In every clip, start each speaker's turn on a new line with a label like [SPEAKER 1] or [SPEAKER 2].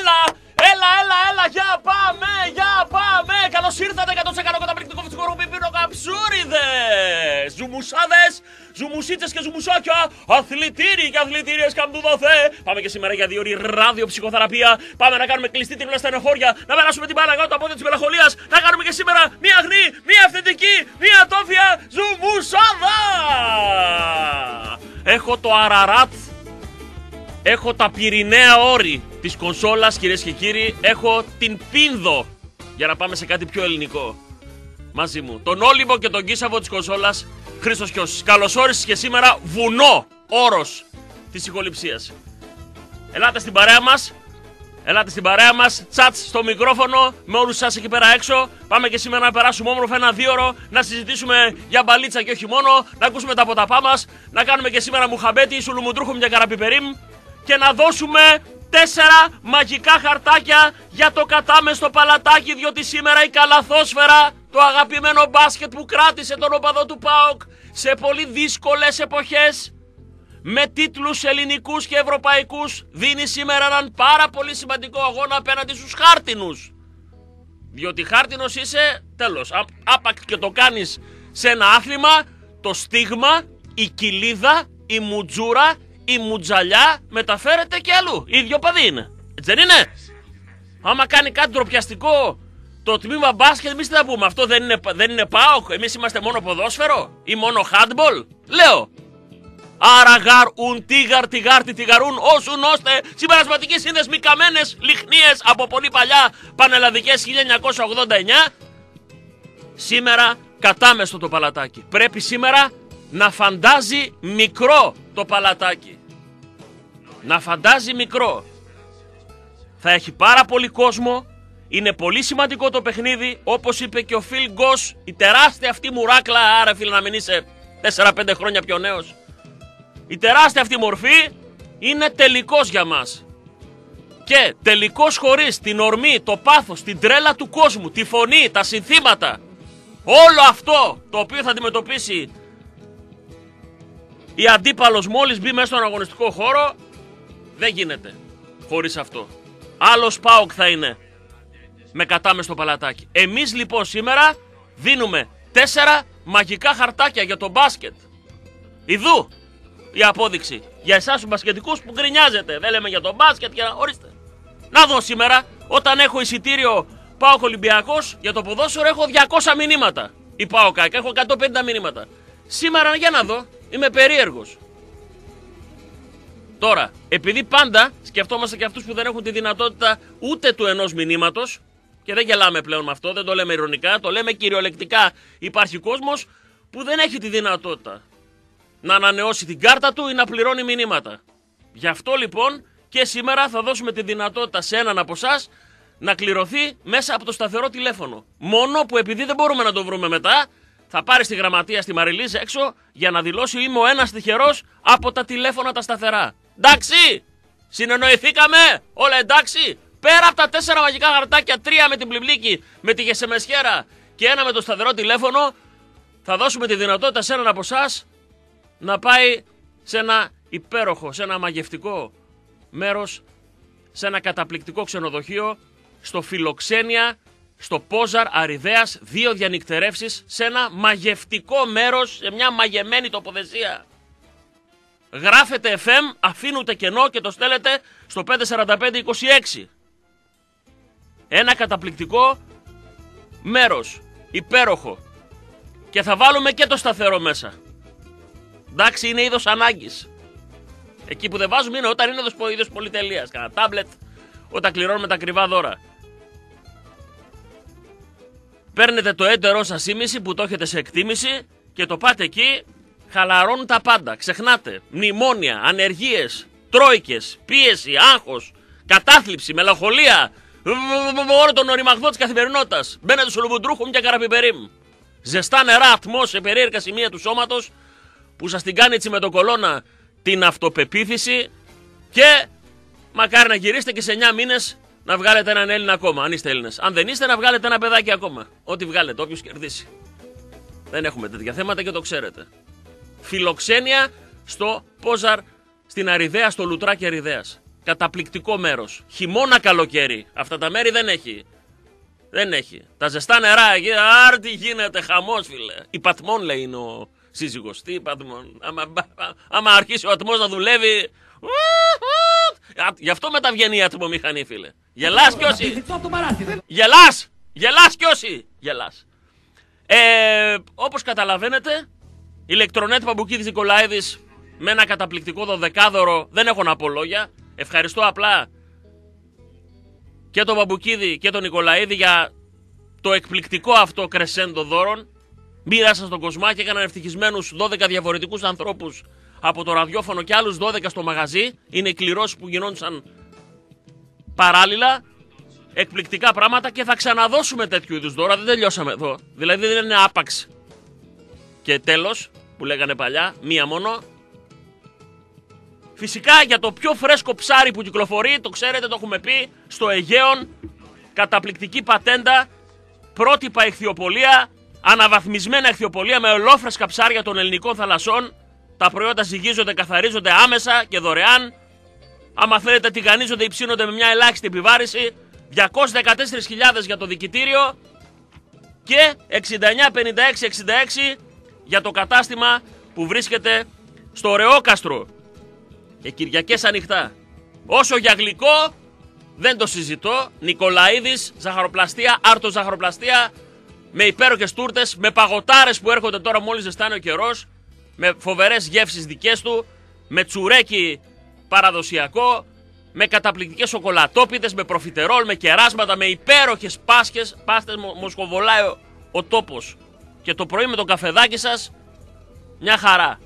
[SPEAKER 1] Έλα, για πάμε! Καλώς ήρθατε 100% καταπληκτικό φυσικό πιπίνο καψούριδες! Ζουμουσάδες, ζουμουσίτσες και ζουμουσάκια, αθλητήριοι και αθλητήριες καμπουδοθέ! Πάμε και σήμερα για 2 ώρες ραδιοψυχοθεραπεία. Πάμε να κάνουμε κλειστή τρίβλα στα ενεχώρια, να περάσουμε την μπάλα κάτω από πόδια της μελαγχολίας, να κάνουμε και σήμερα μία αγνή, μία αυθεντική, μία τόφια ζουμουσάδα! Έχω το Αραράτ. Έχω τα Πυρηναία όρη της κονσόλας, κυρίες και κύριοι. Έχω την Πίνδο, για να πάμε σε κάτι πιο ελληνικό. Μαζί μου τον Όλυμπο και τον Κίσαβο της κονσόλας, Χρήστος Κιώσης. Καλώς όρισες και σήμερα βουνό, όρος της ηχοληψίας. Ελάτε στην παρέα μας. Ελάτε στην παρέα μας, τσάτς στο μικρόφωνο με όλους σας εκεί πέρα έξω. Πάμε και σήμερα να περάσουμε όμορφα ένα 2ωρο, να συζητήσουμε για μπαλίτσα και όχι μόνο, να ακούσουμε τα ποταπά μας, να κάνουμε και σήμερα μουχαμπέτι, σουλουμουντρούχουμ για καραπιπερίμ και να δώσουμε 4 μαγικά χαρτάκια για το κατάμεστο παλατάκι, διότι σήμερα η καλαθόσφαιρα, το αγαπημένο μπάσκετ που κράτησε τον οπαδό του ΠΑΟΚ σε πολύ δύσκολες εποχές, με τίτλους ελληνικούς και ευρωπαϊκούς, δίνει σήμερα έναν πάρα πολύ σημαντικό αγώνα απέναντι στους χάρτινους. Διότι χάρτινος είσαι, τέλος, άπαξ και το κάνεις σε ένα άθλημα, το στίγμα, η κοιλίδα, η μουτζούρα, η μουτζαλιά μεταφέρεται και αλλού. Ίδιο παδί είναι. Έτσι δεν είναι? Άμα κάνει κάτι ντροπιαστικό το τμήμα μπάσκετ, εμείς τι θα πούμε? Αυτό δεν είναι ΠΑΟΚ? Εμείς είμαστε μόνο ποδόσφαιρο ή μόνο handball? Λέω. Άρα γαρ ουν τίγαρ τιγάρτι τιγαρούν όσουν ώστε συμπερασματική σύνδεσμοι καμένες λιχνίες από πολύ παλιά πανελλαδικές 1989. Σήμερα κατάμεστο το παλατάκι. Πρέπει σήμερα να φαντάζει μικρό το παλατάκι. Να φαντάζει μικρό. Θα έχει πάρα πολύ κόσμο. Είναι πολύ σημαντικό το παιχνίδι. Όπως είπε και ο Φιλ Γκος, η τεράστια αυτή μουράκλα. Άρα φίλε, να μην είσαι 4-5 χρόνια πιο νέος. Η τεράστια αυτή μορφή είναι τελικός για μας. Και τελικός χωρίς την ορμή, το πάθος, την τρέλα του κόσμου, τη φωνή, τα συνθήματα, όλο αυτό το οποίο θα αντιμετωπίσει η αντίπαλος μόλις μπει μέσα στον αγωνιστικό χώρο, δεν γίνεται χωρίς αυτό. Άλλος ΠΑΟΚ θα είναι με κατάμεστο παλατάκι. Εμείς λοιπόν σήμερα δίνουμε 4 μαγικά χαρτάκια για το μπάσκετ. Ιδού η απόδειξη για εσάς τους μπασκετικούς που γκρινιάζετε. Δεν λέμε για το μπάσκετ και να ορίστε. Να δω σήμερα, όταν έχω εισιτήριο ΠΑΟΚ Ολυμπιακός, για το ποδόσφαιρο έχω 200 μηνύματα. Η ΠΑΟΚ έχω 150 μηνύματα. Σήμερα για να δω, είμαι περίεργος. Τώρα, επειδή πάντα σκεφτόμαστε και αυτούς που δεν έχουν τη δυνατότητα ούτε του ενός μηνύματος, και δεν γελάμε πλέον με αυτό, δεν το λέμε ειρωνικά, το λέμε κυριολεκτικά. Υπάρχει κόσμος που δεν έχει τη δυνατότητα να ανανεώσει την κάρτα του ή να πληρώνει μηνύματα. Γι' αυτό λοιπόν και σήμερα θα δώσουμε τη δυνατότητα σε έναν από εσάς να κληρωθεί μέσα από το σταθερό τηλέφωνο. Μόνο που επειδή δεν μπορούμε να το βρούμε μετά, θα πάρει στη γραμματεία στη Μαριλίζ έξω για να δηλώσει είμαι ο ένας τυχερός από τα τηλέφωνα τα σταθερά. Εντάξει! Συνεννοηθήκαμε! Όλα εντάξει! Πέρα από τα 4 μαγικά χαρτάκια, 3 με την πλημπλίκη, με τη γεσεμεσχέρα και 1 με το σταθερό τηλέφωνο, θα δώσουμε τη δυνατότητα σε έναν από εσάς να πάει σε ένα υπέροχο, σε ένα μαγευτικό μέρος, σε ένα καταπληκτικό ξενοδοχείο, στο Φιλοξένια, στο Πόζαρ Αριδέας, 2 διανυκτερεύσεις, σε ένα μαγευτικό μέρος, σε μια μαγεμένη τοποθεσία. Γράφετε FM, αφήνετε κενό και το στέλνετε στο 54526. Ένα καταπληκτικό μέρος, υπέροχο. Και θα βάλουμε και το σταθερό μέσα. Εντάξει, είναι είδος ανάγκης. Εκεί που δεν βάζουμε είναι όταν είναι είδος πολυτελείας. Κάνα τάμπλετ, όταν κληρώνουμε τα ακριβά δώρα. Παίρνετε το έντερό σας ήμιση που το έχετε σε εκτίμηση και το πάτε εκεί, χαλαρώνουν τα πάντα. Ξεχνάτε μνημόνια, ανεργίες, τρόικες, πίεση, άγχος, κατάθλιψη, μελαγχολία, όλο τον οριμαγδό της καθημερινότητας. Μπαίνετε στο λουμπουντρούχουμ και καραπιπερίμ. Ζεστά νερά, ατμό σε περίεργα σημεία του σώματος που σας την κάνει έτσι με το κολόνα την αυτοπεποίθηση και μακάρι να γυρίσετε και σε 9 μήνες να βγάλετε έναν Έλληνα ακόμα, αν είστε Έλληνες. Αν δεν είστε, να βγάλετε ένα παιδάκι ακόμα. Ό,τι βγάλετε, όποιος κερδίσει. Δεν έχουμε τέτοια θέματα και το ξέρετε. Φιλοξένια στο Πόζαρ στην Αριδαία, στο Λουτράκι Αριδαίας. Καταπληκτικό μέρος. Χειμώνα, καλοκαίρι. Αυτά τα μέρη δεν έχει. Δεν έχει. Τα ζεστά νερά εκεί, τι γίνεται, χαμός, φίλε. Η Πατμόν, λέει, είναι ο σύζυγος. Τι Πατμόν. Άμα αρχίσει ο ατμός να δουλεύει. Γι' αυτό μεταβγαίνει η ατμομηχανή, φίλε. Γελάς κι όσοι. Γελάς κι όσοι. Γελάς. Όπως καταλαβαίνετε, ηλεκτρονέτ Παμπουκίδης Νικολαίδης με ένα καταπληκτικό 12ωρο. Δεν έχω να πω λόγια. Ευχαριστώ απλά και τον Παμπουκίδη και τον Νικολαίδη για το εκπληκτικό αυτό κρεσέντο δώρων. Μοίρασαν στον κοσμά και έκαναν ευτυχισμένους 12 διαφορετικούς ανθρώπους από το ραδιόφωνο και άλλους 12 στο μαγαζί. Είναι οι κληρώσεις που γινόντουσαν παράλληλα. Εκπληκτικά πράγματα και θα ξαναδώσουμε τέτοιου είδους δώρα. Δεν τελειώσαμε εδώ. Δηλαδή δεν είναι άπαξ και τέλος που λέγανε παλιά, μία μόνο. Φυσικά για το πιο φρέσκο ψάρι που κυκλοφορεί, το ξέρετε, το έχουμε πει, στο Αιγαίον, καταπληκτική πατέντα, πρότυπα ηχθειοπολία, αναβαθμισμένα ηχθειοπολία με ολόφρεσκα ψάρια των ελληνικών θαλασσών. Τα προϊόντα ζυγίζονται, καθαρίζονται άμεσα και δωρεάν. Άμα θέλετε τηγανίζονται ή ψήνονται με μια ελάχιστη επιβάρηση. 214.000 για το δικητήριο και 69,56,66 για το κατάστημα που βρίσκεται στο Ρεόκαστρο. Και Κυριακές ανοιχτά. Όσο για γλυκό δεν το συζητώ. Νικολαίδης, ζαχαροπλαστεία, Άρτος ζαχαροπλαστεία, με υπέροχες τούρτες, με παγωτάρες που έρχονται τώρα μόλις ζεστάνει ο καιρός, με φοβερές γεύσεις δικές του, με τσουρέκι παραδοσιακό, με καταπληκτικές σοκολατόπιτες, με προφιτερόλ, με κεράσματα, με υπέροχες πάστες, μοσχοβολάει ο τόπος. Και το πρωί με το καφεδάκι σας, μια χαρά.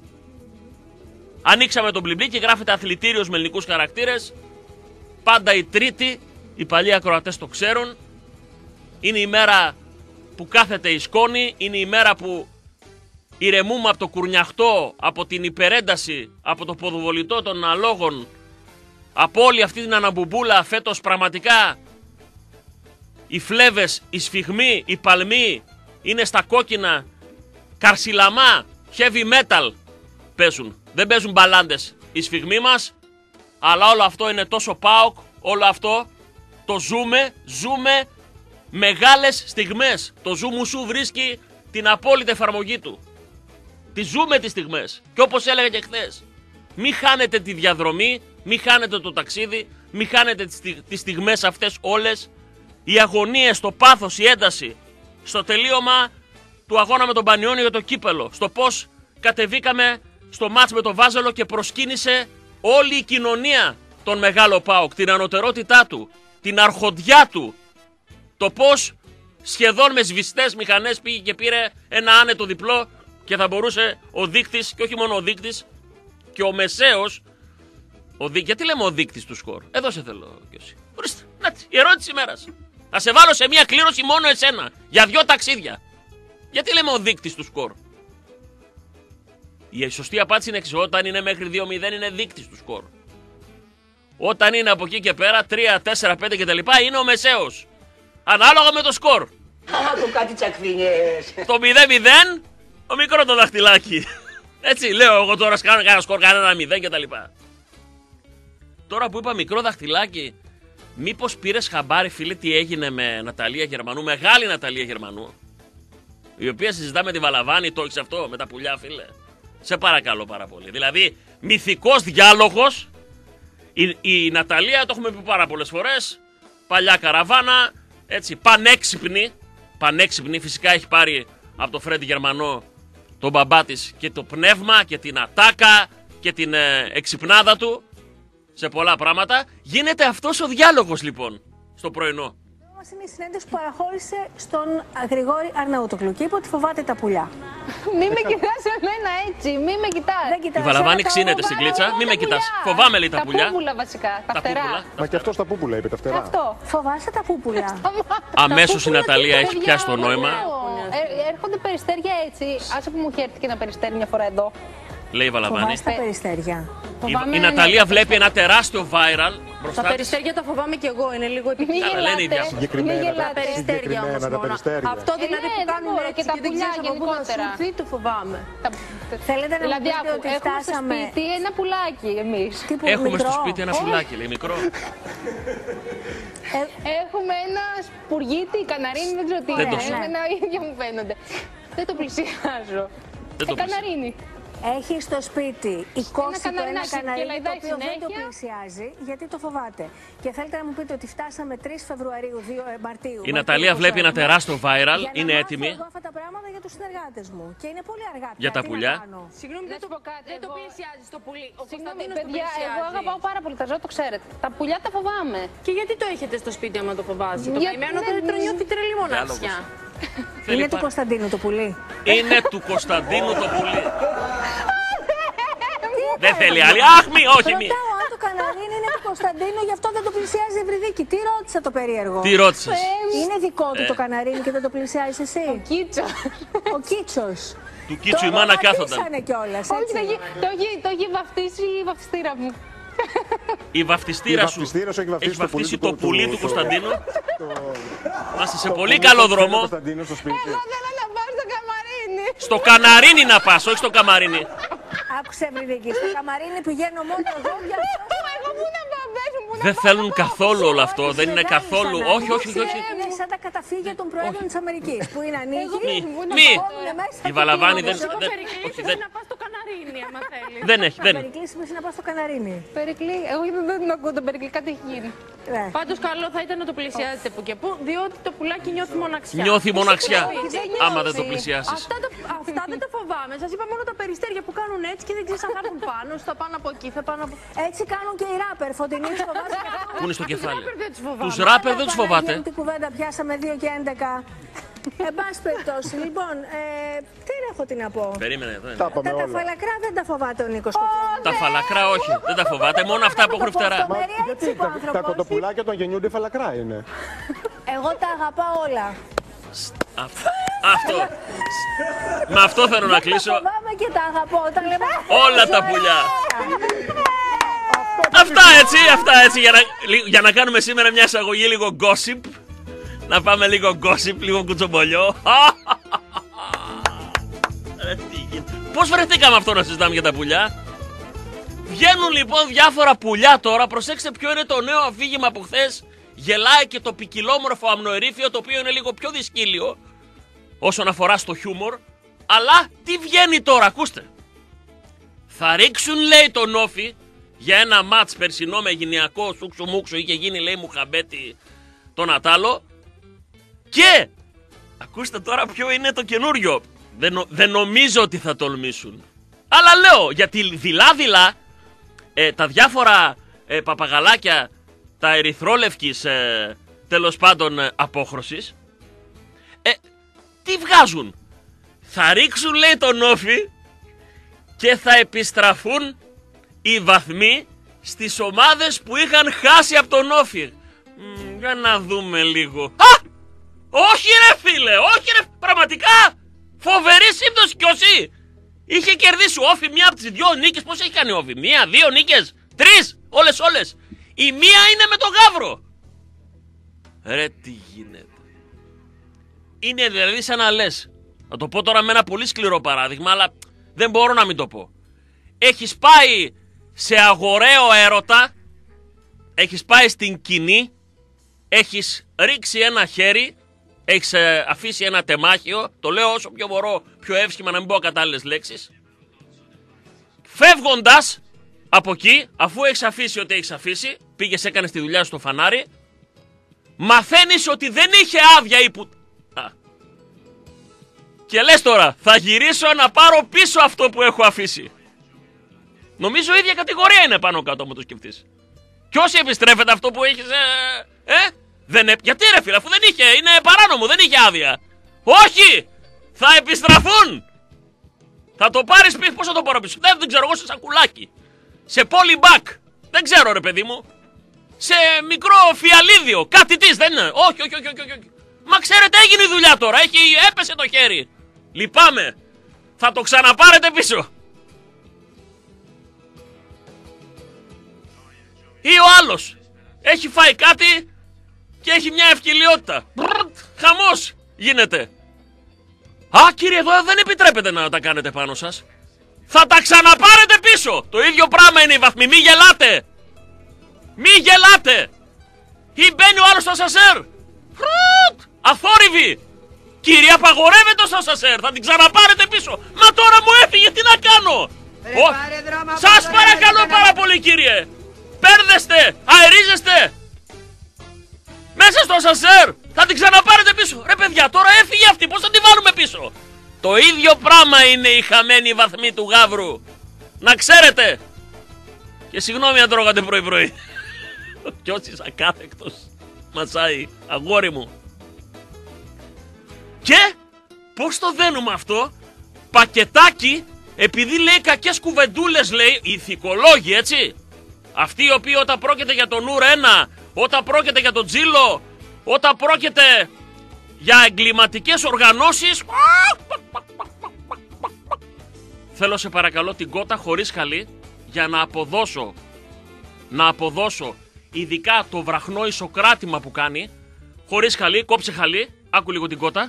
[SPEAKER 1] Ανοίξαμε τον μπλιμπλί και γράφεται αθλητήριος με ελληνικούς χαρακτήρες. Πάντα η Τρίτη, οι παλιοί ακροατές το ξέρουν, είναι η μέρα που κάθεται η σκόνη, είναι η μέρα που ηρεμούμε από το κουρνιαχτό, από την υπερένταση, από το ποδοβολητό των αλόγων, από όλη αυτή την αναμπουμπούλα. Φέτος πραγματικά οι φλέβες, οι σφιγμοί, οι παλμοί είναι στα κόκκινα, καρσιλαμά, heavy metal παίζουν. Δεν παίζουν μπαλάντες οι σφιγμοί μας, αλλά όλο αυτό είναι τόσο ΠΑΟΚ, όλο αυτό το ζούμε μεγάλες στιγμές. Το ζούμου σου βρίσκει την απόλυτη εφαρμογή του. Τη ζούμε τις στιγμές. Και όπως έλεγα και χθες, μη χάνετε τη διαδρομή, μη χάνετε το ταξίδι, μη χάνετε τις στιγμές αυτές όλες. Οι αγωνίες, το πάθος, η ένταση, στο τελείωμα του αγώνα με τον Πανιόνιο για το κύπελο, στο πώς κατεβήκαμε στο μάτς με το Βάζελο και προσκύνησε όλη η κοινωνία τον μεγάλο ΠΑΟΚ, την ανωτερότητά του, την αρχοντιά του, το πώς σχεδόν με σβηστές μηχανές πήγε και πήρε ένα άνετο διπλό και θα μπορούσε ο δείκτης, και όχι μόνο ο δείκτης, και ο μεσαίος, γιατί λέμε ο δείκτης του σκορ, εδώ σε θέλω και εσύ. Ορίστε, νάτι, η ερώτηση ημέρας. Θα σε βάλω σε μια κλήρωση μόνο εσένα, για 2 ταξίδια. Γιατί λέμε ο δείκτης του σκορ? Η σωστή απάντηση είναι εξής: όταν είναι μέχρι 2-0 είναι δείκτης του σκορ. Όταν είναι από εκεί και πέρα 3, 4, 5 κτλ. Είναι ο μεσαίος. Ανάλογα με το σκορ.
[SPEAKER 2] Άκου κάτι τσακφίνιες.
[SPEAKER 1] Το 0-0, ο μικρό το δαχτυλάκι. Έτσι λέω εγώ τώρα, κάνω κανένα σκορ, κανένα 0 κτλ. Τώρα που είπα μικρό δαχτυλάκι, μήπως πήρες χαμπάρι, φίλε, τι έγινε με Ναταλία Γερμανού, μεγάλη Ναταλία Γερμανού, η οποία συζητά με τη Βαλαβάνη, το έχεις αυτό, με τα πουλιά, φίλε? Σε παρακαλώ πάρα πολύ. Δηλαδή, μυθικός διάλογος. Η Ναταλία, το έχουμε πει πάρα πολλές φορές, παλιά καραβάνα, έτσι, πανέξυπνη, φυσικά έχει πάρει από το Φρέντι Γερμανό τον μπαμπά της και το πνεύμα και την ατάκα και την εξυπνάδα του σε πολλά πράγματα. Γίνεται αυτός ο διάλογος λοιπόν στο πρωινό.
[SPEAKER 3] Είναι η συνέντευξη που παραχώρησε στον Γρηγόρη Αρναούτοκλου και είπε ότι φοβάται τα πουλιά.
[SPEAKER 4] Μη με κοιτάς εμένα έτσι, μη με κοιτάς.
[SPEAKER 1] Η Βαλαβάνη ξύνεται στην κλίτσα, μη με κοιτάς. Φοβάμαι, λέει, τα πουλιά.
[SPEAKER 4] Τα πούπουλα βασικά, τα φτερά.
[SPEAKER 5] Μα και αυτό στα πούπουλα είπε, τα φτερά.
[SPEAKER 4] Αυτό.
[SPEAKER 3] Φοβάσαι τα πούπουλια.
[SPEAKER 1] Αμέσως η Ναταλία έχει πιάσει το νόημα.
[SPEAKER 4] Έρχονται περιστέρια έτσι, άσε που μου είχε έρθει και ένα περιστέρι μια φορά εδώ.
[SPEAKER 1] λέει η Βαλαβάνη.
[SPEAKER 3] Φοβάσαι τα περιστέρια.
[SPEAKER 4] Φοβάμαι
[SPEAKER 1] Η Ναταλία βλέπει ένα τεράστιο viral
[SPEAKER 5] Τα
[SPEAKER 1] μπροστά της.
[SPEAKER 5] περιστέρια τα φοβάμαι κι εγώ, είναι λίγο
[SPEAKER 4] Μην
[SPEAKER 5] επικίνδυνα.
[SPEAKER 1] Καλά, λένε οι
[SPEAKER 4] γελάτε.
[SPEAKER 1] διάφοροι.
[SPEAKER 4] Μην
[SPEAKER 6] Συγκεκριμένα
[SPEAKER 4] γελάτε.
[SPEAKER 5] Περιστέρια όμως
[SPEAKER 6] τα
[SPEAKER 5] μόνο.
[SPEAKER 6] περιστέρια.
[SPEAKER 5] Αυτό δηλαδή
[SPEAKER 4] ναι,
[SPEAKER 5] που
[SPEAKER 4] δεν
[SPEAKER 5] κάνουν
[SPEAKER 4] μπορώ,
[SPEAKER 5] έτσι
[SPEAKER 4] και τα
[SPEAKER 5] και δεν
[SPEAKER 4] πουλιά
[SPEAKER 5] ξέρεις από πού να σου
[SPEAKER 4] γενικότερα.
[SPEAKER 5] έρθει, το φοβάμαι.
[SPEAKER 3] Θέλετε να μου
[SPEAKER 4] Δηλαδή,
[SPEAKER 3] πείτε ότι
[SPEAKER 4] έχουμε στο
[SPEAKER 3] φτάσαμε.
[SPEAKER 4] σπίτι ένα πουλάκι εμείς.
[SPEAKER 3] Τύπου
[SPEAKER 1] Έχουμε
[SPEAKER 3] μικρό.
[SPEAKER 1] στο σπίτι ένα φυλάκι, λέει, μικρό.
[SPEAKER 4] Έχουμε ένα σπουργίτι, καναρίνι, δεν ξέρω τι
[SPEAKER 1] Δεν το
[SPEAKER 4] είναι.
[SPEAKER 1] ξέρω.
[SPEAKER 4] Ένα ίδια μου φαίνονται. Δεν το πλησιάζω.
[SPEAKER 1] Δεν το
[SPEAKER 4] Καναρίνι.
[SPEAKER 3] Έχει στο σπίτι η κόστη του ένα
[SPEAKER 4] καναρινάκι και
[SPEAKER 3] καναρίνι το
[SPEAKER 4] λαϊδάει
[SPEAKER 3] οποίο δεν το
[SPEAKER 4] συνέχεια.
[SPEAKER 3] πλησιάζει γιατί το φοβάται. Και θέλετε να μου πείτε ότι φτάσαμε 3 Φεβρουαρίου, 2 Μαρτίου.
[SPEAKER 1] Η Ναταλία βλέπει ένα τεράστιο viral,
[SPEAKER 3] για να
[SPEAKER 1] είναι
[SPEAKER 3] μάθω
[SPEAKER 1] έτοιμη.
[SPEAKER 3] εγώ αυτά τα πράγματα για τους συνεργάτες μου. Και είναι πολύ αργά πια.
[SPEAKER 1] Για τα
[SPEAKER 3] Τι να
[SPEAKER 1] πουλιά.
[SPEAKER 3] κάνω?
[SPEAKER 5] Συγγνώμη,
[SPEAKER 4] Να σου πω κάτι,
[SPEAKER 5] δεν το
[SPEAKER 4] εγώ-
[SPEAKER 5] πλησιάζεις το πουλί. Ο
[SPEAKER 4] Συγγνώμη,
[SPEAKER 5] Κωνσταντίνος το
[SPEAKER 4] παιδιά,
[SPEAKER 5] πλησιάζει.
[SPEAKER 4] εγώ αγαπάω πάρα πολύ τα ζώα, το ξέρετε. Τα πουλιά τα φοβάμαι.
[SPEAKER 5] Και γιατί το έχετε στο σπίτι άμα το φοβάσαι? Το
[SPEAKER 4] Γιατί
[SPEAKER 5] καημένο
[SPEAKER 4] δεν-
[SPEAKER 5] δεν το νιώθει τρελή μοναξιά.
[SPEAKER 3] Είναι του Κωνσταντίνου το πουλί.
[SPEAKER 1] Είναι του Κωνσταντίνου το πουλί. Δεν θέλει άλλη. Αχ, μη, όχι, μη.
[SPEAKER 3] Ρωτάω αν το καναρίνι είναι του Κωνσταντίνου, γι' αυτό δεν το πλησιάζει η Ευρυδίκη. Τι ρώτησα το περίεργο.
[SPEAKER 1] Τι ρώτησες?
[SPEAKER 3] Είναι δικό του το καναρίνι και δεν το πλησιάζει εσύ.
[SPEAKER 4] Κίτσο.
[SPEAKER 3] Ο Κίτσος.
[SPEAKER 1] Του Κίτσου η μάνα κάθονταν.
[SPEAKER 3] Κάθονταν κιόλας,
[SPEAKER 4] Όχι,
[SPEAKER 3] έτσι.
[SPEAKER 4] το έχει βαφτίσει η βαφτιστήρα μου.
[SPEAKER 1] Η βαφτιστήρα
[SPEAKER 6] Η
[SPEAKER 1] σου
[SPEAKER 6] βαφτιστήρα σου έχει βαφτίσει το
[SPEAKER 1] βαφτίσει
[SPEAKER 6] πουλί
[SPEAKER 1] το
[SPEAKER 6] του-
[SPEAKER 1] πουλί
[SPEAKER 6] του-
[SPEAKER 1] του
[SPEAKER 6] το-
[SPEAKER 1] Κωνσταντίνου. Είμαστε σε
[SPEAKER 6] Το
[SPEAKER 1] πολύ
[SPEAKER 6] πουλί
[SPEAKER 1] καλό
[SPEAKER 6] του
[SPEAKER 1] δρόμο.
[SPEAKER 6] Κωνσταντίνου στο σπίτι.
[SPEAKER 4] Εγώ θέλω να πάω στο καμαρίνι.
[SPEAKER 1] Στο καναρίνι να πας, όχι στο καμαρίνι.
[SPEAKER 3] Άκουσε Ευρυδίκη. Στο καμαρίνι πηγαίνω μόνο εγώ για αυτό.
[SPEAKER 4] Εγώ πού να πάω, πες μου, πού να
[SPEAKER 1] Δεν
[SPEAKER 4] πάω.
[SPEAKER 1] θέλουν καθόλου όλο αυτό. Δεν είναι
[SPEAKER 3] Μεγάλη
[SPEAKER 1] καθόλου.
[SPEAKER 3] ανάγκη.
[SPEAKER 1] Όχι, όχι, όχι.
[SPEAKER 3] Είναι σαν τα καταφύγια των Προέδρων της Αμερικής που είναι ανοίγει.
[SPEAKER 1] Μη,
[SPEAKER 3] να
[SPEAKER 1] μη.
[SPEAKER 3] πηγαίνουν μέσα
[SPEAKER 1] Η
[SPEAKER 3] και
[SPEAKER 1] Βαλαβάνη
[SPEAKER 3] πηγαίνουν.
[SPEAKER 1] δεν.
[SPEAKER 5] Εγώ
[SPEAKER 1] δεν-
[SPEAKER 5] Περικλής
[SPEAKER 1] όχι,
[SPEAKER 5] ήθελα
[SPEAKER 1] δεν-
[SPEAKER 5] να πάω στο καναρίνι άμα θέλεις.
[SPEAKER 1] Δεν έχει, δεν.
[SPEAKER 3] Περικλής είπες να πας στο καναρίνι.
[SPEAKER 4] Περικλή, εγώ δεν ακούω τον Περικλή, κάτι έχει γίνει.
[SPEAKER 3] Ναι.
[SPEAKER 5] Πάντως καλό θα ήταν να το πλησιάζετε που και που, διότι το πουλάκι νιώθει μοναξιά.
[SPEAKER 1] Νιώθει μοναξιά.
[SPEAKER 5] Δεν
[SPEAKER 1] Άμα δεν το
[SPEAKER 5] νιώθει.
[SPEAKER 1] πλησιάσεις.
[SPEAKER 5] Αυτά δεν τα φοβάμαι. Σας είπα μόνο τα περιστέρια που κάνουν έτσι και δεν ξέρεις αν θα έρθουν πάνω, θα πάνε από εκεί, θα πάνε από...
[SPEAKER 3] Έτσι κάνουν και οι ράπερ. Φωτεινή φοβάσαι και αυτό.
[SPEAKER 1] Πού είναι στο κεφάλι.
[SPEAKER 5] ράπερ δεν τους φοβάμαι.
[SPEAKER 1] Τους ράπερ δεν τους
[SPEAKER 3] Παναγία
[SPEAKER 1] φοβάται.
[SPEAKER 3] μου, Τι κουβέντα πιάσαμε 2 και 11. Εν πάση περιπτώσει, λοιπόν, τι έχω τι να πω.
[SPEAKER 1] Περίμενε εδώ.
[SPEAKER 6] Τα
[SPEAKER 1] είναι.
[SPEAKER 6] πάμε
[SPEAKER 3] Τα
[SPEAKER 6] όλα.
[SPEAKER 3] φαλακρά δεν τα φοβάται ο Νίκος.
[SPEAKER 1] Τα φαλακρά όχι. Δεν τα φοβάται. Μόνο αυτά που έχουν φτερά.
[SPEAKER 3] Μα
[SPEAKER 6] Γιατί
[SPEAKER 3] έτσι ο
[SPEAKER 6] τα
[SPEAKER 3] άνθρωπος.
[SPEAKER 6] κοτοπουλάκια των γεννιούνται φαλακρά είναι.
[SPEAKER 3] Εγώ τα αγαπάω όλα.
[SPEAKER 1] Αυτό. Με αυτό θέλω να κλείσω.
[SPEAKER 3] Τα φοβάμαι και τα αγαπώ. Όταν λέμε
[SPEAKER 1] Όλα τα πουλιά. Αυτά έτσι, αυτά έτσι. Για να κάνουμε σήμερα μια εισαγωγή λίγο gossip. Να πάμε λίγο gossip, λίγο κουτσομπολιό. Πώς βρεθήκαμε αυτό να συζητάμε για τα πουλιά? Βγαίνουν λοιπόν διάφορα πουλιά τώρα. Προσέξτε ποιο είναι το νέο αφήγημα από χθες. Γελάει και το ποικιλόμορφο αμνοερήφιο, το οποίο είναι λίγο πιο δυσκύλιο όσον αφορά στο χιούμορ. Αλλά τι βγαίνει τώρα, ακούστε. Θα ρίξουν, λέει, τον Όφη για ένα μάτς περσινό με γυναικό σούξου μουξου. Είχε γίνει, λέει, Μουχαμπέτη τον Ατάλο. Και ακούστε τώρα ποιο είναι το καινούριο. Δεν νομίζω ότι θα τολμήσουν. Αλλά λέω, γιατί δειλά-δειλά τα διάφορα παπαγαλάκια, τα ερυθρόλευκης τέλος πάντων απόχρωσης, τι βγάζουν? Θα ρίξουν, λέει, τον Όφη και θα επιστραφούν οι βαθμοί στις ομάδες που είχαν χάσει από τον Όφη. Για να δούμε λίγο. Α! Όχι ρε φίλε, όχι ρε, πραγματικά φοβερή σύμπτωση κι όσοι. Είχε κερδίσει ο Όφη μία από τις 2 νίκες. Πώς έχει κάνει ο Όφη? 1, 2 νίκες, 3, όλες. Η μία είναι με τον Γαύρο. Ρε τι γίνεται. Είναι δηλαδή σαν να λες. Θα το πω τώρα με ένα πολύ σκληρό παράδειγμα, αλλά δεν μπορώ να μην το πω. Έχεις πάει σε αγοραίο έρωτα, έχεις πάει στην κοινή, έχεις ρίξει ένα χέρι, έχεις αφήσει ένα τεμάχιο, το λέω όσο πιο μπορώ, πιο εύσχημα, να μην πω ακατάλληλες λέξεις. Φεύγοντας από εκεί, αφού έχεις αφήσει ό,τι έχεις αφήσει, πήγες, έκανες τη δουλειά σου στο φανάρι, μαθαίνεις ότι δεν είχε άδεια η και λες τώρα, θα γυρίσω να πάρω πίσω αυτό που έχω αφήσει. Νομίζω η ίδια κατηγορία είναι πάνω κάτω, μου το σκεφτείς. Κι όσοι επιστρέφεται αυτό που έχεις, γιατί ρε φίλε, αφού δεν είχε, είναι παράνομο, δεν είχε άδεια. Όχι! Θα επιστραφούν! Θα το πάρεις πίσω, πώς θα το πάρω πίσω? Δεν ξέρω εγώ, σε σακουλάκι. Σε πολυμπακ. Δεν ξέρω ρε παιδί μου. Σε μικρό φιαλίδιο. Κάτι της, δεν είναι? Όχι. Μα ξέρετε, έγινε η δουλειά τώρα. Έπεσε το χέρι. Λυπάμαι. Θα το ξαναπάρετε πίσω. Ή ο άλλος έχει φάει κάτι και έχει μια ευκαιριότητα. Χαμός γίνεται. Α, κύριε, εδώ δεν επιτρέπεται να τα κάνετε πάνω σας. Θα τα ξαναπάρετε πίσω. Το ίδιο πράγμα είναι οι βαθμοί. Μη γελάτε. Μη γελάτε. Ή μπαίνει ο άλλος στο ασανσέρ. Αθόρυβη. Κύριε, απαγορεύεται στο ασανσέρ. Θα την ξαναπάρετε πίσω. Μα τώρα μου έφυγε, τι να κάνω. Σας παρακαλώ πάρα πολύ, κύριε. Παίρνεστε, αερίζεστε. Μέσα στο ασανσέρ. Θα την ξαναπάρετε πίσω. Ρε παιδιά, τώρα έφυγε αυτή. Πώς θα την βάλουμε πίσω. Το ίδιο πράγμα είναι οι χαμένοι βαθμοί του γάβρου. Να ξέρετε. Και συγγνώμη αν τρώγατε πρωί-πρωί. Κι όσοι ακάθεκτος μασάει, αγόρι μου. Και πώς το δένουμε αυτό. Πακετάκι, επειδή λέει κακές κουβεντούλες, λέει, οι ηθικολόγοι, έτσι. Αυτοί οι οποίοι όταν πρόκειται για τον Νουρ 1, όταν πρόκειται για τον Τζίλο, όταν πρόκειται για εγκληματικές οργανώσεις. Θέλω σε παρακαλώ την κότα χωρίς χαλί για να αποδώσω ειδικά το βραχνό ισοκράτημα που κάνει. Χωρίς χαλί, κόψε χαλί, άκου λίγο την κότα.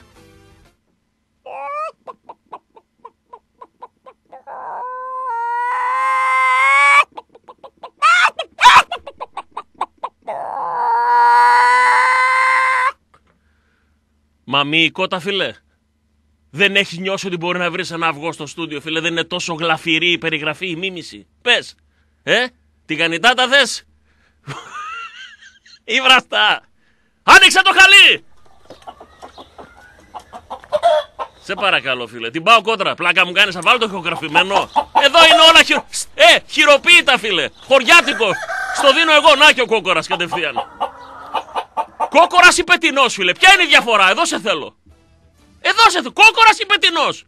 [SPEAKER 1] Μαμή η κότα, φίλε. Δεν έχει νιώσει ότι μπορεί να βρεις ένα αυγό στο στούντιο, φίλε. Δεν είναι τόσο γλαφυρή η περιγραφή, η μίμηση. Πες, την κανιτάτα θες. Ή βραστά. Άνοιξε το χαλί. Σε παρακαλώ, φίλε. Την πάω κόντρα. Πλάκα μου κάνεις, θα βάλω το ηχογραφημένο. Εδώ είναι όλα χειροποίητα, φίλε. Χωριάτικο. Στο δίνω εγώ. Να και ο κόκορας κατευθείαν. Κόκορας ή πετεινός, φίλε. Ποια είναι η διαφορά. Εδώ σε θέλω. Εδώ σε θέλω. Κόκορας ή πετεινός.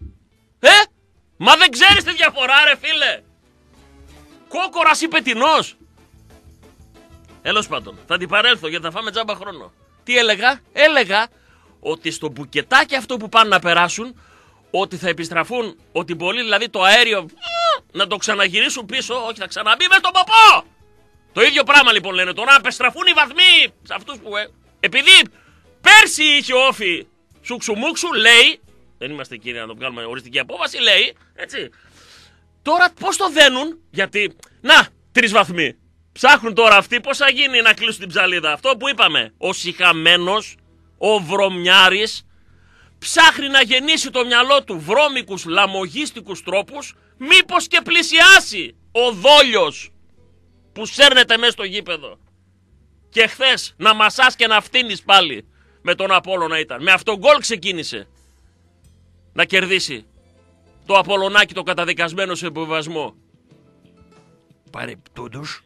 [SPEAKER 1] Μα δεν ξέρεις τη διαφορά, ρε φίλε. Κόκορας ή πετεινός. Τέλος πάντων. Θα την παρέλθω γιατί θα φάμε τζάμπα χρόνο. Τι έλεγα. Έλεγα ότι στο μπουκετάκι αυτό που πάνε να περάσουν, ότι θα επιστραφούν, ότι μπορεί δηλαδή το αέριο να το ξαναγυρίσουν πίσω, όχι θα ξαναμπεί με τον ποπό. Το ίδιο πράγμα λοιπόν λένε τώρα, να επιστραφούν οι βαθμοί σε αυτούς που... Επειδή πέρσι είχε όφη σουξουμούξου, λέει, δεν είμαστε κύριοι να το βγάλουμε οριστική απόφαση, λέει, έτσι. Τώρα πώς το δένουν, γιατί, να, 3 βαθμοί. Ψάχνουν τώρα αυτοί πώς θα γίνει να κλείσουν την ψαλίδα. Αυτό που είπαμε, ο σιχαμένος, ο βρωμιάρης, ψάχνει να γεννήσει το μυαλό του βρώμικους, λαμογίστικους τρόπους, μήπως και πλησιάσει ο δόλιος που σέρνεται μέσα στο γήπεδο. Και χθες να μασάς και να φτύνεις πάλι με τον Απόλλωνα ήταν. Με αυτόν γκολ ξεκίνησε να κερδίσει το Απολλωνάκι το καταδικασμένο σε υποβιβασμό. Παρεπτόντως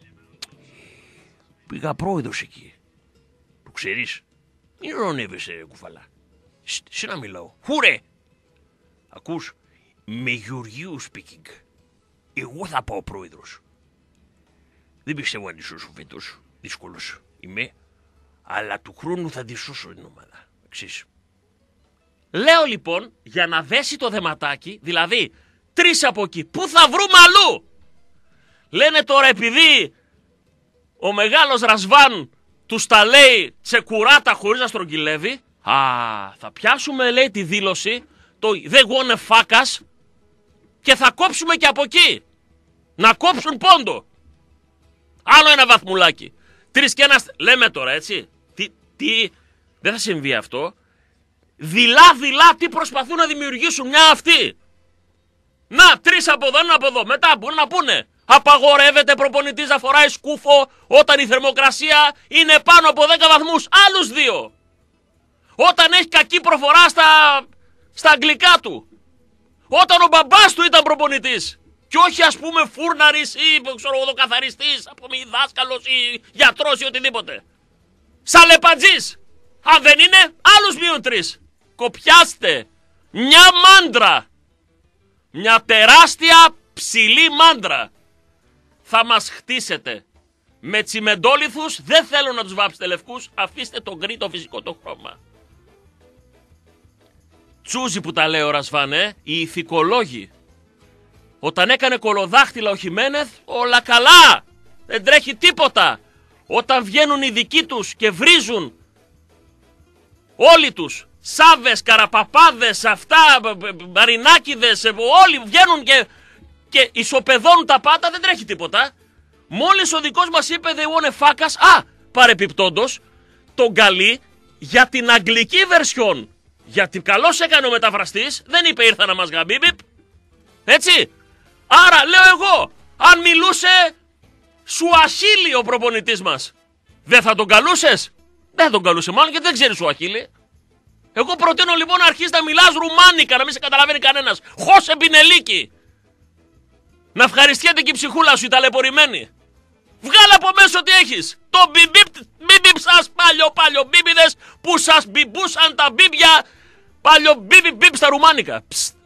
[SPEAKER 1] πήγα πρόεδρος εκεί. Το ξέρεις. Μην ρωνεύεσαι κουφαλά. Σε να μιλάω. Χούρε! Ακούς, με Γεωργίου speaking. Εγώ θα πάω πρόεδρος. Δεν πιστεύω να τη σώσω φέτος. Δύσκολος είμαι. Αλλά του χρόνου θα τη σώσω την ομάδα. Εξής. Λέω λοιπόν για να δέσει το δεματάκι, δηλαδή 3 από εκεί. Πού θα βρούμε αλλού? Λένε τώρα επειδή ο μεγάλος Ρασβάν τους τα λέει τσεκουράτα χωρίς να στρογγυλεύει. Θα πιάσουμε, λέει, τη δήλωση, το they want a fuck us, και θα κόψουμε και από εκεί. Να κόψουν πόντο. Άλλο ένα βαθμουλάκι. 3 και 1, λέμε τώρα, έτσι. Δεν θα συμβεί αυτό. Δειλά, τι προσπαθούν να δημιουργήσουν μια αυτοί. Να, 3 από εδώ, 1 από εδώ. Μετά μπορούν να πούνε. Απαγορεύεται προπονητής να φοράει σκούφο όταν η θερμοκρασία είναι πάνω από 10 βαθμούς. Άλλους 2. Όταν έχει κακή προφορά στα αγγλικά του. Όταν ο μπαμπάς του ήταν προπονητής. Και όχι ας πούμε φούρναρης ή καθαριστής, δάσκαλος ή γιατρός ή οτιδήποτε. Σαλεπατζής. Αν δεν είναι, άλλους -3. Κοπιάστε. Μια μάντρα. Μια τεράστια ψηλή μάντρα. Θα μας χτίσετε. Με τσιμεντόλιθους, δεν θέλω να τους βάψετε λευκούς, αφήστε τον γκρι το φυσικό το χρώμα. Τσούζι που τα λέει ο Ρασβάν, οι ηθικολόγοι. Όταν έκανε κολοδάχτυλα ο Χιμένεθ, όλα καλά. Δεν τρέχει τίποτα. Όταν βγαίνουν οι δικοί τους και βρίζουν όλοι τους, Σάβες, Καραπαπάδες, αυτά, Μαρινάκηδες, όλοι βγαίνουν και ισοπεδώνουν τα πάντα, δεν τρέχει τίποτα. Μόλις ο δικός μας είπε they want a fuck us, παρεπιπτόντος, τον καλεί για την αγγλική βερσιόν. Γιατί καλώς έκανε ο μεταφραστής, δεν είπε ήρθα να μας γαμπίπιπ. Έτσι. Άρα λέω εγώ, αν μιλούσε Σουαχίλι ο προπονητής μας, δεν θα τον καλούσες? Δεν θα τον καλούσε μάλλον γιατί δεν ξέρει Σουαχίλι. Εγώ προτείνω λοιπόν να αρχίσεις να μιλάς ρουμάνικα, να μην σε καταλαβαίνει κανένας. Χώσε πινελίκι. Να ευχαριστιέται και η ψυχούλα σου η ταλαιπωρημένη. Βγάλε από μέσα ό,τι έχεις. Το μπιμπιπ σας πάλιο μπιμπιδες που σας μπιμπούσαν τα μπιμπια. Πάλιο μπιμπιπ στα ρουμάνικα.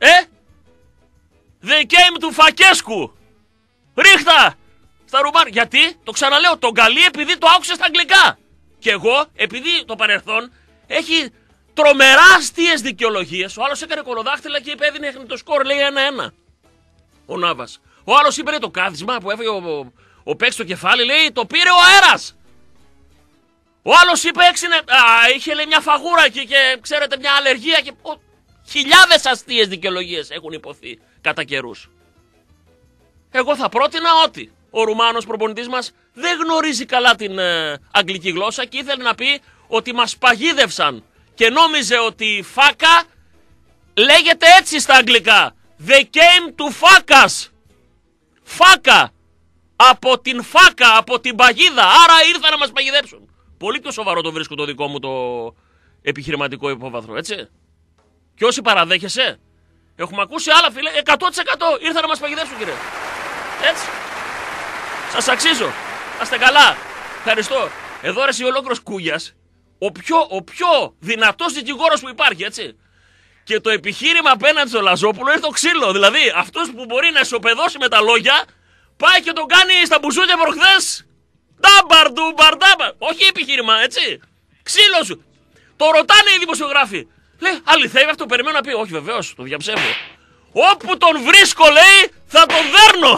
[SPEAKER 1] They came to Φακέσκου. Ρίχτα στα ρουμάνικα. Γιατί, το ξαναλέω, τον καλεί επειδή το άκουσε στα αγγλικά. Και εγώ, επειδή το παρελθόν έχει τρομερά αστείες δικαιολογίες. Ο άλλος έκανε κολοδάχτυλα και είπε έδινε το σκορ, λέει 1-1. Ο Νάβας. Ο άλλος είπε το κάθισμα που έφεγε ο παίκτης στο κεφάλι, λέει το πήρε ο αέρας. Ο άλλος είπε είχε λέει μια φαγούρα εκεί και ξέρετε μια αλλεργία και χιλιάδες αστείες δικαιολογίες έχουν υποθεί κατά καιρούς. Εγώ θα πρότεινα ότι ο Ρουμάνος προπονητής μας δεν γνωρίζει καλά την αγγλική γλώσσα και ήθελε να πει ότι μας παγίδευσαν και νόμιζε ότι η φάκα λέγεται έτσι στα αγγλικά. They came to fuck us. Φάκα. Από την φάκα, από την παγίδα. Άρα ήρθαν να μας παγιδέψουν. Πολύ πιο σοβαρό το βρίσκω το δικό μου το επιχειρηματικό υπόβαθρο, έτσι. Και όσοι παραδέχεσαι, έχουμε ακούσει άλλα φίλε, 100% ήρθαν να μας παγιδέψουν, κύριε. Έτσι. Σας αξίζω. Να είστε καλά. Ευχαριστώ. Εδώ ρε εσύ ολόκληρος Κούγιας, ο πιο δυνατός δικηγόρος που υπάρχει, έτσι. Και το επιχείρημα απέναντι στο Λαζόπουλο είναι το ξύλο. Δηλαδή, αυτός που μπορεί να ισοπεδώσει με τα λόγια, πάει και τον κάνει στα μπουζούκια προχθές. Ντάμπαρ. Όχι επιχείρημα, έτσι. Ξύλο σου. Το ρωτάνε οι δημοσιογράφοι. Λέει, αληθεύει αυτό, περιμένω να πει. Όχι, βεβαίως, το διαψεύω. Όπου τον βρίσκω, λέει, θα τον δέρνω.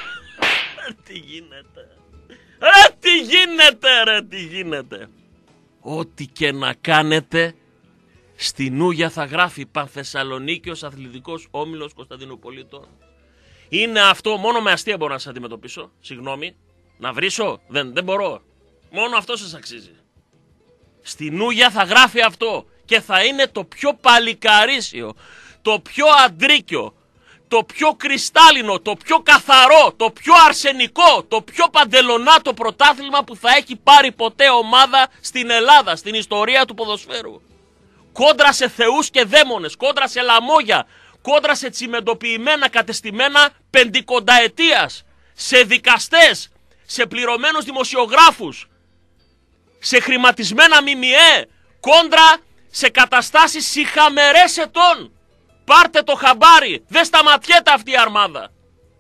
[SPEAKER 1] Τι γίνεται. Ό,τι και να κάνετε, στην Ούγια θα γράφει Πανθεσσαλονίκιος Αθλητικός Όμιλος Κωνσταντινουπολίτων. Είναι αυτό, μόνο με αστεία μπορώ να σας αντιμετωπίσω. Συγγνώμη, να βρίσω, δεν μπορώ. Μόνο αυτό σας αξίζει. Στην Ούγια θα γράφει αυτό και θα είναι το πιο παλικαρίσιο, το πιο αντρίκιο, το πιο κρυστάλλινο, το πιο καθαρό, το πιο αρσενικό, το πιο παντελονάτο πρωτάθλημα που θα έχει πάρει ποτέ ομάδα στην Ελλάδα, στην ιστορία του ποδοσφαίρου. Κόντρα σε θεούς και δαίμονες, κόντρα σε λαμόγια, κόντρα σε τσιμεντοποιημένα κατεστημένα πεντηκονταετίας, σε δικαστές, σε πληρωμένους δημοσιογράφους, σε χρηματισμένα ΜΜΕ, κόντρα σε καταστάσεις σιχαμερές ετών. Πάρτε το χαμπάρι, δεν σταματιέται αυτή η αρμάδα.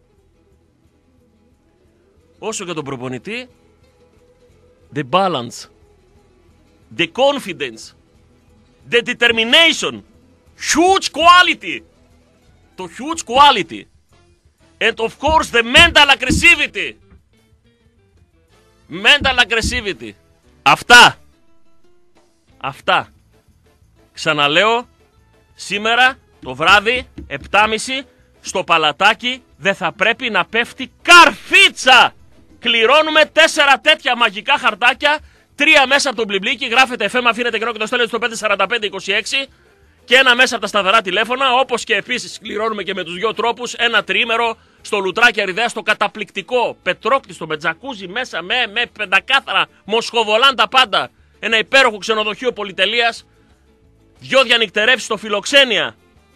[SPEAKER 1] Όσο για τον προπονητή, the balance, the confidence, the determination, huge quality, το huge quality, and of course the mental aggressivity. Mental aggressivity. Αυτά. Ξαναλέω, σήμερα το βράδυ, 7.30, στο Παλατάκι δεν θα πρέπει να πέφτει καρφίτσα. Κληρώνουμε 4 τέτοια μαγικά χαρτάκια, 3 μέσα από τον μπλιμπλίκι, γράφετε FM, αφήνετε καιρό και το στέλνετε στο 54526 και ένα μέσα από τα σταθερά τηλέφωνα, όπως και επίσης κληρώνουμε και με τους 2 τρόπους, ένα τριήμερο στο Λουτράκι Αριδέα, στο καταπληκτικό πετρόκτιστο με τζακούζι μέσα, με πεντακάθαρα, μοσχοβολάν τα πάντα, ένα υπέροχο ξενοδοχείο πολυτελείας, 2 διανυκτερεύσεις στο Φιλοξένια.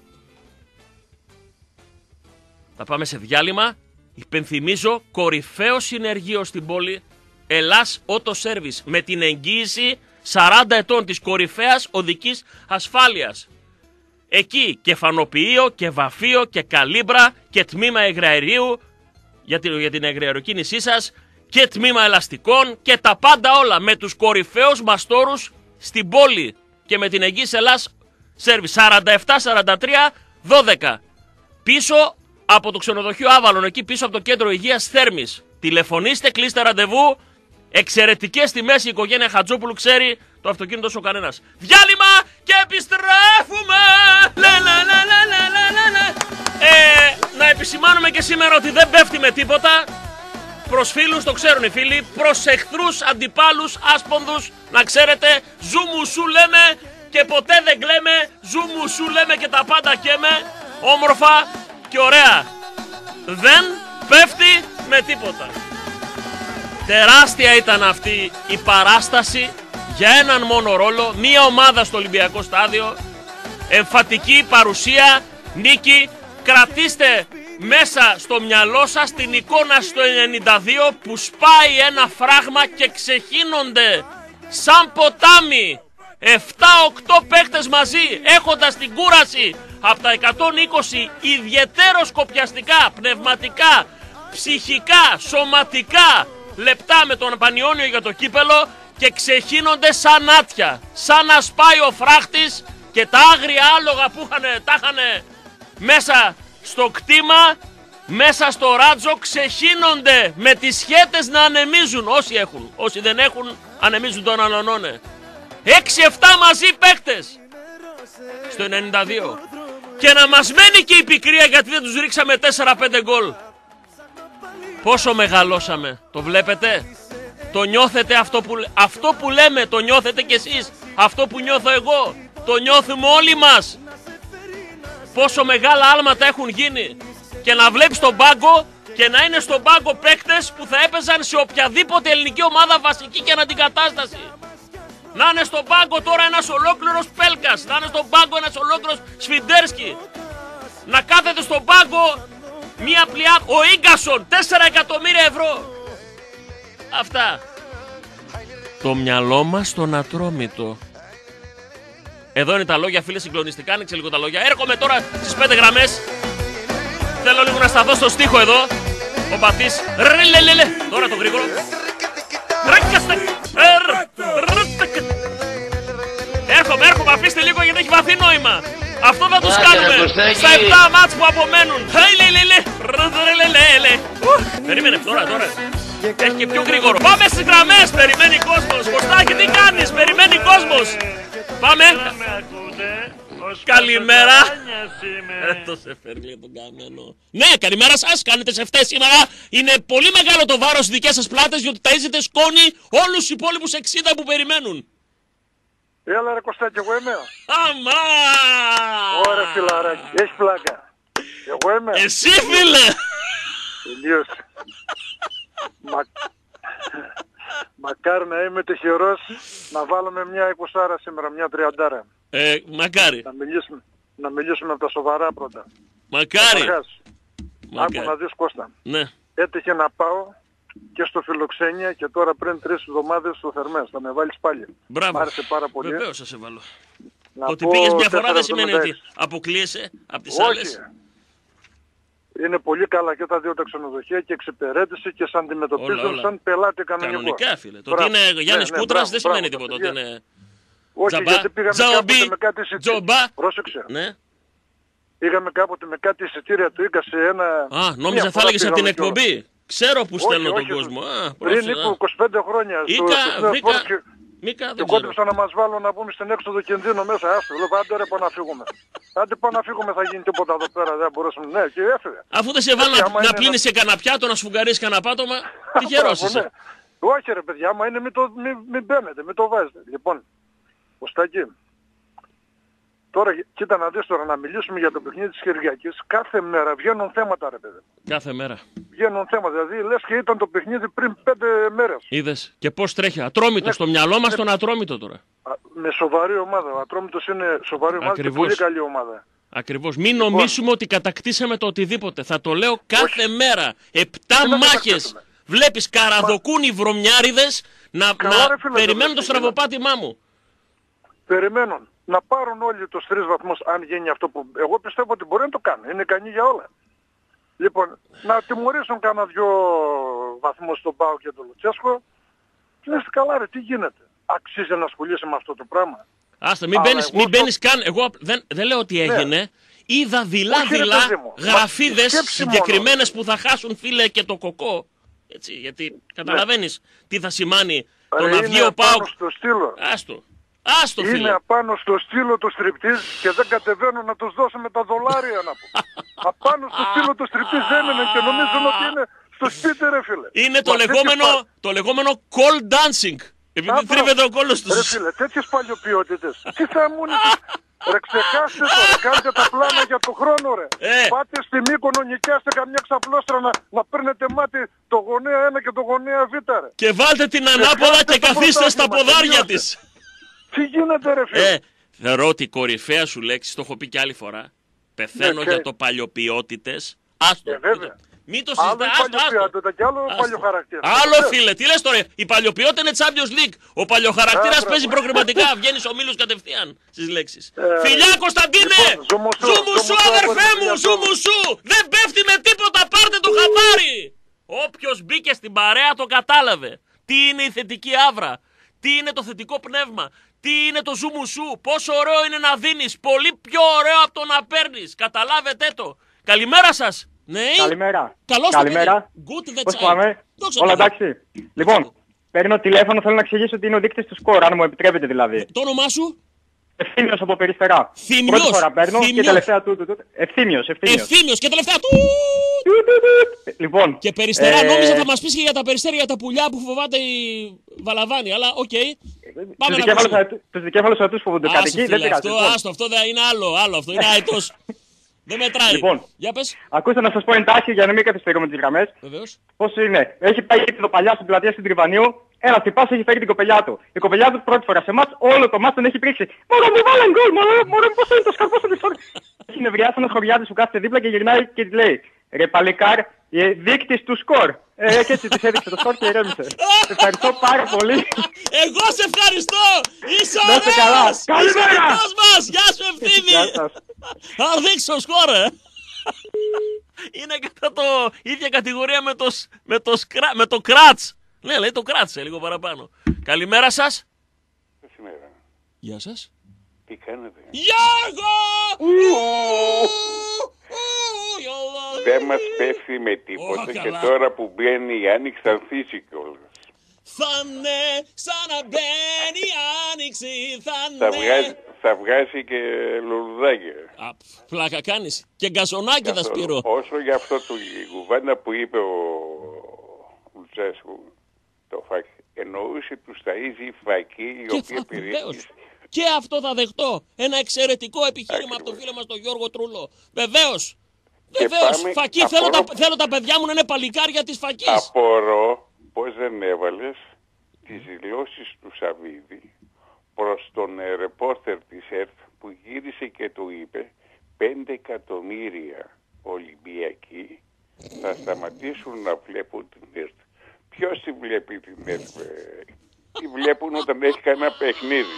[SPEAKER 1] Θα πάμε σε διάλειμμα. Υπενθυμίζω, κορυφαίο συνεργείο στην πόλη, Ελλάς Auto Service, με την εγγύηση 40 ετών της κορυφαίας οδικής ασφάλειας. Εκεί και φανοποιείο και βαφείο και καλύμπρα και τμήμα εγραερίου για την εγραεροκίνησή σας και τμήμα ελαστικών και τα πάντα όλα με τους κορυφαίους μαστόρους στην πόλη και με την εγγύηση Ελλάς Service 47-43-12 πίσω από το ξενοδοχείο Άβαλον, εκεί πίσω από το κέντρο υγείας Θέρμης. Τηλεφωνήστε, κλείστε ραντεβού Εξαιρετικές τιμές, η οικογένεια Χατζόπουλου ξέρει το αυτοκίνητο όσο κανένας. Διάλειμμα και επιστρέφουμε! Να επισημάνουμε και σήμερα ότι δεν πέφτει με τίποτα. Προς φίλους, το ξέρουν οι φίλοι, προς εχθρούς, αντιπάλους, άσπονδους, να ξέρετε, ζούμου σου λέμε και ποτέ δεν κλαίμε, ζούμου σου λέμε και τα πάντα καίμε, όμορφα και ωραία. Δεν πέφτει με τίποτα. Τεράστια ήταν αυτή η παράσταση για έναν μόνο ρόλο, μία ομάδα στο Ολυμπιακό Στάδιο, εμφατική παρουσία, νίκη. Κρατήστε μέσα στο μυαλό σας την εικόνα στο 92 που σπάει ένα φράγμα και ξεχύνονται σαν ποτάμι 7-8 παίκτες μαζί, έχοντας την κούραση από τα 120 ιδιαιτέρως κοπιαστικά, πνευματικά, ψυχικά, σωματικά λεπτά με τον Πανιόνιο για το κύπελο και ξεχύνονται σαν άτια, σαν να σπάει ο φράχτης και τα άγρια άλογα που τα είχαν μέσα στο κτήμα, μέσα στο ράτζο, ξεχύνονται με τις σχέτες να ανεμίζουν. Όσοι έχουν, όσοι δεν έχουν ανεμίζουν τον αλωνώνε. 6-7 μαζί παίκτες στο 92. Και να μας μένει και η πικρία γιατί δεν τους ρίξαμε 4-5 γκολ. Πόσο μεγαλώσαμε, το βλέπετε? Το νιώθετε αυτό που λέμε, το νιώθετε κι εσείς? Αυτό που νιώθω εγώ, το νιώθουμε όλοι μας. Πόσο μεγάλα άλματα έχουν γίνει. Και να βλέπεις τον πάγκο και να είναι στον πάγκο παίκτες που θα έπαιζαν σε οποιαδήποτε ελληνική ομάδα βασική και αναντικατάσταση. Να είναι στον πάγκο τώρα ένας ολόκληρος Πέλκας, να είναι στον πάγκο ένας ολόκληρος Σφιντέρσκι. Να κάθεται στον πάγκο μία πλειά, ο Ίγκασον, 4 εκατομμύρια ευρώ. Αυτά. Το μυαλό μας στον Ατρόμητο. Εδώ είναι τα λόγια, φίλε, συγκλονιστικά. Άνοιξε λίγο τα λόγια. Έρχομαι τώρα στις 5 γραμμές. Θέλω λίγο να σταθώ στο στίχο εδώ. Ο Μπατής. Τώρα το γρήγορο. Έρχομαι, αφήστε λίγο γιατί έχει βαθύ νόημα. Αυτό θα τους κάνουμε στα 7 μάτς που απομένουν. Περίμενε, τώρα. Έχει και πιο γρήγορο. Πάμε στις γραμμές, περιμένει κόσμος. Κωστάκη, τι κάνεις, περιμένει κόσμος. Πάμε. Καλημέρα. Το Σεφέρλι τον καμένο. Ναι, καλημέρα σας. Κάνετε σε φτές σήμερα. Είναι πολύ μεγάλο το βάρος στις δικές σας πλάτες διότι ταΐζετε σκόνη όλους τους υπόλοιπους 60 που περιμένουν.
[SPEAKER 7] Έλα ρε Κωστάκη, εγώ είμαι.
[SPEAKER 1] Αμά!
[SPEAKER 7] Ωραία φιλαράκι, έχει πλάκα. Εγώ είμαι.
[SPEAKER 1] Εσύ φίλε!
[SPEAKER 7] Τελείωσε. Μακάρι να είμαι τυχερός να βάλουμε μια 20 σήμερα, μια 30.
[SPEAKER 1] Μακάρι.
[SPEAKER 7] Να μιλήσουμε από τα σοβαρά πρώτα.
[SPEAKER 1] Μακάρι.
[SPEAKER 7] Άκου να δεις Κώστα.
[SPEAKER 1] Ναι.
[SPEAKER 7] Έτυχε να πάω και στο Φιλοξένια και τώρα πριν 3 εβδομάδες στο Θερμές. Θα με βάλεις πάλι.
[SPEAKER 1] Μπράβο.
[SPEAKER 7] Μ' άρεσε πάρα πολύ.
[SPEAKER 1] Βεβαίως θα σε βάλω. Ότι πήγες μια φορά δεν σημαίνει ότι αποκλείεσαι από τις άλλες.
[SPEAKER 7] Είναι πολύ καλά και τα δύο τα ξενοδοχεία και εξυπηρέτηση και σε αντιμετωπίζουν σαν πελάτη κανονικό.
[SPEAKER 1] Κανονικά φίλε. Το ότι είναι Γιάννης Κούτρας δεν σημαίνει τίποτα. Ότι είναι...
[SPEAKER 7] Όχι, γιατί πήγαμε κάποτε με κάτι εισιτήρια. Πρόσεξε.
[SPEAKER 1] Ναι.
[SPEAKER 7] Πήγαμε κάποτε με κάτι εισιτήρια του Ίκα σε ένα...
[SPEAKER 1] Α, νόμιζα θα έλεγες από την εκπομπή. Ξέρω που στέλνω τον κόσμο.
[SPEAKER 7] Πριν 25 χρόνια
[SPEAKER 1] Μίκα,
[SPEAKER 7] και κόντεψα να μας βάλουν να πούμε στην έξοδο κινδύνου μέσα. Άστο, λέω άντε ρε πάμε να φύγουμε. Άντε πάμε να φύγουμε, θα γίνει τίποτα εδώ πέρα, δεν μπορούσαμε. Ναι, και έφυγε.
[SPEAKER 1] Αφού δεν σε βάλω να πλύνεις σε κανένα πιάτο, να σφουγγαρίσεις κανένα πάτωμα, τυχερός είσαι.
[SPEAKER 7] Όχι ρε παιδιά, άμα είναι μην μπαίνετε, μην το βάζετε. Λοιπόν, Κωστάκη, τώρα κοίτα να δεις τώρα να μιλήσουμε για το παιχνίδι της Κυριακής. Κάθε μέρα βγαίνουν θέματα ρε παιδί.
[SPEAKER 1] Κάθε μέρα.
[SPEAKER 7] Βγαίνουν θέματα, δηλαδή λες και ήταν το παιχνίδι πριν 5 μέρες.
[SPEAKER 1] Είδες και πώς τρέχει, Ατρόμητο, ναι, στο μυαλό μας τον Ατρόμητο τώρα.
[SPEAKER 7] Με σοβαρή ομάδα, ο Ατρόμητος είναι σοβαρή ομάδα. Ακριβώς. Και πολύ καλή ομάδα.
[SPEAKER 1] Ακριβώς, μην νομίσουμε ότι κατακτήσαμε το οτιδήποτε, θα το λέω κάθε μέρα. 7 μάχες, βλέπεις καραδοκούν οι βρωμιάριδες να περιμένουν το στραβοπάτημά μου.
[SPEAKER 7] Περιμένουν. Να πάρουν όλοι τους 3 βαθμούς αν γίνει αυτό που εγώ πιστεύω ότι μπορεί να το κάνουν. Είναι ικανοί για όλα. Λοιπόν, να τιμωρήσουν κάνα 2 βαθμούς στον ΠΑΟ και τον Λουτσέσκο. Και λες καλά ρε, τι γίνεται. Αξίζει να ασχολείσαι με αυτό το πράγμα.
[SPEAKER 1] Άστα, μην μπαίνεις καν. Εγώ δεν λέω ότι έγινε. Ναι. Είδα δειλά γραφίδες συγκεκριμένες που θα χάσουν φίλε και το κοκό. Έτσι, γιατί καταλαβαίνεις τι θα σημάνει το
[SPEAKER 7] Ρε,
[SPEAKER 1] να
[SPEAKER 7] είναι
[SPEAKER 1] βγει ο
[SPEAKER 7] απάνω
[SPEAKER 1] ΠΑΟΚ.
[SPEAKER 7] στο στήλο.
[SPEAKER 1] Άστο φίλε.
[SPEAKER 7] Είναι απάνω στο στήλο του στριπτής και δεν κατεβαίνουν να τους δώσουμε τα δολάρια να πω. Απάνω στο στήλο του στριπτής δεν είναι και νομίζουν ότι είναι στο σπίτι ρε φίλε.
[SPEAKER 1] Είναι το λεγόμενο call dancing. Επειδή
[SPEAKER 7] Μπράβο.
[SPEAKER 1] τρίβεται ο κόλλος
[SPEAKER 7] Ρε
[SPEAKER 1] τους.
[SPEAKER 7] φίλε, τέτοιες παλιοποιότητες. Τι θα μου είναι. Ρε ξεχάστε το ρε, κάντε τα πλάνα για το χρόνο ρε. Πάτε στη Μύκονο, νοικιάστε καμιά ξαπλώστρα να παίρνετε μάτι το γωνέα 1 και το γωνέα Β ρε.
[SPEAKER 1] Και βάλτε την ανάποδα και
[SPEAKER 7] το
[SPEAKER 1] καθίστε στα
[SPEAKER 7] πρωτάθλημα,
[SPEAKER 1] ποδάρια
[SPEAKER 7] τελείωσε.
[SPEAKER 1] της.
[SPEAKER 7] Τι γίνεται ρε φίλε.
[SPEAKER 1] Θεωρώ ότι η κορυφαία σου λέξη, το έχω πει και άλλη φορά, πεθαίνω για το παλιοποιότητες. Άστο.
[SPEAKER 7] Βέβαια.
[SPEAKER 1] Μην το
[SPEAKER 7] Άλλο
[SPEAKER 1] συζητάς,
[SPEAKER 7] η παλιοποιότητα και άλλο παλιοχαρακτήρα.
[SPEAKER 1] Άλλο φίλε, τι λες τώρα, η παλιοποιότητα είναι Champions League. Ο παλιοχαρακτήρας
[SPEAKER 7] Μπράβο.
[SPEAKER 1] παίζει προκριματικά, βγαίνεις ομίλους κατευθείαν στις λέξεις. Φιλιά Κωνσταντίνε!
[SPEAKER 7] Λοιπόν, ζουμουσού,
[SPEAKER 1] Ζουμουσού
[SPEAKER 7] ζουμουσού,
[SPEAKER 1] αδερφέ μου,
[SPEAKER 7] αδερφέ.
[SPEAKER 1] ζουμουσού! Δεν πέφτει με τίποτα, πάρτε το χαμπάρι! Όποιος μπήκε στην παρέα το κατάλαβε. Τι είναι η θετική άβρα, τι είναι το θετικό πνεύμα, τι είναι το ζουμουσού, πόσο ωραίο είναι να δίνεις, πολύ πιο ωραίο από το να παίρνεις. Καταλάβετε το. Καλημέρα σας. Ναι.
[SPEAKER 8] Καλημέρα.
[SPEAKER 1] Καλώς
[SPEAKER 8] Καλημέρα. Πώς πάμε? Όλα εντάξει. Λοιπόν, παίρνω τηλέφωνο, θέλω να εξηγήσω ότι είναι ο δείκτης του σκορ, αν μου επιτρέπετε δηλαδή.
[SPEAKER 1] Το όνομά σου?
[SPEAKER 8] Ευθύμιος από Περιστερά.
[SPEAKER 1] Θύμιος.
[SPEAKER 8] Πρώτη φορά παίρνω και τελευταία του. Ευθύμιος.
[SPEAKER 1] Ευθύμιος και τελευταία του.
[SPEAKER 8] Λοιπόν.
[SPEAKER 1] Και Περιστερά, νόμιζα θα μας πεις και για τα Περιστέρια, για τα πουλιά που φοβάται η Βαλαβάνη, αλλά οκ. Πάμε να ακούσουμε.
[SPEAKER 8] Τους δικέφαλους ατούς φοβούνται κάτι εκεί, δεν πειράζει.
[SPEAKER 1] Αυτό δεν είναι άλλο, αυτό είναι αετός. Δεν μετράει.
[SPEAKER 8] Λοιπόν,
[SPEAKER 1] για πες.
[SPEAKER 8] Ακούστε να σας πω εντάχει για να μην καθυστερούμε τις γραμμές.
[SPEAKER 1] Βεβαίως.
[SPEAKER 8] Πώς είναι. Έχει πάει το παλιά στην πλατεία στην Τριβανίου. Ένα τυπάς έχει φέρει την κοπελιά του. Η κοπελιά του πρώτη φορά σε εμάς όλο το μάτς τον έχει πρίξει. Μωρό μου βάλε γκολ, μωρό μου πώς είναι το σκαρπός του φορ. Έχει νευριάσει ένας χωριάτης που κάθεται δίπλα και γυρνάει και της λέει ρε παλικάρ, δείκτης του σκορ. Και έτσι της έδειξε το σκορ και ηρέμησε. Σε ευχαριστώ πάρα πολύ.
[SPEAKER 1] Εγώ σε ευχαριστώ. Είσαι
[SPEAKER 8] Να είστε καλά.
[SPEAKER 1] ωραίος.
[SPEAKER 8] Καλημέρα.
[SPEAKER 1] Είσαι δικός μας. Γεια σου Ευθύμη. Θα δείξω σκορ. Είναι κατά το ίδια κατηγορία με το κράτς. Ναι, λέει το κράτησε λίγο παραπάνω. Καλημέρα σας.
[SPEAKER 9] Καλημέρα.
[SPEAKER 1] Γεια σας.
[SPEAKER 9] Τι κάνετε?
[SPEAKER 1] Γιώργο!
[SPEAKER 9] Δεν μας πέφτει με τίποτα και τώρα που μπαίνει η Άνοιξη θα ανθίσει κιόλας.
[SPEAKER 1] Θα ναι, σαν να μπαίνει η Άνοιξη,
[SPEAKER 9] Θα βγάζει και λουλουδάκια.
[SPEAKER 1] Πλάκα κάνεις. Και γκαζονάκι θα σπείρω.
[SPEAKER 9] Όσο για αυτό το κουβέντα που είπε ο Λουτσέσκου, εννοούσε τους ταΐζει η φακή η οποία περιέχει.
[SPEAKER 1] Και αυτό θα δεχτώ. Ένα εξαιρετικό επιχείρημα από τον φίλο μας τον Γιώργο Τρούλο. Βεβαίως. Βεβαίως. Φακή. Θέλω τα παιδιά μου να είναι παλικάρια της φακής.
[SPEAKER 9] Απορώ πως δεν έβαλες τις δηλώσεις του Σαββίδη προς τον ρεπόρτερ της ΕΡΤ που γύρισε και του είπε 5 εκατομμύρια Ολυμπιακοί θα σταματήσουν να βλέπουν την ΕΡΤ. Ποιος τη βλέπει την ΕΡΤ? Τη βλέπουν όταν έχει κανένα παιχνίδι.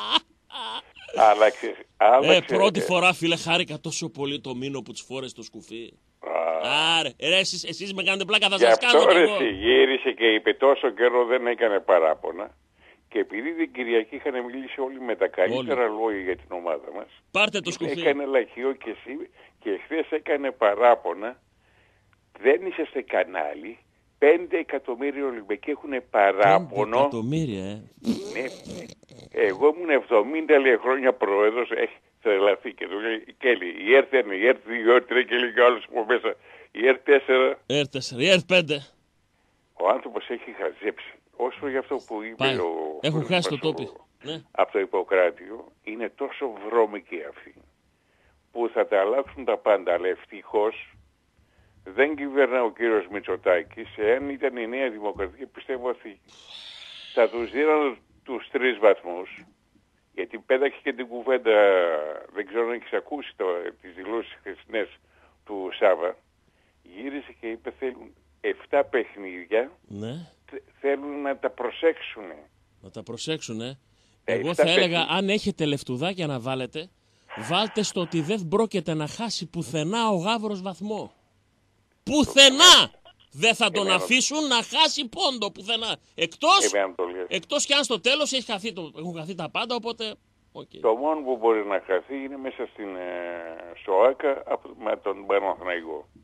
[SPEAKER 9] Άλλαξε.
[SPEAKER 1] Πρώτη φορά φίλε χάρηκα τόσο πολύ το μήνο που τους φόρεσε το σκουφί. Άρε, εσείς με κάνετε πλάκα, θα σας κάνω κι εγώ.
[SPEAKER 9] Γύρισε και είπε τόσο καιρό δεν έκανε παράπονα. Και επειδή την Κυριακή είχαν μιλήσει όλοι με τα καλύτερα λόγια για την ομάδα μας.
[SPEAKER 1] Πάρτε το σκουφί.
[SPEAKER 9] Έκανε λαχείο και εσύ και χθες έκανε παράπονα. Δεν είσαστε κανάλι. 5 εκατομμύρια Ολυμπιακοί έχουν παράπονο.
[SPEAKER 1] 5 εκατομμύρια,
[SPEAKER 9] Ναι. Εγώ ήμουν 70 λέει, χρόνια πρόεδρος, έχει τρελαθεί και του λέει Κέλλη, η ΕΡΤ 1, η ΕΡΤ 2, η ΕΡΤ 3 και λέει και άλλους από μέσα. Η ΕΡΤ 4.
[SPEAKER 1] Η ΕΡΤ 4, η ΕΡΤ 5.
[SPEAKER 9] Ο άνθρωπος έχει χαζέψει. Όσο για αυτό που είπε
[SPEAKER 1] έχουν χάσει το τόπι.
[SPEAKER 9] Από το Ιπποκράτιο, είναι τόσο βρώμικοι αυτοί που θα τα αλλάξουν τα πάντα, αλλά ευτυχώς δεν κυβερνά ο κύριος Μητσοτάκης. Εάν ήταν η Νέα Δημοκρατία, πιστεύω ότι θα τους δίναν τους 3 βαθμούς. Γιατί πέταξε και την κουβέντα, δεν ξέρω αν έχεις ακούσει τις δηλώσεις χθεσινές του Σάβα. Γύρισε και είπε θέλουν 7 παιχνίδια, θέλουν να τα προσέξουν.
[SPEAKER 1] Να τα προσέξουν, Εγώ θα έλεγα αν έχετε λεφτουδάκια να βάλετε, βάλτε στο ότι δεν πρόκειται να χάσει πουθενά ο Γάβρος βαθμό. Πουθενά! Δεν θα τον αφήσουν να χάσει πόντο πουθενά. Εκτός κι αν στο τέλος έχουν χαθεί τα πάντα, οπότε... Okay.
[SPEAKER 9] Το μόνο που μπορεί να χαθεί είναι μέσα στο ΆΚΑ με τον Παναθηναϊκό.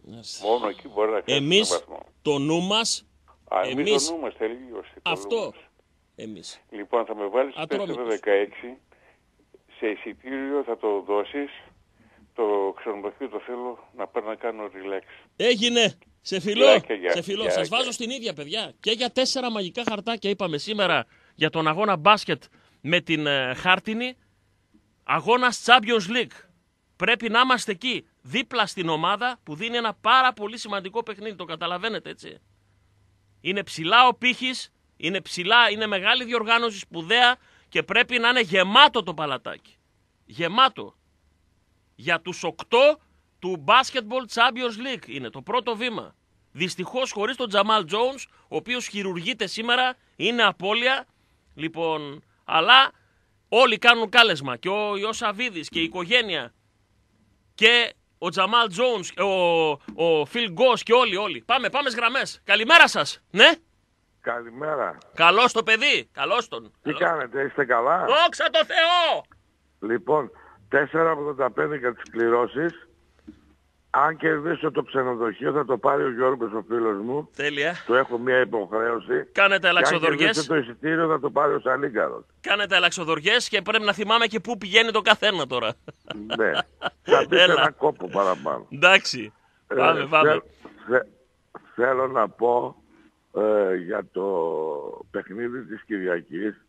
[SPEAKER 9] Μόνο εκεί μπορεί να χάσει
[SPEAKER 1] Εμείς
[SPEAKER 9] ένα βαθμό.
[SPEAKER 1] το νου μας,
[SPEAKER 9] Εμείς το νου μας τελείωσε.
[SPEAKER 1] αυτό, εμείς.
[SPEAKER 9] Λοιπόν, θα με βάλεις στο
[SPEAKER 1] Ατρόμητος.
[SPEAKER 9] 4-16, σε εισιτήριο θα το δώσεις, το ξενοδοχείο το θέλω να πάω να κάνω relax.
[SPEAKER 1] Έγινε. Σε φιλό.
[SPEAKER 9] Γεια,
[SPEAKER 1] Σε φιλό.
[SPEAKER 9] γεια,
[SPEAKER 1] Σας
[SPEAKER 9] γεια.
[SPEAKER 1] βάζω στην ίδια, παιδιά. Και για 4 μαγικά χαρτάκια είπαμε σήμερα για τον αγώνα μπάσκετ με την Χάρτινη. Αγώνας Champions League. Πρέπει να είμαστε εκεί, δίπλα στην ομάδα που δίνει ένα πάρα πολύ σημαντικό παιχνίδι. Το καταλαβαίνετε, έτσι. Είναι ψηλά ο πύχης, είναι ψηλά, είναι μεγάλη διοργάνωση, σπουδαία και πρέπει να είναι γεμάτο το παλατάκι. Γεμάτο. Για τους 8 του Basketball Champions League είναι το πρώτο βήμα. Δυστυχώς χωρίς τον Τζαμάλ Jones, ο οποίος χειρουργείται σήμερα, είναι απώλεια. Λοιπόν, αλλά όλοι κάνουν κάλεσμα. Και ο Ιωσαβίδης και η οικογένεια και ο Τζαμάλ Jones, ο Φιλ Γκος και όλοι. Πάμε στις γραμμές. Καλημέρα σας. Ναι.
[SPEAKER 10] Καλημέρα.
[SPEAKER 1] Καλώς το παιδί. Καλώς τον.
[SPEAKER 10] Τι κάνετε, είστε καλά?
[SPEAKER 1] Δόξα τω Θεώ.
[SPEAKER 10] Λοιπόν, 4,85 για τις κληρώσεις. Αν κερδίσω το ξενοδοχείο θα το πάρει ο Γιώργος ο φίλος μου.
[SPEAKER 1] Τέλεια.
[SPEAKER 10] Του έχω μια υποχρέωση.
[SPEAKER 1] Κάνετε
[SPEAKER 10] Και αν
[SPEAKER 1] αλλαξοδοριές.
[SPEAKER 10] κερδίσω το εισιτήριο θα το πάρει ο Σαλίκαρος.
[SPEAKER 1] Κάνετε αλλαξοδοριές και πρέπει να θυμάμαι και πού πηγαίνει το καθένα τώρα.
[SPEAKER 10] Ναι. Θα μπει σε
[SPEAKER 1] Έλα.
[SPEAKER 10] ένα κόπο παραπάνω.
[SPEAKER 1] Εντάξει. Πάμε.
[SPEAKER 10] Θέλω να πω για το παιχνίδι της Κυριακής.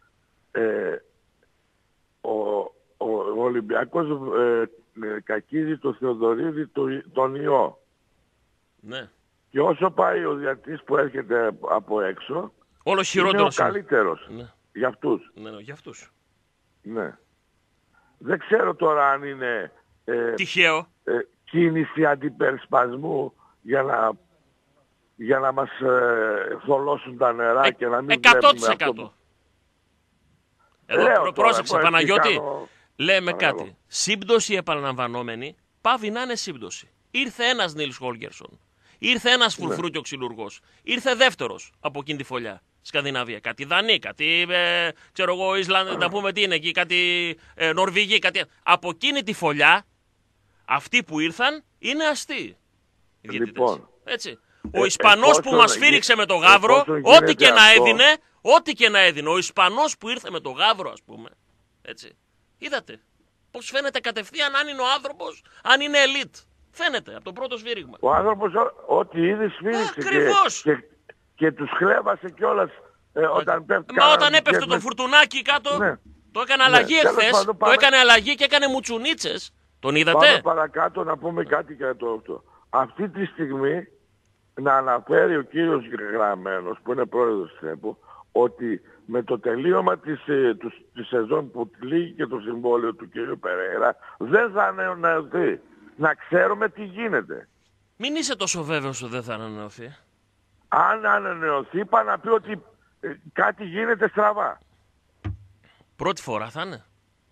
[SPEAKER 10] Ο Ολυμπιακός κακίζει το Θεοδωρίδη τον ιό.
[SPEAKER 1] Ναι.
[SPEAKER 10] Και όσο πάει ο διατής που έρχεται από έξω,
[SPEAKER 1] Όλο χειρότερος
[SPEAKER 10] είναι ο καλύτερος
[SPEAKER 1] Ναι.
[SPEAKER 10] για αυτούς.
[SPEAKER 1] Ναι, για αυτούς.
[SPEAKER 10] Ναι. Δεν ξέρω τώρα αν είναι
[SPEAKER 1] Τυχαίο.
[SPEAKER 10] κίνηση αντιπερισπασμού για να μας θολώσουν τα νερά και να μην
[SPEAKER 1] 100%.
[SPEAKER 10] βλέπουμε αυτό που...
[SPEAKER 1] Εδώ
[SPEAKER 10] Λέω
[SPEAKER 1] πρόσεξε
[SPEAKER 10] τώρα,
[SPEAKER 1] Παναγιώτη.
[SPEAKER 10] κάνω-
[SPEAKER 1] Λέμε
[SPEAKER 10] Παρακαλώ.
[SPEAKER 1] κάτι. Σύμπτωση επαναλαμβανόμενη πάβει να είναι σύμπτωση. Ήρθε ένας Νίλς Χόλγερσον. Ήρθε ένας φουρφρούκιο ξυλουργός. Ήρθε δεύτερος από εκείνη τη φωλιά. Σκανδιναβία. Κάτι Δανείοι, κάτι ξέρω εγώ Ισλανδία, να πούμε τι είναι εκεί, κάτι Νορβηγοί, κάτι. Από εκείνη τη φωλιά αυτοί που ήρθαν είναι αστεί. Οι διαιτητές.
[SPEAKER 10] Λοιπόν.
[SPEAKER 1] Έτσι. Ο Ισπανός που
[SPEAKER 10] εφόσον
[SPEAKER 1] μας σφύριξε με το γάβρο,
[SPEAKER 10] εφόσον
[SPEAKER 1] ό,τι και
[SPEAKER 10] γίνεται
[SPEAKER 1] να
[SPEAKER 10] αυτό-
[SPEAKER 1] έδινε, ό,τι και να έδινε. Ο Ισπανός που ήρθε με το γάβρο, ας πούμε. Έτσι. Είδατε. Πώς φαίνεται κατευθείαν αν είναι ο άνθρωπος, αν είναι ελίτ. Φαίνεται από το πρώτο σφύριγμα.
[SPEAKER 10] Ο άνθρωπος ό,τι είδε σφύριξε
[SPEAKER 1] Ακριβώς.
[SPEAKER 10] και τους χλέβασε κιόλας όταν πέφτει.
[SPEAKER 1] Μα όταν έπεφτε το φουρτουνάκι κάτω,
[SPEAKER 10] Ναι.
[SPEAKER 1] το έκανε αλλαγή
[SPEAKER 10] Τέλος
[SPEAKER 1] εχθές.
[SPEAKER 10] πάντων,
[SPEAKER 1] Το
[SPEAKER 10] πάμε.
[SPEAKER 1] έκανε αλλαγή και έκανε μουτσουνίτσες. Τον είδατε.
[SPEAKER 10] Πάμε παρακάτω να πούμε κάτι για το αυτό. Αυτή τη στιγμή να αναφέρει ο κύριος Γραμμένος που είναι πρόεδρος της ΕΠΟ ότι με το τελείωμα της σεζόν που λύγει και το συμβόλαιο του κύριου Περέιρα δεν θα ανανεωθεί. Να ξέρουμε τι γίνεται.
[SPEAKER 1] Μην είσαι τόσο βέβαιος ότι δεν θα ανανεωθεί.
[SPEAKER 10] Αν ανανεωθεί πάει να πει ότι κάτι γίνεται στραβά.
[SPEAKER 1] Πρώτη φορά θα είναι.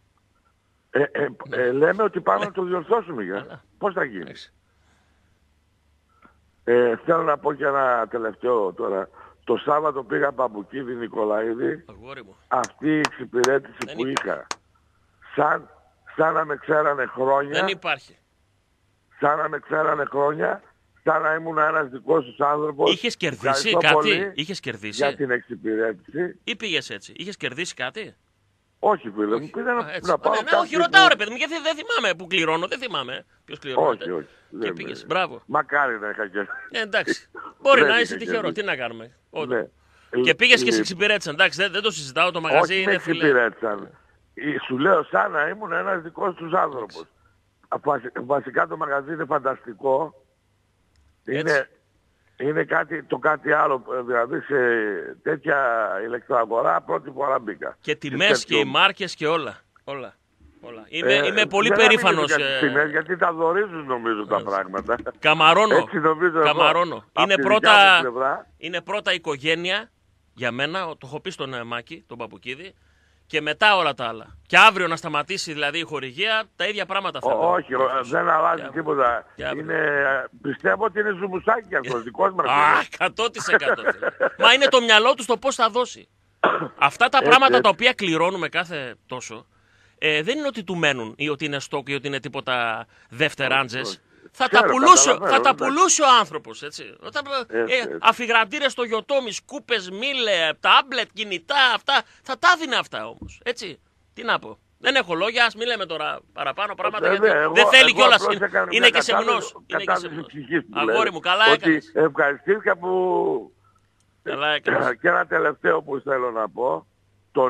[SPEAKER 10] Λέμε ότι πάμε να το διορθώσουμε για. Πώς θα γίνει.
[SPEAKER 1] Εντάξει.
[SPEAKER 10] Θέλω να πω και ένα τελευταίο τώρα. Το Σάββατο πήγα Παμπουκίδη Νικολαίδη.
[SPEAKER 1] Αγόρι μου.
[SPEAKER 10] Αυτή η εξυπηρέτηση
[SPEAKER 1] Δεν
[SPEAKER 10] που
[SPEAKER 1] υπάρχει.
[SPEAKER 10] είχα. Σαν να με ξέρανε χρόνια.
[SPEAKER 1] Δεν υπάρχει.
[SPEAKER 10] Σαν να με ξέρανε χρόνια. Σαν να ήμουν ένας δικός τους άνθρωπος.
[SPEAKER 1] Είχες κερδίσει
[SPEAKER 10] Ευχαριστώ
[SPEAKER 1] κάτι.
[SPEAKER 10] πολύ
[SPEAKER 1] Είχες κερδίσει.
[SPEAKER 10] για την εξυπηρέτηση.
[SPEAKER 1] Ή πήγες έτσι. Είχες κερδίσει κάτι.
[SPEAKER 10] Όχι φίλε μου, πήγα
[SPEAKER 1] Έτσι.
[SPEAKER 10] να πάω
[SPEAKER 1] Ναι,
[SPEAKER 10] κάτι
[SPEAKER 1] όχι, ρωτάω ρε παιδί μου, γιατί δεν θυμάμαι που κληρώνω. Δεν θυμάμαι ποιος κληρώνεται.
[SPEAKER 10] Όχι.
[SPEAKER 1] Και
[SPEAKER 10] δεν-
[SPEAKER 1] πήγες. Μπράβο.
[SPEAKER 10] Μακάρι να είχα και...
[SPEAKER 1] Εντάξει. Μπορεί
[SPEAKER 10] Δεν
[SPEAKER 1] να
[SPEAKER 10] είχα
[SPEAKER 1] είσαι τυχερό.
[SPEAKER 10] κερδίσει.
[SPEAKER 1] Τι να κάνουμε. Όντως.
[SPEAKER 10] Ναι.
[SPEAKER 1] Και πήγες και σε
[SPEAKER 10] Ε,
[SPEAKER 1] εξυπηρέτησαν. Εντάξει, δεν το συζητάω. Το μαγαζί
[SPEAKER 10] όχι με
[SPEAKER 1] είναι φιλέ.
[SPEAKER 10] εξυπηρέτησαν. Σου λέω σαν να ήμουν ένας δικός τους άνθρωπος. Βασικά το μαγαζί είναι φανταστικό. Είναι κάτι άλλο. Δηλαδή σε τέτοια ηλεκτροαγορά πρώτη φορά μπήκα.
[SPEAKER 1] Και τιμές και οι μάρκες και όλα. Όλα. Είμαι πολύ
[SPEAKER 10] δεν
[SPEAKER 1] περήφανος.
[SPEAKER 10] αμήνω για τις τιμές, γιατί τα δορίζουν νομίζω τα πράγματα.
[SPEAKER 1] Καμαρώνω.
[SPEAKER 10] Έτσι νομίζω εγώ.
[SPEAKER 1] Καμαρώνω.
[SPEAKER 10] Απ'
[SPEAKER 1] Είναι
[SPEAKER 10] τη
[SPEAKER 1] πρώτα,
[SPEAKER 10] δικιά μου πλευρά.
[SPEAKER 1] είναι πρώτα οικογένεια για μένα. Το έχω πει στον Μάκη, τον Παπουκίδη. Και μετά όλα τα άλλα. Και αύριο να σταματήσει δηλαδή η χορηγία, τα ίδια πράγματα θα λέω.
[SPEAKER 10] Όχι, δεν αλλάζει τίποτα. Πιστεύω ότι είναι ζουμουσάκι αυτός, δικός μας.
[SPEAKER 1] Αχ, 100%. Μα είναι το μυαλό του στο πώς θα δώσει. Αυτά τα πράγματα τα οποία κληρώνουμε κάθε τόσο, δεν είναι ότι του μένουν ή ότι είναι στόκ ή ότι είναι τίποτα δευτεράντζες. θα τα πουλούσε ο άνθρωπος, έτσι. Αφιγραντήρες στο Γιοτόμι, σκούπες, μήλε, τάμπλετ, κινητά, αυτά. Θα τα δίνει αυτά όμως, έτσι. Τι να πω. Δεν έχω λόγια, ας μην λέμε τώρα παραπάνω πράγματα, γιατί δεν θέλει κιόλας. Είναι και σεμνός. Αγόρι μου, καλά έκανες.
[SPEAKER 10] Ευχαριστήθηκα που...
[SPEAKER 1] Καλά έκανες.
[SPEAKER 10] Και ένα τελευταίο που θέλω να πω. Το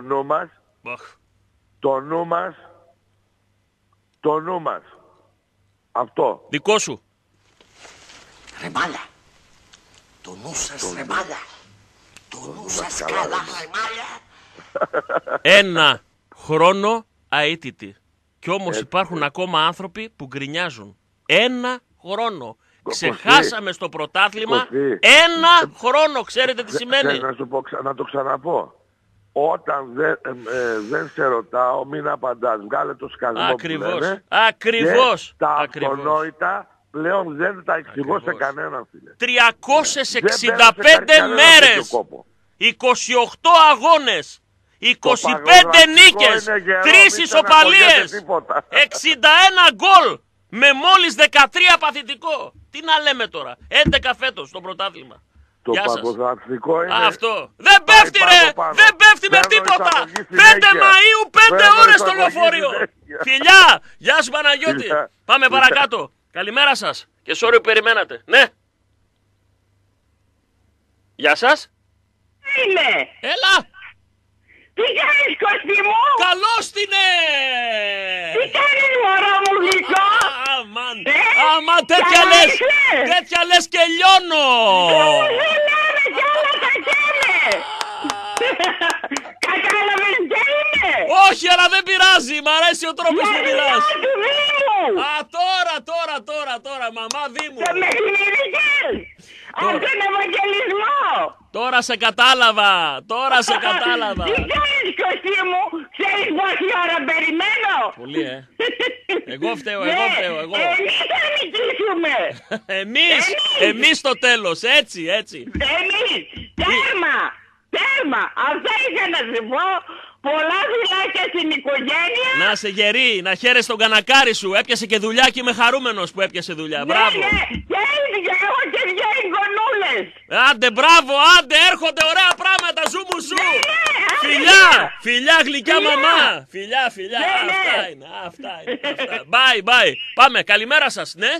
[SPEAKER 10] νου μας. Αυτό.
[SPEAKER 1] Δικό σου.
[SPEAKER 2] Ρε μάλα. Το νου σας ρε μάλα. Το νου σας καλά ρε μάλα.
[SPEAKER 1] Ένα χρόνο αίτητη. Κι όμως υπάρχουν ακόμα άνθρωποι που γκρινιάζουν. Ένα χρόνο. Ξεχάσαμε στο πρωτάθλημα ένα χρόνο. Ξέρετε τι σημαίνει.
[SPEAKER 10] Να το ξαναπώ. Όταν δεν σε ρωτάω, μην απαντάς. Βγάλε το σκασμό που λένε.
[SPEAKER 1] Ακριβώς.
[SPEAKER 10] Και τα αυτονόητα πλέον δεν τα εξηγώ σε κανέναν, φίλε.
[SPEAKER 1] 365 μέρες. 28 αγώνες. 25 νίκες, 3 ισοπαλίες, 61 γκολ, με μόλις 13 παθητικό. Τι να λέμε τώρα, 11 φέτος στο πρωτάθλημα.
[SPEAKER 10] Το παγκοσμιατικό είναι...
[SPEAKER 1] Αυτό. Δεν πέφτει ρε, δεν πέφτει με τίποτα. 5 Μαΐου, 5 ώρες στο λεωφορείο. Φιλιά, γεια σου Παναγιώτη. Πάμε παρακάτω. Καλημέρα σας και sorry που περιμένατε. Ναι. Γεια σας.
[SPEAKER 11] Είναι.
[SPEAKER 1] Έλα.
[SPEAKER 11] Τι κάνεις Κωστή μου?
[SPEAKER 1] Καλώς την
[SPEAKER 11] Τι κάνεις μωρό μου γλυκό?
[SPEAKER 1] Αμάν τέτοια λες και λιώνω.
[SPEAKER 11] Δεν λέμε κι όλα τα καίνε. Κατάλαβες ποια είναι?
[SPEAKER 1] Όχι αλλά δεν πειράζει, μ' αρέσει ο τρόπος που μιλάς.
[SPEAKER 11] του Δήμου.
[SPEAKER 1] Α τώρα μαμά Δήμου.
[SPEAKER 11] Το παιχνίδικες. Από τον Ευαγγελισμό.
[SPEAKER 1] Τώρα σε κατάλαβα.
[SPEAKER 11] Τι κάνεις Κωστή μου? Ξέρεις πόση ώρα περιμένω?
[SPEAKER 1] Πολύ Εγώ φταίω.
[SPEAKER 11] Εμείς θα νικήσουμε.
[SPEAKER 1] Εμείς στο τέλος, έτσι.
[SPEAKER 11] Εμείς. Τέρμα. Αυτά είχα να σου πω. Πολλά φιλάκια στην οικογένεια.
[SPEAKER 1] Να σε γερή, να χαίρεσαι τον κανακάρι σου. Έπιασε και δουλειά και είμαι χαρούμενος που έπιασε δουλειά. Μπράβο.
[SPEAKER 11] Ναι, και έχω και 2 εγγονούλες.
[SPEAKER 1] Άντε, μπράβο, έρχονται ωραία πράγματα, ζου μου σου. Φιλιά, γλυκιά μαμά. Φιλιά. Αυτά είναι. Bye. Πάμε, καλημέρα σας, ναι.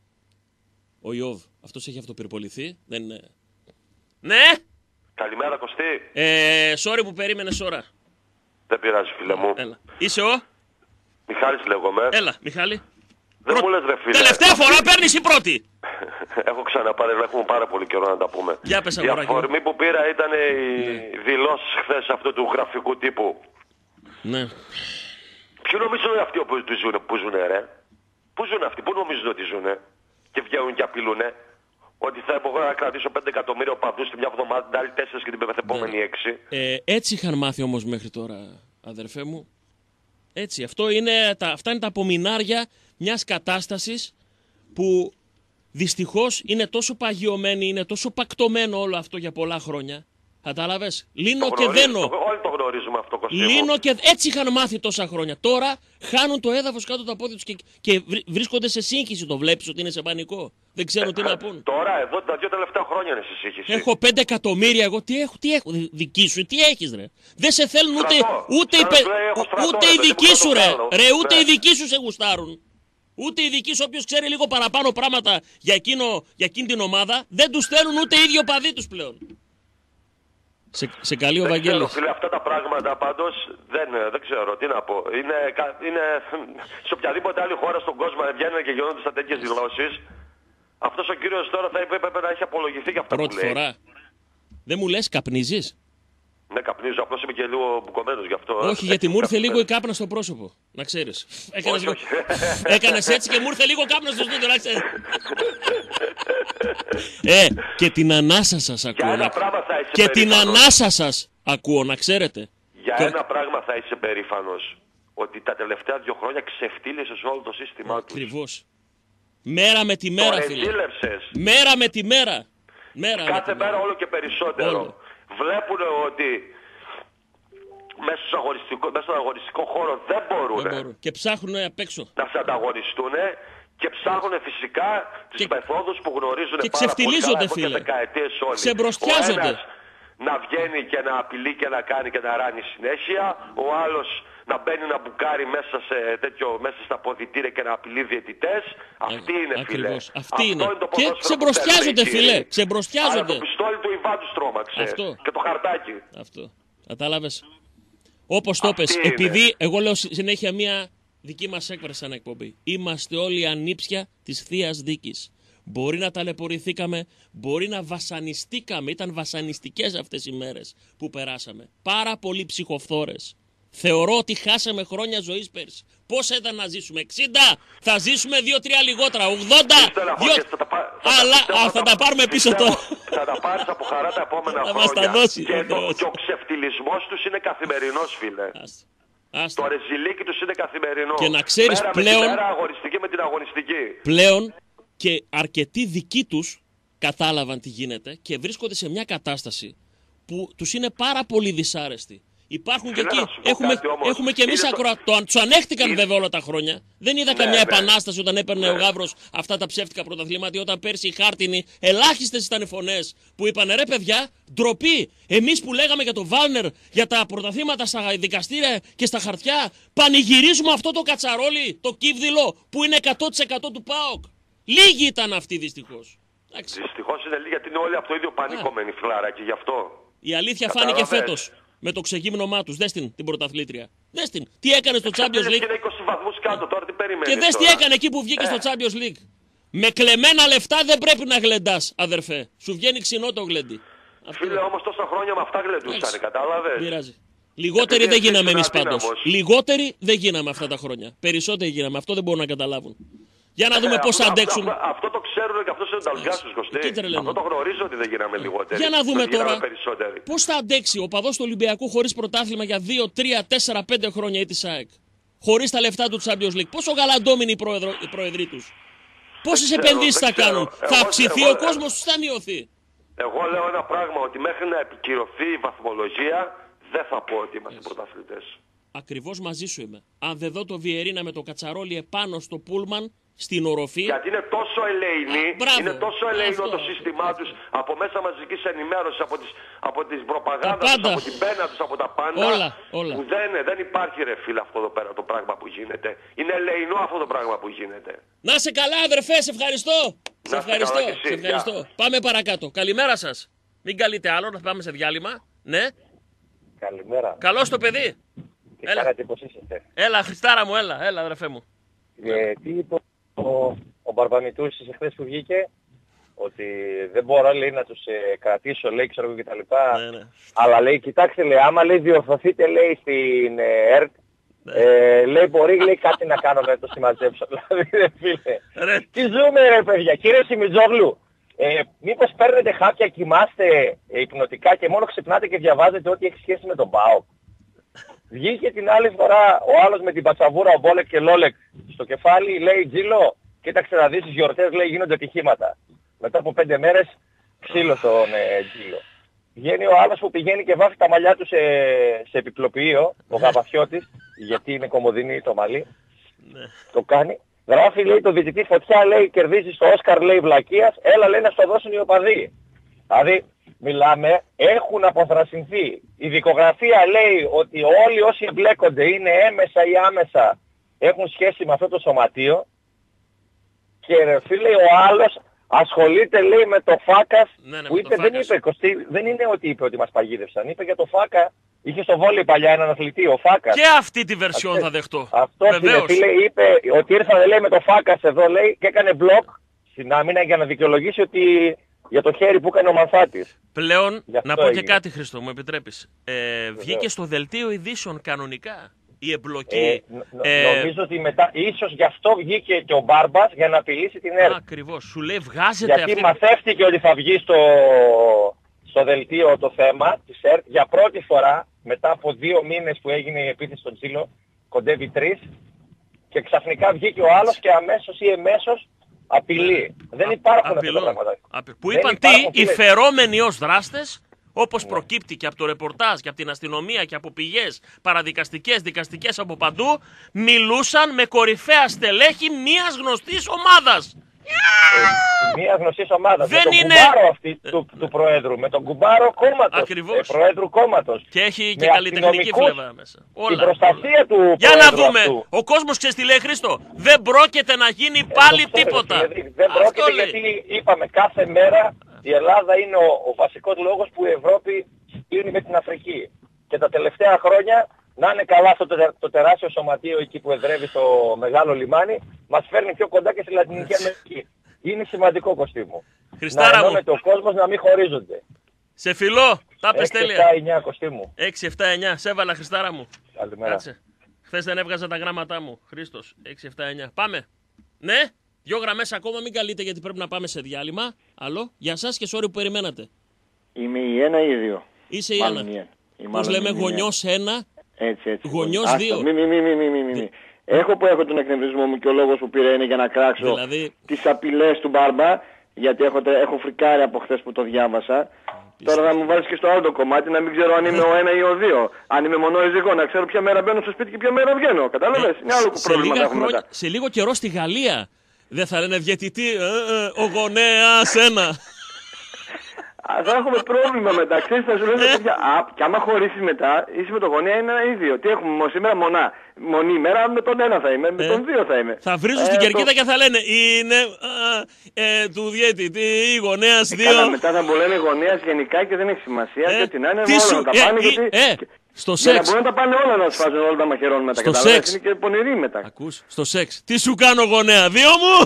[SPEAKER 1] Ο Ιώβ, αυτός έχει αυτοπυρποληθεί, δεν είναι. Ναι.
[SPEAKER 12] Καλημέρα Κωστή.
[SPEAKER 1] Sorry που περίμενες ώρα.
[SPEAKER 12] Δεν πειράζει φίλε μου.
[SPEAKER 1] Έλα. Είσαι ο?
[SPEAKER 12] Μιχάλης λέγομαι.
[SPEAKER 1] Έλα, Μιχάλη.
[SPEAKER 12] Δεν μου λες ρε φίλε.
[SPEAKER 1] Τελευταία φορά παίρνεις η πρώτη.
[SPEAKER 12] Έχω ξαναπάρει, έχουμε πάρα πολύ καιρό να τα πούμε.
[SPEAKER 1] Για πες
[SPEAKER 12] η
[SPEAKER 1] αγοράκι.
[SPEAKER 12] αφορμή που πήρα ήταν οι δηλώσεις χθες αυτού του γραφικού τύπου.
[SPEAKER 1] Ναι.
[SPEAKER 12] Ποιο νομίζουν αυτοί που ζουνε ρε? Πού ζουν αυτοί, πού νομίζουν ότι ζουνε? Και βγαίνουν και απειλουνε ότι θα μπορώ να κρατήσω 5 εκατομμύρια οπαδούς τη μια εβδομάδα, την άλλη 4 και την επόμενη 6.
[SPEAKER 1] Έτσι είχαν μάθει όμως μέχρι τώρα, αδερφέ μου. Έτσι, αυτά είναι τα απομεινάρια μιας κατάστασης που δυστυχώς είναι τόσο παγιωμένη, είναι τόσο πακτωμένο όλο αυτό για πολλά χρόνια. Κατάλαβες, λύνω και δένω.
[SPEAKER 12] Όλοι το γνωρίζουμε αυτό, Κωστή.
[SPEAKER 1] Λύνω και έτσι είχαν μάθει τόσα χρόνια. Τώρα χάνουν το έδαφος κάτω τα πόδια τους και βρίσκονται σε σύγχυση. Το βλέπεις ότι είναι σε πανικό. Δεν ξέρουν τι να πούν.
[SPEAKER 12] Τώρα, εδώ τα 2 τελευταία χρόνια είναι σε σύγχυση.
[SPEAKER 1] Έχω 5 εκατομμύρια εγώ. Τι έχω δική σου, τι έχεις ρε? Δεν σε θέλουν ούτε οι δικοί σου ρε. Ούτε οι δικοί σου σε γουστάρουν. Ούτε οι δικοί σου, όποιος ξέρει λίγο παραπάνω πράγματα για εκείνη την ομάδα, δεν τους στέλνουν ούτε οι ίδιοι οπαδοί τους πλέον. Σε καλή ο Βαγγέλης.
[SPEAKER 12] Φίλε, αυτά τα πράγματα πάντως δεν ξέρω τι να πω. Είναι σε οποιαδήποτε άλλη χώρα στον κόσμο να βγαίνουν και γίνονται στα τέτοιες δηλώσεις. Αυτός ο κύριος τώρα θα έπρεπε να έχει απολογηθεί για αυτά που λέει.
[SPEAKER 1] Πρώτη φορά. Δεν μου λες, καπνίζεις?
[SPEAKER 12] Ναι, καπνίζω, απλώς είμαι και λίγο μπουκωμένος γι' αυτό.
[SPEAKER 1] Όχι, γιατί μου ήρθε λίγο η κάπνα στο πρόσωπο. Να ξέρεις. Έκανες έτσι και μου ήρθε λίγο κάπνα στο στούντιο, να ξέρεις. Και την ανάσα σας ακούω. Και την ανάσα σας ακούω, να ξέρετε.
[SPEAKER 12] Για ένα πράγμα θα είσαι περήφανος. Ότι τα τελευταία 2 χρόνια ξεφτύλισες όλο το σύστημά τους.
[SPEAKER 1] Ακριβώς. Μέρα με τη μέρα, φίλε. Μέρα με τη μέρα.
[SPEAKER 12] Κάθε μέρα όλο και περισσότερο. Βλέπουν ότι μέσα στον αγωνιστικό χώρο δεν μπορούν
[SPEAKER 1] και ψάχνουν απ' έξω
[SPEAKER 12] να σε ανταγωνιστούν Και ψάχνουν φυσικά τις μεθόδους που γνωρίζουν
[SPEAKER 1] και
[SPEAKER 12] πάρα πολύ καλά εδώ
[SPEAKER 1] φίλε.
[SPEAKER 12] και δεκαετίες όλοι.
[SPEAKER 1] Ξεμπροστιάζονται.
[SPEAKER 12] Ο ένας να βγαίνει και να απειλεί και να κάνει και να ράνει συνέχεια, ο άλλος να μπαίνει να μπουκάρει μέσα στα ποδητήρια και να απειλεί διαιτητές. Αυτή είναι, φίλε.
[SPEAKER 1] Αυτή είναι.
[SPEAKER 12] Το
[SPEAKER 1] και ξεμπροστιάζονται, φίλε. Ξεμπροστιάζονται.
[SPEAKER 12] Αλλά το πιστόλι του Ιβάν τους τρόμαξε. Και το χαρτάκι.
[SPEAKER 1] Αυτό. Κατάλαβες. Όπως το πες, επειδή εγώ λέω συνέχεια μία δική μας έκφραση σαν εκπομπή. Είμαστε όλοι ανήψια της Θείας Δίκης. Μπορεί να ταλαιπωρηθήκαμε, μπορεί να βασανιστήκαμε. Ήταν βασανιστικές αυτές οι μέρες που περάσαμε. Πάρα πολλοί ψυχοφθόρες. Θεωρώ ότι χάσαμε χρόνια ζωής πέρσι. Πώς ήταν να ζήσουμε? 60, θα ζήσουμε 2-3 λιγότερα, 80, αλλά θα τα πάρουμε πίσω τώρα.
[SPEAKER 12] Θα τα πάρεις από χαρά τα επόμενα χρόνια.
[SPEAKER 1] Μας τα δώσει.
[SPEAKER 12] Και ο ξεφτυλισμός τους είναι καθημερινός, φίλε. Το ρεζιλίκι τους είναι καθημερινό.
[SPEAKER 1] Και να ξέρεις
[SPEAKER 12] μέρα
[SPEAKER 1] πλέον,
[SPEAKER 12] με τη μέρα, αγωνιστική με την αγωνιστική.
[SPEAKER 1] Πλέον και αρκετοί δικοί τους κατάλαβαν τι γίνεται και βρίσκονται σε μια κατάσταση που τους είναι πάρα πολύ δυσάρεστη. Υπάρχουν και εκεί. Έχουμε και εμείς τους ανέχτηκαν βέβαια όλα τα χρόνια. Δεν είδα καμιά επανάσταση όταν έπαιρνε ο Γαύρος αυτά τα ψεύτικα πρωταθλήματα. Όταν πέρσι οι χάρτινοι, ελάχιστες ήταν οι φωνές που είπαν ρε παιδιά, ντροπή. Εμείς που λέγαμε για το Βάλνερ, για τα πρωταθλήματα στα δικαστήρια και στα χαρτιά, πανηγυρίζουμε αυτό το κατσαρόλι, το κύβδηλο που είναι 100% του ΠΑΟΚ. Λίγοι ήταν αυτοί δυστυχώς.
[SPEAKER 12] Δυστυχώς είναι λίγοι γιατί είναι όλοι από το ίδιο πανίκομενοι, φιλαράκι, γι' αυτό.
[SPEAKER 1] Η αλήθεια φάνηκε φέτος. Με το ξεγύμνωμά τους. Δες την πρωταθλήτρια. Δες την. Τι έκανε στο Champions League.
[SPEAKER 12] Είναι 20 βαθμούς κάτω τώρα, τι περιμένεις.
[SPEAKER 1] Και δες τι έκανε εκεί που βγήκε στο Champions League. Με κλεμμένα λεφτά δεν πρέπει να γλεντάς, αδερφέ. Σου βγαίνει ξινό το γλέντι.
[SPEAKER 12] Φίλε, όμως τόσα χρόνια με αυτά γλεντούσανε, κατάλαβες.
[SPEAKER 1] Πειράζει. Λιγότεροι δεν γίναμε εμείς πάντως. Λιγότεροι δεν γίναμε αυτά τα χρόνια. Περισσότεροι γίναμε. Αυτό δεν μπορούν να καταλάβουν. Για να δούμε πώς θα αντέξουν.
[SPEAKER 12] Αυτό το ξέρουν και αυτός είναι ο ταλγιάς τους, Κωστή. Αυτό το γνωρίζω ότι δεν γίναμε λιγότεροι.
[SPEAKER 1] Για να δούμε τώρα πώς θα αντέξει ο παδός του Ολυμπιακού χωρίς πρωτάθλημα για 2, 3, 4, 5 χρόνια ή της ΑΕΚ. Χωρίς τα λεφτά του Champions League. Πόσο γαλαντόμινοι οι πρόεδροι τους. Πόσες επενδύσεις θα κάνουν. Θα αυξηθεί ο κόσμος, θα μειωθεί.
[SPEAKER 12] Εγώ λέω ένα πράγμα, ότι μέχρι να επικυρωθεί η βαθμολογία δεν θα πω ότι είμαστε πρωταθλητές.
[SPEAKER 1] Ακριβώς μαζί σου είμαι. Αν δεν δω το Βιερίνα με το κατσαρόλι επάνω στο πούλμαν, στην οροφή.
[SPEAKER 12] Γιατί είναι τόσο ελεηνή, είναι τόσο ελεηνό το σύστημά τους από μέσα μαζικής ενημέρωσης, από τις προπαγάνδα τους, από την πένα τους, από τα πάντα.
[SPEAKER 1] Όλα.
[SPEAKER 12] Που δεν υπάρχει ρε φίλε αυτό εδώ πέρα το πράγμα που γίνεται. Είναι ελεηνό αυτό το πράγμα που γίνεται.
[SPEAKER 1] Να σε καλά αδερφέ, σε ευχαριστώ. Σε ευχαριστώ. Πάμε παρακάτω. Καλημέρα σας. Μην καλείτε άλλο, να πάμε σε διάλειμμα. Ναι.
[SPEAKER 13] Καλημέρα.
[SPEAKER 1] Καλώς το παιδί.
[SPEAKER 13] Τι κάνετε, πώς είσαστε.
[SPEAKER 1] Έλα, Χριστάρα μου, έλα αδερφέ μου.
[SPEAKER 13] Τι είπε ο Μπαρμπαμιτούς εχθές που βγήκε, ότι δεν μπορώ, λέει, να τους κρατήσω, λέει, ξέρω εγώ κτλ. Ναι. Αλλά λέει, κοιτάξτε, λέει, άμα, λέει, διορθωθείτε, λέει, στην ΕΡΤ, λέει, μπορεί, λέει, κάτι να κάνω να το συμμαζέψω. Δηλαδή, ρε φίλε, τι ζούμε, ρε παιδιά. Κύριε Σιμιτζόγλου, μήπως παίρνετε χάπια, κοιμάστε υπνοτικά και μόνο ξυπνάτε και διαβάζετε ό,τι έχει σχέση με τον ΠΑΟΚ. Βγήκε την άλλη φορά ο άλλος με την πατσαβούρα, ο Μπόλεκ και Λόλεκ στο κεφάλι, λέει, Τζίλο, κοίταξε να δεις τις γιορτές, λέει, γίνονται ατυχήματα. Μετά από 5 μέρες ξύλο στον Τζίλο. Βγαίνει ο άλλος που πηγαίνει και βάφει τα μαλλιά του σε επιπλοποιείο, ο Γαβαφιώτης, γιατί είναι κομμωδινή το μαλλί, το κάνει. Γράφει, λέει, το διαιτητή φωτιά, λέει, κερδίζει στο Όσκαρ, λέει, βλακίας, έλα, λέει, να στο δώσουν οι οπαδοί. Δηλαδή, μιλάμε, έχουν αποθρασινθεί. Η δικογραφία λέει ότι όλοι όσοι εμπλέκονται είναι έμεσα ή άμεσα έχουν σχέση με αυτό το σωματείο και ρε φίλε ο άλλος ασχολείται, λέει, με το Φάκας που είπε, δεν είναι ότι είπε ότι μας παγίδευσαν, είπε για το Φάκα, είχε στο βόλεϊ παλιά έναν αθλητή, ο Φάκας.
[SPEAKER 1] Και αυτή τη βερσιόν θα δεχτώ.
[SPEAKER 13] Αυτό φίλε, είπε ότι ήρθαν, λέει, με το Φάκας εδώ, λέει, και έκανε μπλοκ στην άμυνα για να δικαιολογήσει ότι για το χέρι που έκανε ο Μανθάτης.
[SPEAKER 1] Πλέον, να πω και κάτι, Χρήστο, μου επιτρέπεις. Βγήκε στο δελτίο ειδήσεων κανονικά η εμπλοκή.
[SPEAKER 13] Νομίζω ότι μετά, ίσως γι' αυτό βγήκε και ο Μπάρμπας για να απειλήσει την ΕΡΤ.
[SPEAKER 1] Ακριβώς. Σου λέει βγάζετε
[SPEAKER 13] γιατί αυτή... μαθεύτηκε ότι θα βγει στο δελτίο το θέμα της ΕΡΤ για πρώτη φορά μετά από 2 μήνες που έγινε η επίθεση στον Τζίλο, κοντεύει 3, και ξαφνικά βγήκε ο άλλος και αμέσως ή εμέσως απειλή. Δεν υπάρχουν αυτά τα πράγματα.
[SPEAKER 1] Που είπαν τι, οι φερόμενοι ως δράστες όπως προκύπτει και από το ρεπορτάζ και από την αστυνομία και από πηγές παραδικαστικές, δικαστικές από παντού, μιλούσαν με κορυφαία στελέχη μιας γνωστής ομάδας.
[SPEAKER 13] Μια γνωστή ομάδα.
[SPEAKER 1] Δεν
[SPEAKER 13] με τον
[SPEAKER 1] είναι...
[SPEAKER 13] κουμπάρο αυτή του Προέδρου. Με τον κουμπάρο κόμματος.
[SPEAKER 1] Ακριβώς.
[SPEAKER 13] Προέδρου κόμματος.
[SPEAKER 1] Και έχει και καλλιτεχνική φλέβα μέσα.
[SPEAKER 13] Όλα. Την προστασία του.
[SPEAKER 1] Για να δούμε. Αυτού. Ο κόσμος ξέρει τι λέει, Χρήστο. Δεν πρόκειται να γίνει πάλι τίποτα.
[SPEAKER 13] Δεν πρόκειται γιατί είπαμε κάθε μέρα η Ελλάδα είναι ο βασικός λόγος που η Ευρώπη κλείνει με την Αφρική. Και τα τελευταία χρόνια να είναι καλά αυτό το τεράστιο σωματείο εκεί που εδρεύει στο μεγάλο λιμάνι, μας φέρνει πιο κοντά και στη Λατινική Αμερική. Είναι σημαντικό, Κωστή μου.
[SPEAKER 1] Χριστάρα
[SPEAKER 13] να ενώνεται ο κόσμος, να μην χωρίζονται.
[SPEAKER 1] Σε φιλό, τα πες τέλεια.
[SPEAKER 13] 6-7-9, Κωστή μου.
[SPEAKER 1] 6-7-9, σε έβαλα, Χριστάρα μου.
[SPEAKER 13] Καλημέρα.
[SPEAKER 1] Χθες δεν έβγαζα τα γράμματά μου. Χρήστος, 6-7-9. Πάμε. Ναι, 2 γραμμές ακόμα, μην καλείτε γιατί πρέπει να πάμε σε διάλειμμα. Άλλο, για σας και sorry που περιμένατε.
[SPEAKER 14] Είμαι η 1 ή η 2.
[SPEAKER 1] Είσαι η 1. Πώς λέμε, γονιός 1.
[SPEAKER 14] Έτσι.
[SPEAKER 1] Γονιός 2.
[SPEAKER 14] Μη. Έχω τον εκνευρισμό μου και ο λόγος που πήρα είναι για να κράξω τις απειλές του Μπάρμπα, γιατί έχω φρικάρει από χθες που το διάβασα. Τώρα θα μου βάλεις και στο άλλο το κομμάτι, να μην ξέρω αν είμαι ο 1 ή ο 2. Αν είμαι μονόριζικο, να ξέρω ποια μέρα μπαίνω στο σπίτι και ποια μέρα βγαίνω. Κατάλαβες? Είναι άλλο πρόβλημα θα έχουμε μετά.
[SPEAKER 1] Σε λίγο καιρό στη Γαλλία δεν θα λένε διαιτητή ο γονέας 1.
[SPEAKER 14] Θα έχουμε πρόβλημα μετά. Ξέρεις, θα σου λένε παιδιά, και άμα χωρίσεις μετά, είσαι με το γονέα 1 ή 2. Τι έχουμε σήμερα μονή ημέρα, με τον 1 θα είμαι, με τον 2 θα είμαι.
[SPEAKER 1] Θα βρίζουν στην κερκίδα και θα λένε είναι του διαιτητή ή γονέας 2.
[SPEAKER 14] Καλά, μετά θα μου λένε γονέας γενικά και δεν έχει σημασία και ό,τι να είναι όλα να τα πάνε γιατί...
[SPEAKER 1] Στο σεξ.
[SPEAKER 14] Για να μπορούν να τα πάνε όλα να σφάζουν όλα τα μαχαιρών μετά.
[SPEAKER 1] Στο σεξ.
[SPEAKER 14] Είναι και πονηροί μετά.
[SPEAKER 1] Ακούς, στο σεξ. Τι σου κάνω γονέα, 2 μου!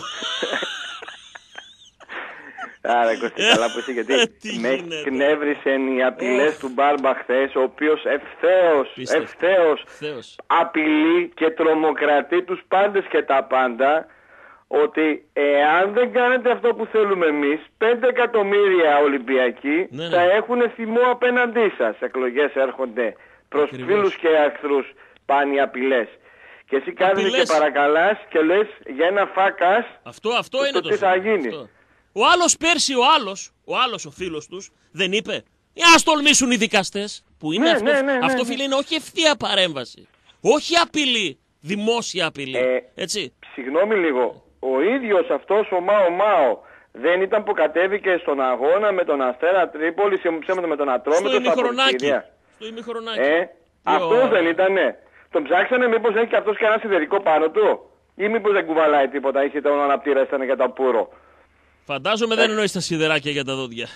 [SPEAKER 14] Άρα, Κωστή, καλά που είσαι, γιατί με εκνεύρισαν οι απειλές του Μπάρμπα χθες, ο οποίος ευθέως απειλεί και τρομοκρατεί τους πάντες και τα πάντα, ότι εάν δεν κάνετε αυτό που θέλουμε εμείς, 5 εκατομμύρια Ολυμπιακοί θα έχουν θυμό απέναντί σας. Εκλογές έρχονται, προς φίλους και εχθρούς πάνε οι απειλές. Και εσύ κάθεσαι και παρακαλάς και λες για ένα φάκας
[SPEAKER 1] αυτό είναι το
[SPEAKER 14] τι θα γίνει.
[SPEAKER 1] Αυτό. Ο άλλος πέρσι, ο άλλος ο φίλος τους, δεν είπε ας τολμήσουν οι δικαστές. Που είναι αυτό φίλε είναι όχι ευθεία παρέμβαση. Όχι απειλή, δημόσια απειλή. Έτσι.
[SPEAKER 14] Συγγνώμη λίγο, ο ίδιος αυτός ο Μάο δεν ήταν που κατέβηκε στον αγώνα με τον Αστέρα Τρίπολη, με τον Ατρόμητο,
[SPEAKER 1] στο ημιχρονάκι.
[SPEAKER 14] Αυτό δεν ήτανε. Τον ψάξανε μήπως έχει και αυτός κανένα σιδερικό πάνω του ή μήπως δεν κουβαλάει τίποτα, είχε τον αναπτήρα, ήταν για τα πουρο.
[SPEAKER 1] Φαντάζομαι δεν εννοείς τα σιδεράκια για τα δόντια.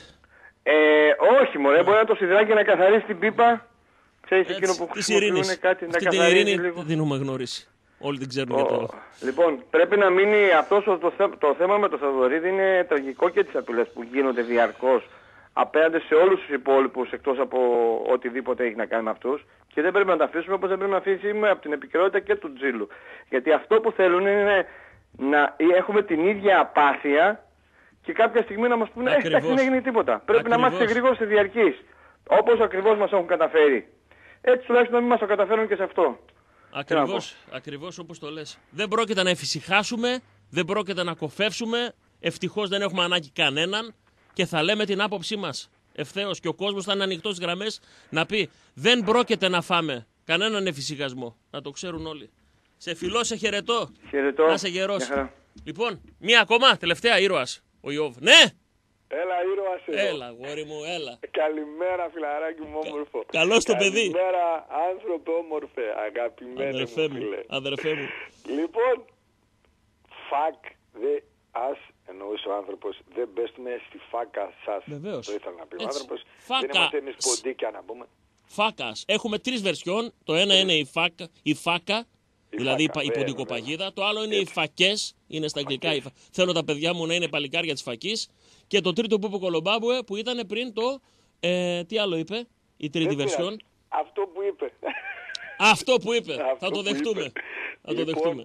[SPEAKER 14] Όχι μωρέ, μπορεί να το σιδεράκι να καθαρίσει την πίπα. Ξέρεις εκείνο που χρησιμοποιούν κάτι να καθαρίσει λίγο.
[SPEAKER 1] Δεν την έχουμε γνωρίσει. Όλοι την ξέρουν για το...
[SPEAKER 14] Λοιπόν, πρέπει να μείνει αυτό το θέμα με το Θοδωρίδη, είναι τραγικό και τις απειλές που γίνονται διαρκώς απέναντι σε όλους τους υπόλοιπους εκτός από οτιδήποτε έχει να κάνει με αυτούς, και δεν πρέπει να τα αφήσουμε όπως δεν πρέπει να αφήσουμε από την επικαιρότητα και του Τζίλου. Γιατί αυτό που θέλουν είναι να έχουμε την ίδια απάθεια και κάποια στιγμή να μας πούνε δεν έγινε τίποτα. Πρέπει να είμαστε γρήγοροι και διαρκείς. Όπως ακριβώς μας έχουν καταφέρει. Έτσι τουλάχιστον να μην μας το καταφέρουν και σε αυτό.
[SPEAKER 1] Ακριβώς όπως το λες. Δεν πρόκειται να εφησυχάσουμε, δεν πρόκειται να κοφεύσουμε. Ευτυχώς δεν έχουμε ανάγκη κανέναν και θα λέμε την άποψή μας ευθέως. Και ο κόσμος θα είναι ανοιχτός στις γραμμές να πει δεν πρόκειται να φάμε κανέναν εφησυχασμό. Να το ξέρουν όλοι. Σε φιλώ, σε χαιρετώ.
[SPEAKER 14] Χαιρετώ.
[SPEAKER 1] Να σε γερός. Λοιπόν, μία ακόμα, τελευταία ήρωας. Ο Ιώβ. Ναι!
[SPEAKER 15] Έλα, ήρωας εδώ.
[SPEAKER 1] Έλα, γόρι μου, έλα.
[SPEAKER 15] Καλημέρα, φιλαράκι μου όμορφο.
[SPEAKER 1] Καλώς το παιδί.
[SPEAKER 15] Καλημέρα, άνθρωπε όμορφε, αγαπημένε
[SPEAKER 1] αδερφέ μου.
[SPEAKER 15] Λοιπόν, fuck the us, εννοούσε ο άνθρωπος, δεν πέστουμε στη φάκα σας.
[SPEAKER 1] Βεβαίως.
[SPEAKER 15] Το ήθελα να πει ο άνθρωπος.
[SPEAKER 1] Φάκα.
[SPEAKER 15] Δεν είμαστε εμείς ποντίκια να πούμε.
[SPEAKER 1] Φάκας. Έχουμε 3 βερσιόν. Το ένα είναι η φάκα. Δηλαδή η ποντικοπαγίδα. Το άλλο είναι οι φακές, είναι στα αγγλικά. Θέλω τα παιδιά μου να είναι παλικάρια της φακής. Και το τρίτο που είπε ο Κολομπάμπουε που ήταν πριν το. Τι άλλο είπε, η τρίτη βερσιόν.
[SPEAKER 15] Αυτό που είπε.
[SPEAKER 1] Αυτό που είπε. Θα το δεχτούμε. Θα το δεχτούμε.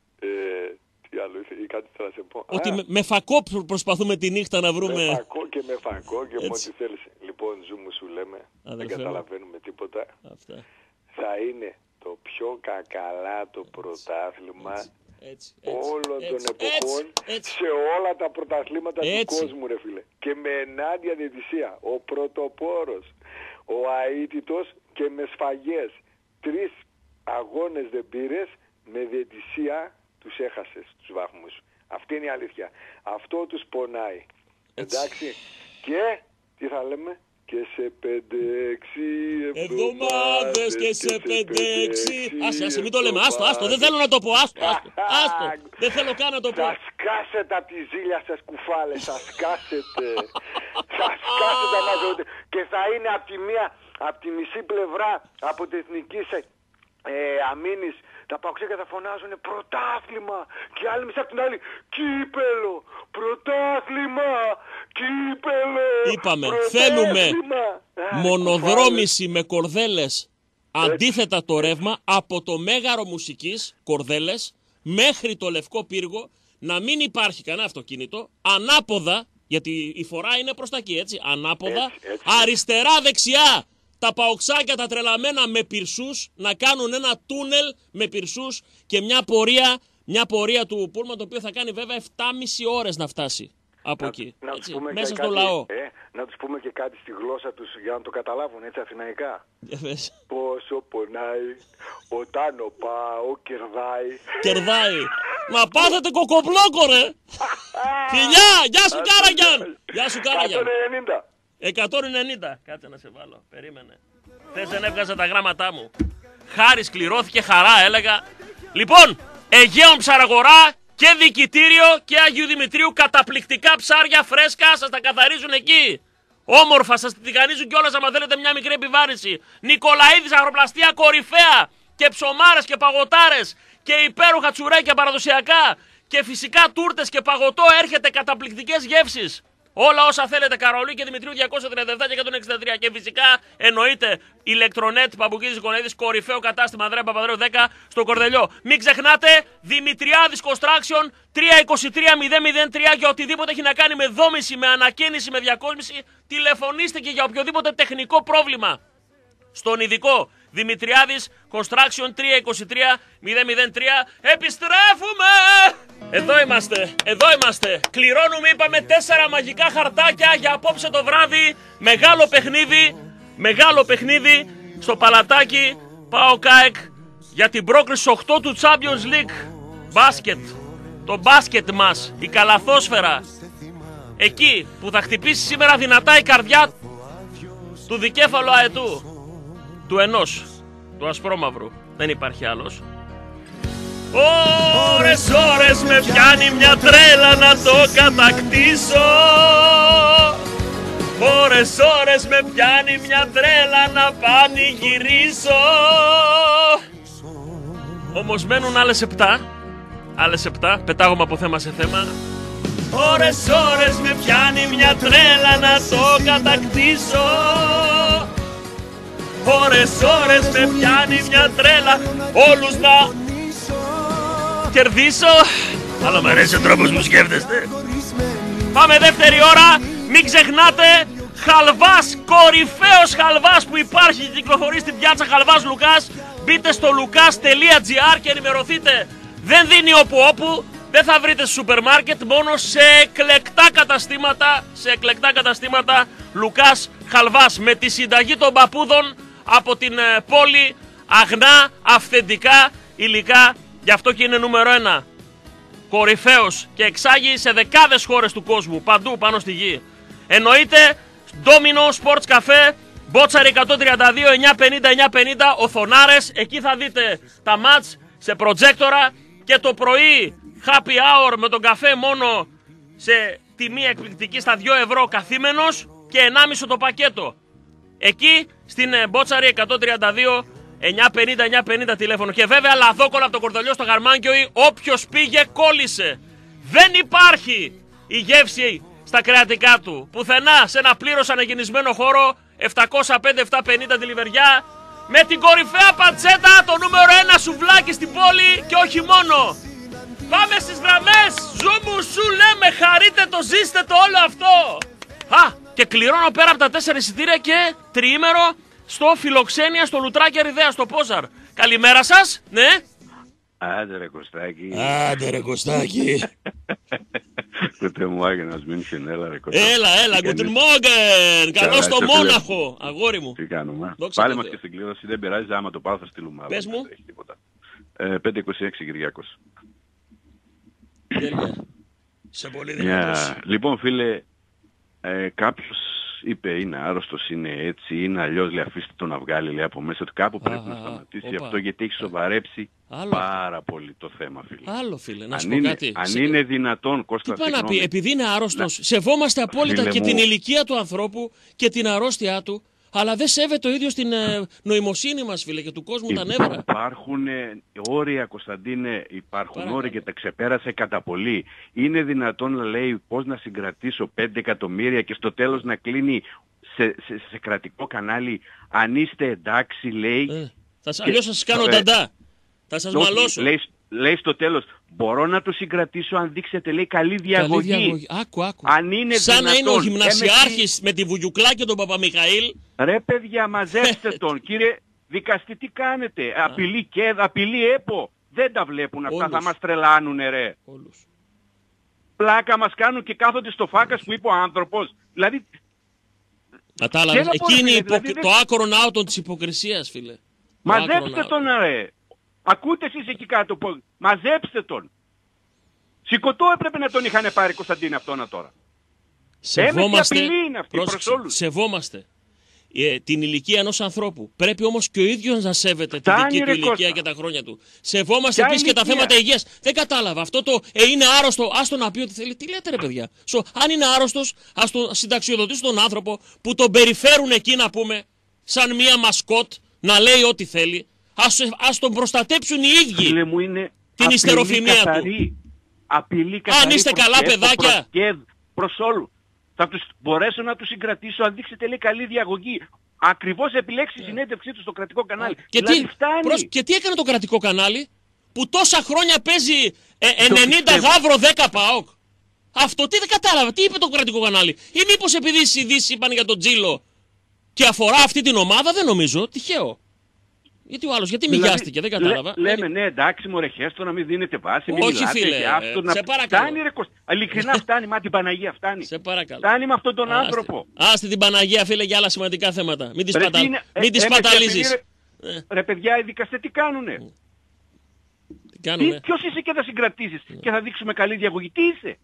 [SPEAKER 15] Τι άλλο ή κάτι θα σε πω.
[SPEAKER 1] Ότι με φακό προσπαθούμε τη νύχτα να βρούμε.
[SPEAKER 15] Με φακό και με φακό και με ό,τι θέλεις. Λοιπόν, Ζου μου σου λέμε, δεν καταλαβαίνουμε τίποτα.
[SPEAKER 1] Αυτά.
[SPEAKER 15] Θα είναι το πιο κακαλά το πρωτάθλημα όλων των εποχών σε όλα τα πρωταθλήματα του κόσμου, ρε φίλε. Και με ενάντια διαιτησία. Ο πρωτοπόρος, ο αίτητος και με σφαγές. 3 αγώνες δεν πήρες, με διαιτησία τους έχασες τους βαθμούς. Αυτή είναι η αλήθεια. Αυτό τους πονάει. Εντάξει. Και τι θα λέμε? Και σε 5-6
[SPEAKER 1] εβδομάδες και σε 5-6. Άσε, μην το λέμε. Άστο, δεν θέλω να το πω. Άστο. Δεν θέλω καν να το πω.
[SPEAKER 15] Θα σκάσετε από τη ζήλια σας κουφάλες. Θα σκάσετε. Θα σκάσετε αμάζονται. Και θα είναι από τη μισή πλευρά από την εθνική αμήνης. Τα παοξέκια θα φωνάζουν πρωτάθλημα και άλλοι μισή από την άλλη κύπελο, πρωτάθλημα, κύπελο.
[SPEAKER 1] Είπαμε, θέλουμε μονοδρόμηση με κορδέλες αντίθετα το ρεύμα από το Μέγαρο Μουσικής, κορδέλες, μέχρι το Λευκό Πύργο, να μην υπάρχει κανένα αυτοκίνητο, ανάποδα, γιατί η φορά είναι προς τα εκεί, έτσι, ανάποδα, αριστερά-δεξιά. Τα παοξάκια τα τρελαμένα με πυρσούς, να κάνουν ένα τούνελ με πυρσούς και μια πορεία του πούλμα, το οποίο θα κάνει βέβαια 7,5 ώρες να φτάσει από εκεί. Έτσι, μέσα στο λαό.
[SPEAKER 15] Να τους πούμε και κάτι στη γλώσσα τους για να το καταλάβουν, έτσι, αθηναϊκά. Πόσο πονάει όταν ο ΠΑΟ κερδάει.
[SPEAKER 1] Κερδάει. Μα πάθετε κοκομπλόκο, ρε. Φιλιά, γεια σου Κάραγιαν. Γεια σου Κάραγιαν. 190. Κάτσε να σε βάλω. Περίμενε. Θες δεν έβγαζε τα γράμματά μου. Χάρης κληρώθηκε, χαρά έλεγα. Λοιπόν, Αιγαίων Ψαραγορά και Δικητήριο και Αγίου Δημητρίου. Καταπληκτικά ψάρια φρέσκα. Σας τα καθαρίζουν εκεί. Όμορφα, σας τηγανίζουν κιόλας άμα θέλετε μια μικρή επιβάρηση. Νικολαίδης αγροπλαστεία κορυφαία. Και ψωμάρες και παγωτάρες. Και υπέροχα τσουρέκια παραδοσιακά. Και φυσικά τούρτες και παγωτό. Έρχεται καταπληκτικές γεύσεις. Όλα όσα θέλετε, Καρολίου και Δημητρίου 237 και 163. Και φυσικά εννοείται ηλεκτρονέτ Παπουκίδης Οικοναίδης, κορυφαίο κατάστημα Ανδρέα Παπανδρέου 10 στο Κορδελιό. Μην ξεχνάτε, Δημητριάδης Construction 323-003 για οτιδήποτε έχει να κάνει με δόμηση, με ανακαίνιση, με διακόσμηση. Τηλεφωνήστε και για οποιοδήποτε τεχνικό πρόβλημα. Στον ειδικό Δημητριάδης Construction 323-003. Επιστρέφουμε! Εδώ είμαστε. Κληρώνουμε, είπαμε, 4 μαγικά χαρτάκια για απόψε το βράδυ. Μεγάλο παιχνίδι στο Παλατάκι ΠΑΟΚ ΑΕΚ για την πρόκριση 8 του Champions League. Μπάσκετ. Το μπάσκετ μας, η καλαθόσφαιρα. Εκεί που θα χτυπήσει σήμερα δυνατά η καρδιά του δικέφαλου αετού. Του ενός, του ασπρόμαυρου. Δεν υπάρχει άλλος. Ώρες με πιάνει μια τρέλα να το κατακτήσω. Ώρες με πιάνει μια τρέλα να πανηγυρίσω. Όμως μένουν άλλες 7. Πετάγομαι από θέμα σε θέμα. Ώρες με πιάνει μια τρέλα να το κατακτήσω. Ώρες με πιάνει μια τρέλα όλους να κερδίσω. Αλλά μου αρέσει ο τρόπος που σκέφτεστε. Πάμε δεύτερη ώρα. Μην ξεχνάτε, χαλβάς, κορυφαίος χαλβάς που υπάρχει και κυκλοφορεί στην πιάτσα Χαλβάς Λουκάς. Μπείτε στο lucas.gr και ενημερωθείτε. Δεν δίνει όπου. Δεν θα βρείτε σούπερ μάρκετ, μόνο σε εκλεκτά καταστήματα Λουκάς Χαλβάς. Με τη συνταγή των παππούδων από την πόλη, αγνά, αυθεντικά υλικά. Γι' αυτό και είναι νούμερο 1. Κορυφαίος και εξάγει σε δεκάδες χώρες του κόσμου, παντού πάνω στη γη. Εννοείται Domino Sports Cafe, Μπότσαρη 132, 950, οθονάρες. Εκεί θα δείτε τα μάτς σε προτζέκτορα και το πρωί happy hour με τον καφέ μόνο σε τιμή εκπληκτική στα 2 ευρώ καθήμενος και 1,5 το πακέτο. Εκεί στην Μπότσαρη 132, 950 τηλέφωνο. Και βέβαια λαδόκολλα από το Κορδελιό στο Γαρμάνκιοι, όποιος πήγε κόλλησε. Δεν υπάρχει η γεύση στα κρεατικά του πουθενά σε ένα πλήρως αναγεννισμένο χώρο. 705-750 τη Λιβεριά, με την κορυφαία πατσέτα, το νούμερο 1 σουβλάκι στην πόλη και όχι μόνο. Πάμε στις γραμμές. Ζούμου σου λέμε, χαρείτε το, ζήστε το όλο αυτό. Και κληρώνω πέρα από τα 4 εισιτήρια και τριήμερο στο Φιλοξένια, στο Λουτράκι Αριδέα, στο Πόζαρ. Καλημέρα σας, ναι.
[SPEAKER 16] Άντε ρε Κωστάκη.
[SPEAKER 1] Άντε ρε Κωστάκη.
[SPEAKER 16] Guten Morgen aus München, έλα ρε Κωστάκη.
[SPEAKER 1] Έλα, Guten Morgen. Καλώς στο Μόναχο, αγόρι μου.
[SPEAKER 16] Τι κάνουμε. Πάλι μας και στην κλήρωση, δεν πειράζει, άμα το πάω θα στείλουμε.
[SPEAKER 1] Πες μου.
[SPEAKER 16] 5-26 Κυριάκος.
[SPEAKER 1] Τέλεια. Σε πολύ δυνατός.
[SPEAKER 16] Λοιπόν φίλε, κάποιος είπε είναι άρρωστος, είναι έτσι, είναι αλλιώς, λέει αφήστε τον να βγάλει, λέει από μέσα, ότι κάπου πρέπει να σταματήσει αυτό, γιατί έχει σοβαρέψει πάρα πολύ το θέμα, φίλε.
[SPEAKER 1] Άλλο, φίλε, να σου πω κάτι.
[SPEAKER 16] Αν είναι δυνατόν, Κώστα,
[SPEAKER 1] τι πάει να πει, επειδή είναι άρρωστος, σεβόμαστε απόλυτα και την ηλικία του ανθρώπου και την αρρώστια του, αλλά δεν σέβεται ο ίδιος την νοημοσύνη μας, φίλε, και του κόσμου τα νεύρα.
[SPEAKER 16] Υπάρχουν όρια, Κωνσταντίνε, υπάρχουν όρια και τα ξεπέρασε κατά πολύ. Είναι δυνατόν να λέει πώς να συγκρατήσω 5 εκατομμύρια και στο τέλος να κλείνει σε κρατικό κανάλι, αν είστε εντάξει, λέει.
[SPEAKER 1] Αλλιώς θα σας κάνω νταντά. Θα σας μαλώσω.
[SPEAKER 16] Λέει στο τέλος, μπορώ να το συγκρατήσω αν δείξετε, λέει, καλή διαγωγή.
[SPEAKER 1] Άκου.
[SPEAKER 16] Αν είναι
[SPEAKER 1] σαν
[SPEAKER 16] δυνατόν,
[SPEAKER 1] να είναι ο γυμνασιάρχης με τη Βουγιουκλά και τον Παπαμιχαήλ.
[SPEAKER 16] Ρε παιδιά, μαζέψτε τον. Κύριε δικαστή, τι κάνετε. Απειλή ΕΠΟ. Δεν τα βλέπουν αυτά. Θα μας τρελάνουνε, ρε.
[SPEAKER 1] Όλους.
[SPEAKER 16] Πλάκα μας κάνουν και κάθονται στο φάκας που είπε ο άνθρωπος. Δηλαδή...
[SPEAKER 1] Κατάλαβες. Εκεί είναι το άκρον άωτο της υποκρισίας, φίλε.
[SPEAKER 16] Μαζέψτε τον, ρε. Ακούτε εσείς εκεί κάτω. Μαζέψτε τον. Σηκωτό έπρεπε να τον είχαν πάρει, Κωνσταντίνε, αυτόνα τώρα.
[SPEAKER 1] Σεβόμαστε,
[SPEAKER 16] απειλή είναι αυτή προς όλους.
[SPEAKER 1] Σεβόμαστε την ηλικία ενός ανθρώπου. Πρέπει όμως και ο ίδιος να σέβεται τη δική του ηλικία και τα χρόνια του. Σεβόμαστε επίσης και τα θέματα υγείας. Δεν κατάλαβα. Αυτό το είναι άρρωστο, ας το να πει ό,τι θέλει. Τι λέτε ρε παιδιά. Αν είναι άρρωστος, ας τον συνταξιοδοτήσουν τον άνθρωπο που τον περιφέρουν εκεί, να πούμε, σαν μία μασκότ, να λέει ό,τι θέλει. Ας τον προστατέψουν οι ίδιοι.
[SPEAKER 16] Φίλε μου, είναι
[SPEAKER 1] την ιστεροφημία του.
[SPEAKER 16] Απειλή καθαρή.
[SPEAKER 1] Αν είστε καλά παιδάκια.
[SPEAKER 16] Προς όλους. Θα τους μπορέσω να τους συγκρατήσω αν δείξετε, λέει, καλή διαγωγή. Ακριβώς επιλέξει η συνέντευξή του στο κρατικό κανάλι.
[SPEAKER 1] Και,
[SPEAKER 16] δηλαδή
[SPEAKER 1] και τι έκανε το κρατικό κανάλι που τόσα χρόνια παίζει 90 Γαύρο 10 ΠΑΟΚ. Αυτό τι δεν κατάλαβα. Τι είπε το κρατικό κανάλι. Ή μήπως επειδή οι ειδήσεις είπαν για τον Τζίλο και αφορά αυτή την ομάδα, δεν νομίζω. Τυχαίο. Γιατί ο άλλος, γιατί μοιάστηκε, δεν κατάλαβα.
[SPEAKER 16] Λέμε ναι, εντάξει, μωρέ, χέστο να μην δίνετε βάση. Μην
[SPEAKER 1] όχι,
[SPEAKER 16] μιλάτε,
[SPEAKER 1] φίλε, σε παρακαλώ.
[SPEAKER 16] Φτάνει, ρε Κώστα. Ειλικρινά φτάνει, μα την Παναγία φτάνει.
[SPEAKER 1] Σε παρακαλώ.
[SPEAKER 16] Φτάνει με αυτόν τον άνθρωπο.
[SPEAKER 1] Άστε την Παναγία, φίλε, για άλλα σημαντικά θέματα. Μην τις παταλίζεις.
[SPEAKER 16] Ρε παιδιά, οι δικαστές τι κάνουνε. Ποιος είσαι και θα συγκρατήσεις και θα δείξουμε καλή διαγωγή. Τι είσαι.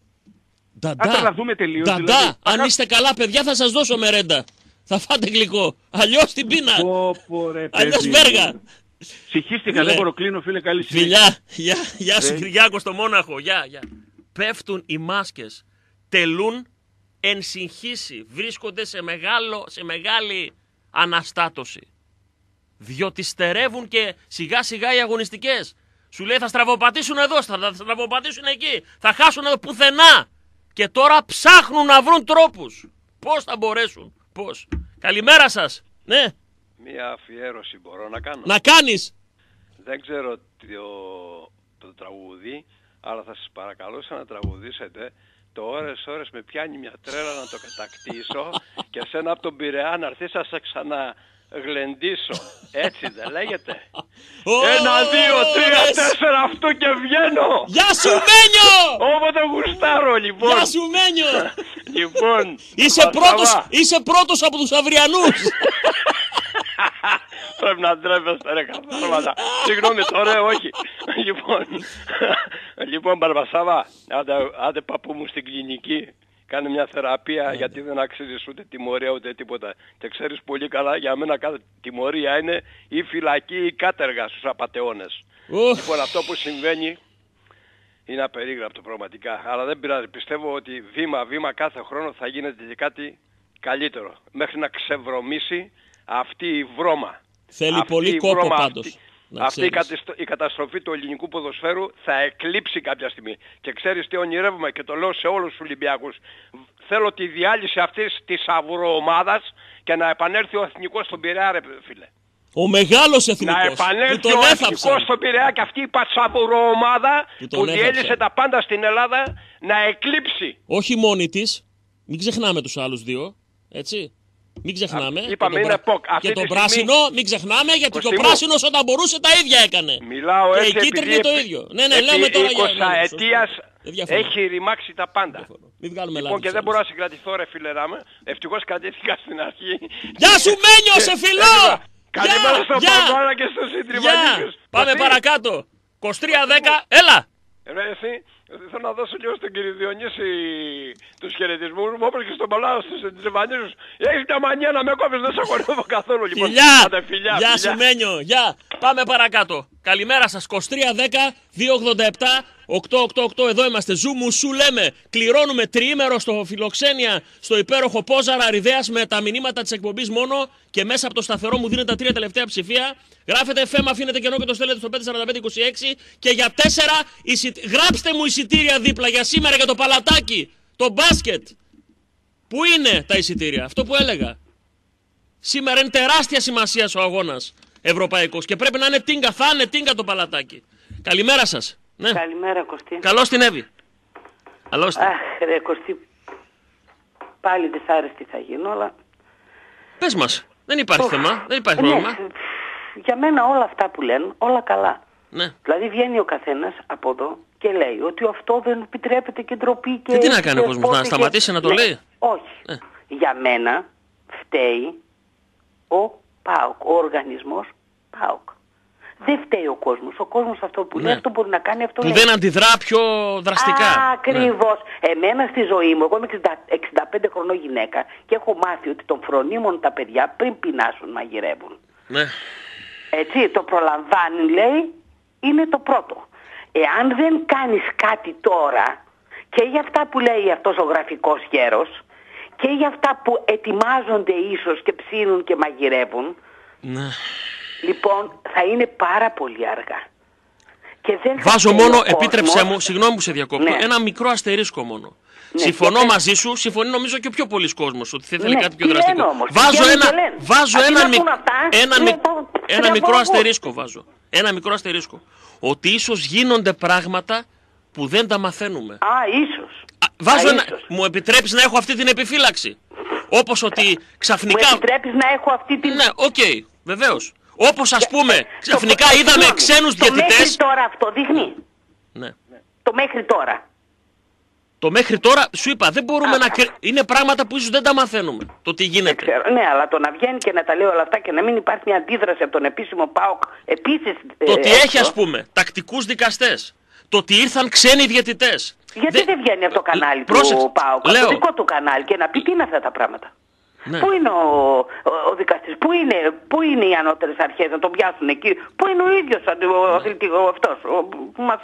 [SPEAKER 1] Νταντά, αν είστε καλά παιδιά θα σας δώσω μερέντα. Θα φάτε γλυκό. Αλλιώς την πείνα. Αλλιώς βέργα.
[SPEAKER 16] Ψυχίστηκα, δεν μπορώ, κλείνω, φίλε, καλή συνέχεια.
[SPEAKER 1] Φιλιά, γεια σου Κυριάκο στο Μόναχο. Γεια. Πέφτουν οι μάσκες. Τελούν εν συγχύση. Βρίσκονται σε μεγάλη αναστάτωση. Διότι στερεύουν και σιγά σιγά οι αγωνιστικές. Σου λέει θα στραβοπατήσουν εδώ, θα στραβοπατήσουν εκεί. Θα χάσουν εδώ πουθενά. Και τώρα ψάχνουν να βρουν τρόπους. Πώς θα μπορέσουν. Πώς. Καλημέρα σας. Ναι.
[SPEAKER 17] Μία αφιέρωση μπορώ να κάνω.
[SPEAKER 1] Να κάνεις.
[SPEAKER 17] Δεν ξέρω το τραγούδι, αλλά θα σας παρακαλούσα να τραγουδήσετε το ώρες με πιάνει μια τρέλα να το κατακτήσω και σένα από τον Πειραιά να έρθεις να σε ξαναγλεντήσω. Έτσι δεν λέγεται. 1, 2, 3, 4 αυτό και βγαίνω.
[SPEAKER 1] Γεια σου Μένιο.
[SPEAKER 17] Όποτε γουστάρω λοιπόν.
[SPEAKER 1] Γεια σου Μένιο.
[SPEAKER 17] Λοιπόν,
[SPEAKER 1] είσαι πρώτος από τους αυριανούς.
[SPEAKER 17] Πρέπει να ντρέπεστε ρε καθάρματα. Συγγνώμη τώρα, όχι. Λοιπόν Μπαρμπασάβα, άντε παππού μου στην κλινική. Κάνε μια θεραπεία γιατί δεν αξίζεις ούτε τιμωρία ούτε τίποτα. Και ξέρεις πολύ καλά, για μένα κάθε τιμωρία είναι η φυλακή ή κάτεργα στους απατεώνες. Λοιπόν αυτό που συμβαίνει είναι απερίγραπτο πραγματικά. Αλλά δεν πειράζει. Πιστεύω ότι βήμα-βήμα κάθε χρόνο θα γίνεται και κάτι καλύτερο. Μέχρι να ξεβρωμίσει αυτή η βρώμα.
[SPEAKER 1] Θέλει πολύ κόπο πάντως.
[SPEAKER 17] Αυτή η καταστροφή του ελληνικού ποδοσφαίρου θα εκλείψει κάποια στιγμή. Και ξέρεις τι ονειρεύομαι και το λέω σε όλους τους Ολυμπιακούς. Θέλω τη διάλυση αυτής της αυρομάδας και να επανέλθει ο εθνικός στον Πειραιά ρε φίλε.
[SPEAKER 1] Ο μεγάλος εθνικός.
[SPEAKER 17] Να επανέλθει ο εθνικός στον Πειραιά και αυτή η πατσαβουροομάδα που διέλυσε τα πάντα στην Ελλάδα να εκλείψει.
[SPEAKER 1] Όχι μόνη της. Μην ξεχνάμε τους άλλους δύο. Έτσι. Μην ξεχνάμε.
[SPEAKER 17] Είπαμε είναι ΠΟΚ.
[SPEAKER 1] Και το πράσινο, μην ξεχνάμε, γιατί το πράσινο όταν μπορούσε τα ίδια έκανε.
[SPEAKER 17] Μιλάω
[SPEAKER 1] και
[SPEAKER 17] έτσι
[SPEAKER 1] η κίτρινη το ίδιο. Ναι, λέμε τώρα για
[SPEAKER 17] 20 ετίας έχει ρημάξει τα πάντα.
[SPEAKER 1] Μην βγάλουμε
[SPEAKER 17] λοιπόν, και δεν μπορώ να συγκρατηθώ, ρε φίλε Ράμε. Ευτυχώς κρατήθηκα στην αρχή.
[SPEAKER 1] Γεια σου Μένιο, σε φιλώ!
[SPEAKER 17] Καλημέρα στον Παγκώνα και στους συντριβανίκους.
[SPEAKER 1] Πάμε παρακάτω. 23-10, έλα!
[SPEAKER 17] Εσύ, θέλω να δώσω λίγο στον κύριο Διονύση τους χαιρετισμούς μου, όπως και στον Παλάο στους συντριβανίκους. Έχεις μια μανία να με κόβεις, δεν σε χορεύω καθόλου. Λοιπόν,
[SPEAKER 1] Γεια σου Μένιο, γεια. Πάμε παρακάτω. Καλημέρα σας, 23-10, 287, 888, εδώ είμαστε. Ζούμου, σου λέμε. Κληρώνουμε τριήμερο στο Φιλοξένια, στο υπέροχο Πόζαρα Αριδέας με τα μηνύματα της εκπομπής μόνο και μέσα από το σταθερό μου δίνετε τα 3 τελευταία ψηφία. Γράφετε FM, αφήνετε κενό και το στέλνετε στο 54526 και για 4 γράψτε μου εισιτήρια δίπλα για σήμερα για το παλατάκι, το μπάσκετ. Πού είναι τα εισιτήρια, αυτό που έλεγα. Σήμερα είναι τεράστια σημασία ο αγώνας ευρωπαϊκός και πρέπει να είναι τίνκα, θα είναι τίνκα το παλατάκι. Καλημέρα σας. Ναι.
[SPEAKER 18] Καλημέρα Κωστή.
[SPEAKER 1] Καλώς την Εύη.
[SPEAKER 18] Αχ ρε Κωστή, πάλι δυσάρεστη θα γίνω, αλλά...
[SPEAKER 1] Πες μας, δεν υπάρχει θέμα, δεν υπάρχει πρόβλημα.
[SPEAKER 18] Για μένα όλα αυτά που λένε, όλα καλά.
[SPEAKER 1] Ναι.
[SPEAKER 18] Δηλαδή βγαίνει ο καθένας από εδώ και λέει ότι αυτό δεν επιτρέπεται και ντροπή και...
[SPEAKER 1] Και τι να κάνει ο κόσμος, να σταματήσει να το λέει.
[SPEAKER 18] Όχι. Για μένα φταίει ο ΠΑΟΚ, ο οργανισμός ΠΑΟΚ. Δεν φταίει ο κόσμος. Ο κόσμος αυτό που λέει, αυτό μπορεί να κάνει, αυτό
[SPEAKER 1] που
[SPEAKER 18] λέει.
[SPEAKER 1] δεν αντιδρά πιο δραστικά.
[SPEAKER 18] Ακριβώς. Εμένα στη ζωή μου, εγώ είμαι 65 χρονών γυναίκα και έχω μάθει ότι των φρονίμων τα παιδιά πριν πεινάσουν μαγειρεύουν.
[SPEAKER 1] Ναι.
[SPEAKER 18] Έτσι, το προλαμβάνει λέει, είναι το πρώτο. Εάν δεν κάνεις κάτι τώρα, και για αυτά που λέει αυτός ο γραφικός γέρος, και για αυτά που ετοιμάζονται ίσως και ψήνουν και μαγειρεύουν,
[SPEAKER 1] ναι.
[SPEAKER 18] Λοιπόν, θα είναι πάρα πολύ αργά. Και δεν
[SPEAKER 1] βάζω μόνο, επίτρεψέ μου, συγγνώμη που σε διακόπτω, ένα μικρό αστερίσκο μόνο.
[SPEAKER 18] Ναι,
[SPEAKER 1] συμφωνώ μαζί σου, συμφωνεί νομίζω και ο πιο πολλής κόσμος ότι θα ήθελε κάτι πιο
[SPEAKER 18] τι
[SPEAKER 1] δραστικό.
[SPEAKER 18] Όμως,
[SPEAKER 1] βάζω ένα μικρό αστερίσκο. Ένα μικρό αστερίσκο. Ότι ίσως γίνονται πράγματα που δεν τα μαθαίνουμε.
[SPEAKER 18] Ίσως.
[SPEAKER 1] Μου επιτρέπεις να έχω αυτή την επιφύλαξη. Όπως ότι ξαφνικά...
[SPEAKER 18] Μου επιτρέπεις να έχω αυτή την...
[SPEAKER 1] Ναι, οκ, βεβαίως. Όπως ας πούμε, ξαφνικά είδαμε ξένους διαιτητές...
[SPEAKER 18] Το μέχρι τώρα αυτό δείχνει.
[SPEAKER 1] Ναι.
[SPEAKER 18] Το μέχρι τώρα.
[SPEAKER 1] Το μέχρι τώρα, σου είπα, δεν μπορούμε να... Είναι πράγματα που ίσως δεν τα μαθαίνουμε. Το τι γίνεται.
[SPEAKER 18] Ναι, αλλά το να βγαίνει και να τα λέει όλα αυτά και να μην υπάρχει μια αντίδραση από τον επίσημο ΠΑΟΚ επίσης...
[SPEAKER 1] Το ότι έχει, ας πούμε, τακτικούς δικαστές. Το ότι ήρθαν ξένοι διαιτητές.
[SPEAKER 18] Γιατί δεν βγαίνει από το κανάλι του ΠΑΟΚ, από το δικό του κανάλι και να πει τι είναι αυτά τα πράγματα. Ναι. Πού είναι ο δικαστής, πού είναι οι ανώτερες αρχές να τον πιάσουν εκεί, πού είναι ο ίδιος αυτός που μας...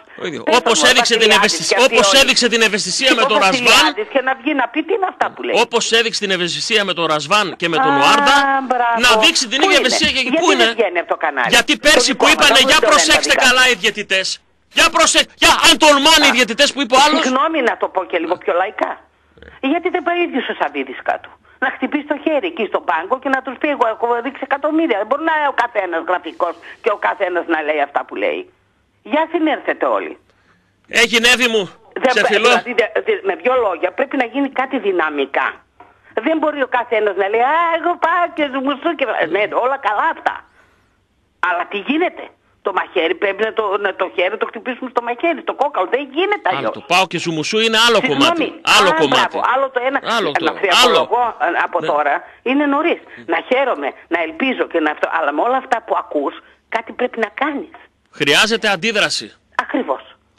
[SPEAKER 1] Όπως έδειξε την ευαισθησία με τον Ρασβάν
[SPEAKER 18] και να βγει να πει τι είναι αυτά που λέει.
[SPEAKER 1] Όπως έδειξε την ευαισθησία με τον Ρασβάν και με τον Ουάρντα, να δείξει την ίδια ευαισθησία και εκεί. Πού είναι? Γιατί πέρσι που είπανε για προσέξτε καλά οι διαιτητές, αν τολμάνε οι διαιτητές που είπε ο άλλος.
[SPEAKER 18] Συγγνώμη να το πω και λίγο πιο λαϊκά. Γιατί δεν πάει ίδιος ο Σαββίδης κάτω. Να χτυπήσει το χέρι εκεί στον πάγκο και να τους πει εγώ έχω δείξει εκατομμύρια. Δεν μπορεί να είναι ο καθένας γραφικός και ο καθένας να λέει αυτά που λέει. Για συνέρθετε όλοι.
[SPEAKER 1] Έγινε Εύη μου. Σε φιλώ.
[SPEAKER 18] Δηλαδή, με δυο λόγια πρέπει να γίνει κάτι δυναμικά. Δεν μπορεί ο καθένας να λέει εγώ πάω και ζουμουσού και... Ναι, όλα καλά αυτά. Αλλά τι γίνεται? Το μαχαίρι πρέπει να το χέρι το χτυπήσουμε στο μαχαίρι, το κόκαλο. Δεν γίνεται αλλιώς.
[SPEAKER 1] Το πάω και ζουμουσού είναι άλλο κομμάτι. Άλλο κομμάτι.
[SPEAKER 18] Άλλο το ένα. Εγώ από τώρα είναι νωρίς. Να χαίρομαι, να ελπίζω και να αυτό. Αλλά με όλα αυτά που ακούς, κάτι πρέπει να κάνεις.
[SPEAKER 1] Χρειάζεται αντίδραση.
[SPEAKER 18] Ακριβώς.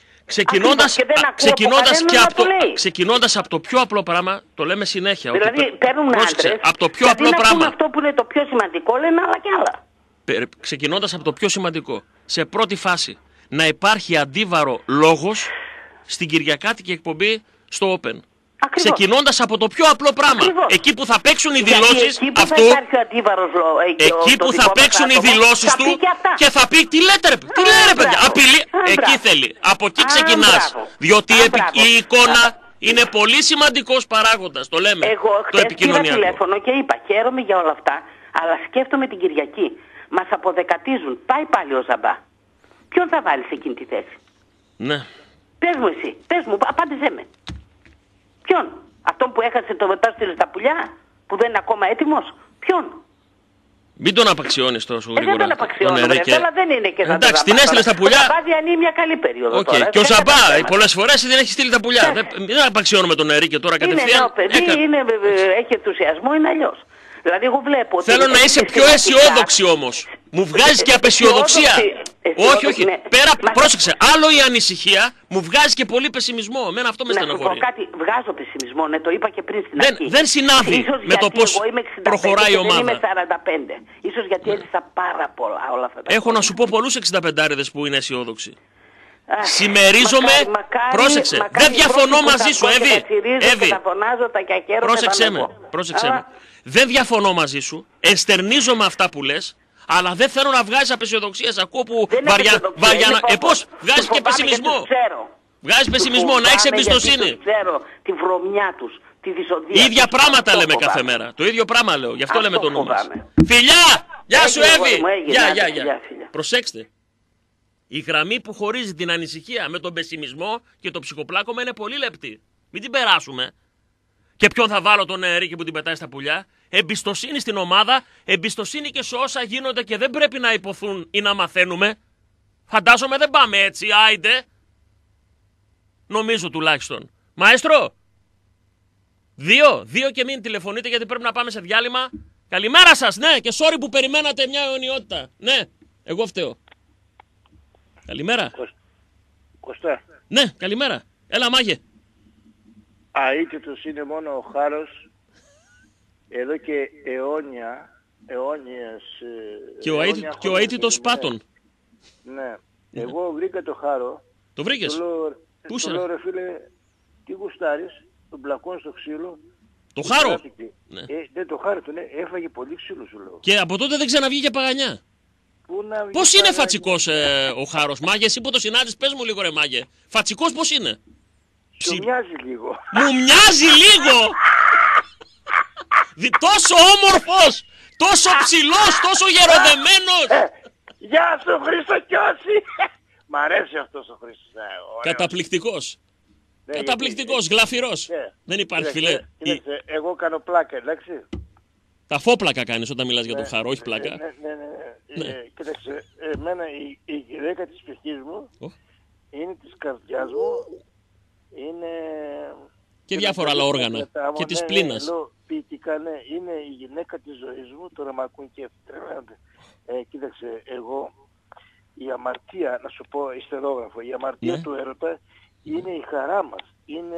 [SPEAKER 1] Ξεκινώντας από το πιο απλό πράγμα, το λέμε συνέχεια.
[SPEAKER 18] Δηλαδή παίρνουν άντρες,
[SPEAKER 1] από το πιο απλό πράγμα.
[SPEAKER 18] Αυτό που είναι το πιο σημαντικό λένε άλλα κι άλλα.
[SPEAKER 1] Ξεκινώντας από το πιο σημαντικό, σε πρώτη φάση να υπάρχει αντίβαρο λόγος στην κυριακάτικη εκπομπή στο Open. Ξεκινώντας από το πιο απλό πράγμα. Εκεί που θα παίξουν οι δηλώσεις αυτού, εκεί που θα παίξουν οι δηλώσεις του και θα πει τι λέτε ρε παιδιά, απειλή, εκεί θέλει. Από εκεί ξεκινάς, διότι η εικόνα είναι πολύ σημαντικός παράγοντας, το λέμε, το επικοινωνιακό.
[SPEAKER 18] Εγώ τηλέφωνο και είπα χαίρομαι για όλα αυτά, αλλά σκέφτομαι την Κυριακή. Μας αποδεκατίζουν. Πάει πάλι ο Ζαμπά. Ποιον θα βάλεις σε εκείνη τη θέση?
[SPEAKER 1] Ναι.
[SPEAKER 18] Πες μου εσύ. Πες μου. Απάντησέ με. Ποιον? Αυτόν που έχασε το μετά στη στα πουλιά? Που δεν είναι ακόμα έτοιμος? Ποιον?
[SPEAKER 1] Μην τον απαξιώνεις τόσο γρήγορα.
[SPEAKER 18] Δεν τον απαξιώνω, αλλά δεν είναι και σαν
[SPEAKER 1] εντάξει, την έστειλε στα πουλιά.
[SPEAKER 18] Ο Σαμπά διανύει μια καλή περίοδο τώρα.
[SPEAKER 1] Και ο Σαμπά πολλές φορές δεν έχει στείλει τα πουλιά. Δεν απαξιώνουμε τον Ερίκε τώρα κατευθείαν.
[SPEAKER 18] Είναι νέο παιδί, έχει ενθουσιασμό, είναι αλλιώς. Δηλαδή εγώ βλέπω...
[SPEAKER 1] Θέλω να είσαι πιο αισιόδοξη όμως. Μου βγάζεις και απεσιοδοξία. Όχι.
[SPEAKER 18] Ναι.
[SPEAKER 1] Πρόσεξε. Άλλο η ανησυχία, μου βγάζει και πολύ πεσημισμό. Εμένα αυτό με στεναχωρεί.
[SPEAKER 18] Βγάζω πεσημισμό, ναι, το είπα και πριν στην αρχή.
[SPEAKER 1] Δεν συνάδει με το πώς προχωράει η ομάδα.
[SPEAKER 18] Δεν είμαι 45. Ίσως γιατί έζησα πάρα πολλά όλα αυτά τα
[SPEAKER 1] Έχω να σου πω πολλούς 65άριδες που είναι αισιόδοξοι. Συμμερίζομαι. Πρόσεξε. Δεν διαφωνώ μαζί σου, Εύη. Πρόσεξε με. Δεν διαφωνώ μαζί σου. Εστερνίζομαι αυτά που λες. Αλλά δεν θέλω να βγάζεις απεσιοδοξία. Ακούω που πώς βγάζεις και πεσημισμό. Βγάζεις πεσημισμό, να έχεις εμπιστοσύνη.
[SPEAKER 18] Ξέρω τη βρωμιά τους, τη δυσοδεία.
[SPEAKER 1] Ίδια πράγματα λέμε κάθε μέρα. Το ίδιο πράγμα λέω. Γι' αυτό λέμε το νου μας. Φιλιά! Γεια σου, Εύη! Γεια. Προσέξτε. Η γραμμή που χωρίζει την ανησυχία με τον πεσημισμό και το ψυχοπλάκωμα είναι πολύ λεπτή. Μην την περάσουμε. Και ποιον θα βάλω τον Ερίκη που την πετάει στα πουλιά? Εμπιστοσύνη στην ομάδα, εμπιστοσύνη και σε όσα γίνονται και δεν πρέπει να υποθούν ή να μαθαίνουμε. Φαντάζομαι δεν πάμε έτσι, άιντε. Νομίζω τουλάχιστον. Μαέστρο, 2 και μην τηλεφωνείτε γιατί πρέπει να πάμε σε διάλειμμα. Καλημέρα σας, ναι, και sorry που περιμένατε μια αιωνιότητα. Ναι, εγώ φταίω. Καλημέρα.
[SPEAKER 19] Κωστά.
[SPEAKER 1] Ναι, καλημέρα. Έλα, μάγε.
[SPEAKER 19] Αίτητος είναι μόνο ο Χάρος εδώ και αιώνιες...
[SPEAKER 1] Και ο αίτητος Πάτων.
[SPEAKER 19] Ναι. Εγώ βρήκα το Χάρο.
[SPEAKER 1] Το βρήκες? Πού είσαι?
[SPEAKER 19] Του λέω, ρε φίλε, τι γουστάρεις, τον πλακώνει στο ξύλο.
[SPEAKER 1] Το Χάρο?
[SPEAKER 19] Ναι. Δεν το Χάρο, έφαγε πολύ ξύλο σου λέω.
[SPEAKER 1] Και από τότε δεν ξαναβγήκε παγανιά. Πώς είναι φατσικός ο Χάρος, μάγε? Εσύ που το συνάντης, πες μου λίγο ρε μάγε. Φατσικός πώς είναι?
[SPEAKER 19] Σου μοιάζει λίγο.
[SPEAKER 1] Μου μοιάζει λίγο! Τόσο όμορφος, τόσο ψηλός, τόσο γεροδεμένος.
[SPEAKER 19] Γεια σου Χρήστο Κιώση. Μ' αρέσει αυτός ο Χρήστος.
[SPEAKER 1] Καταπληκτικός. Καταπληκτικός, γλαφυρός. Δεν υπάρχει φιλέ.
[SPEAKER 19] Εγώ κάνω πλάκα, εντάξει.
[SPEAKER 1] Τα φόπλακα κάνεις όταν μιλάς για τον Χάρο, όχι πλάκα.
[SPEAKER 19] Ναι. Κοίταξε, εμένα η γυναίκα της ψυχής μου είναι της καρδιάς μου. Είναι...
[SPEAKER 1] Και διάφορα άλλα όργανα. Και της πλήνας.
[SPEAKER 19] Ποιητικά, ναι, είναι η γυναίκα της ζωής μου. Τώρα μ' ακούν και τρελαίνονται. Κοίταξε, εγώ η αμαρτία, να σου πω ιστερόγραφο, η αμαρτία του έρωτα είναι η χαρά μας. Είναι...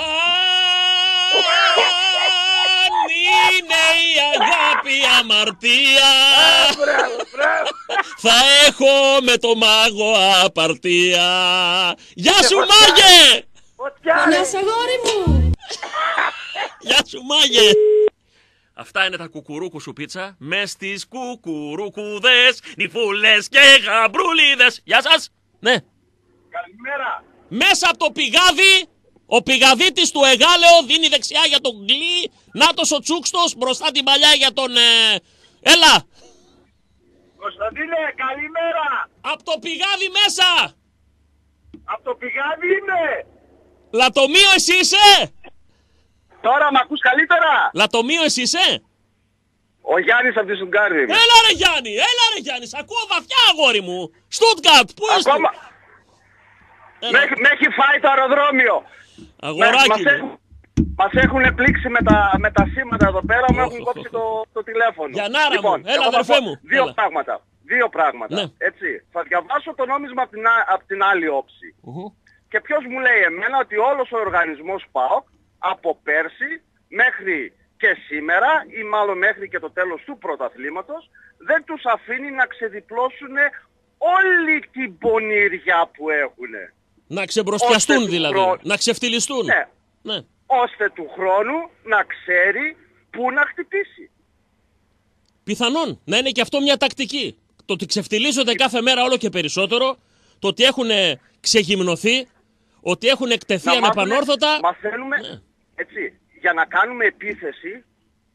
[SPEAKER 1] Αν είναι η αγάπη αμαρτία, θα έχω με το μάγο απαρτία. Γεια σου μάγε!
[SPEAKER 3] Γεια σου αγόρι μου!
[SPEAKER 1] Γεια σου μάγε! Αυτά είναι τα κουκουρούκου σου πίτσα μες στις κουκουρούκουδες, νυφούλες και γαμπρούλιδες. Γεια σας! Ναι.
[SPEAKER 19] Καλημέρα!
[SPEAKER 1] Μέσα από το πηγάδι, ο πηγαδίτης του Εγάλεο δίνει δεξιά για τον Γκλή. Νάτος ο Τσούκστος, μπροστά την παλιά για τον... Έλα!
[SPEAKER 19] Κωνσταντίνε, καλημέρα!
[SPEAKER 1] Από το πηγάδι μέσα!
[SPEAKER 19] Από το πηγάδι είμαι!
[SPEAKER 1] Λατομείο εσύ είσαι!
[SPEAKER 19] Τώρα μ' ακούς καλύτερα!
[SPEAKER 1] Λατομείο εσύ είσαι!
[SPEAKER 19] Ο Γιάννης από τη Στουτγκάρδη.
[SPEAKER 1] Έλα ρε Γιάννη, σ' ακούω βαθιά αγόρι μου! Στουτγκάρτ, πού είσαι?
[SPEAKER 19] Ακόμα... Με έχει φάει το αεροδρόμιο.
[SPEAKER 1] Αγοράκι
[SPEAKER 19] μας έχουν πλήξει με τα σήματα εδώ πέρα, μου έχουν κόψει το τηλέφωνο.
[SPEAKER 1] Γιαννάρα μου, έλα αδερφέ μου.
[SPEAKER 19] Δύο πράγματα,
[SPEAKER 1] ναι.
[SPEAKER 19] Έτσι. Θα διαβάσω το νόμισμα από την άλλη όψη. Και ποιος μου λέει εμένα ότι όλος ο οργανισμός ΠΑΟΚ από πέρσι μέχρι και σήμερα ή μάλλον μέχρι και το τέλος του πρωταθλήματος δεν τους αφήνει να ξεδιπλώσουν όλη την πονηριά που έχουν.
[SPEAKER 1] Να ξεμπροστιαστούν δηλαδή, να ξεφτυλιστούν.
[SPEAKER 19] Ναι. Ώστε του χρόνου να ξέρει πού να χτυπήσει.
[SPEAKER 1] Πιθανόν να είναι και αυτό μια τακτική. Το ότι ξεφτυλίζονται κάθε μέρα όλο και περισσότερο, το ότι έχουν ξεγυμνωθεί, ότι έχουν εκτεθεί ανεπανόρθωτα.
[SPEAKER 19] Μαθαίνουμε, έτσι, για να κάνουμε επίθεση.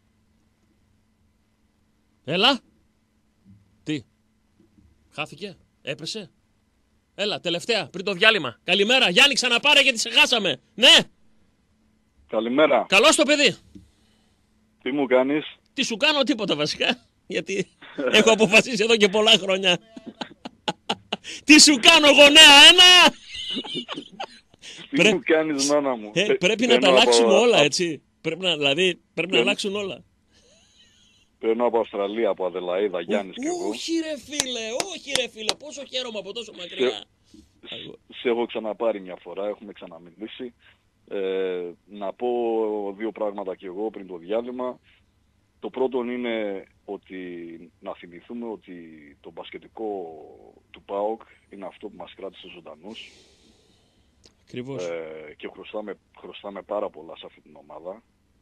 [SPEAKER 1] Έλα. Τι. Χάθηκε. Έπεσε. Έλα, τελευταία, πριν το διάλειμμα. Καλημέρα. Γιάννη, ξαναπάρε γιατί σε χάσαμε. Ναι.
[SPEAKER 20] Καλημέρα.
[SPEAKER 1] Καλώς το παιδί.
[SPEAKER 20] Τι μου κάνεις?
[SPEAKER 1] Τι σου κάνω, τίποτα βασικά. Γιατί έχω αποφασίσει εδώ και πολλά χρόνια. Τι σου κάνω, γονέα, ένα!
[SPEAKER 20] Τι μου κάνεις, μάνα μου.
[SPEAKER 1] Πρέπει να τα αλλάξουμε όλα, έτσι. Πρέπει να αλλάξουν όλα.
[SPEAKER 20] Παίρνω από Αυστραλία, από Αδελαΐδα, Γιάννης και εγώ.
[SPEAKER 1] Όχι ρε φίλε, πόσο χαίρομαι από τόσο μακριά.
[SPEAKER 20] Σε έχω ξαναπάρει μια φορά, έχουμε ξαναμιλήσει. Να πω δύο πράγματα κι εγώ πριν το διάλειμμα. Το πρώτο είναι ότι να θυμηθούμε ότι το μπασκετικό του ΠΑΟΚ είναι αυτό που μας κράτησε ζωντανούς.
[SPEAKER 1] Ακριβώς.
[SPEAKER 20] Και χρωστάμε πάρα πολλά σε αυτή την ομάδα.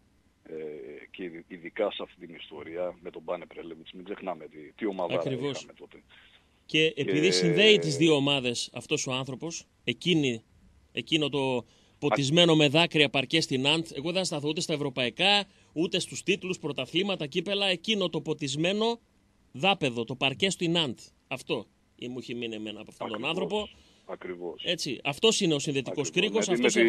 [SPEAKER 20] Και ειδικά σε αυτή την ιστορία με τον Μπάνε Πρέλεβιτς. Μην ξεχνάμε τι ομάδα είχαμε τότε.
[SPEAKER 1] Και επειδή συνδέει τις δύο ομάδες αυτός ο άνθρωπος, εκείνο το ποτισμένο με δάκρυα παρκέ στην Ναντ, εγώ δεν θα σταθώ ούτε στα ευρωπαϊκά, ούτε στους τίτλους, πρωταθλήματα, κύπελα, εκείνο το ποτισμένο δάπεδο, το παρκέ στην Ναντ. Αυτό μου έχει μείνει εμένα από αυτόν τον άνθρωπο.
[SPEAKER 20] Ακριβώς.
[SPEAKER 1] Έτσι, αυτός είναι ο συνδετικός κρίκος.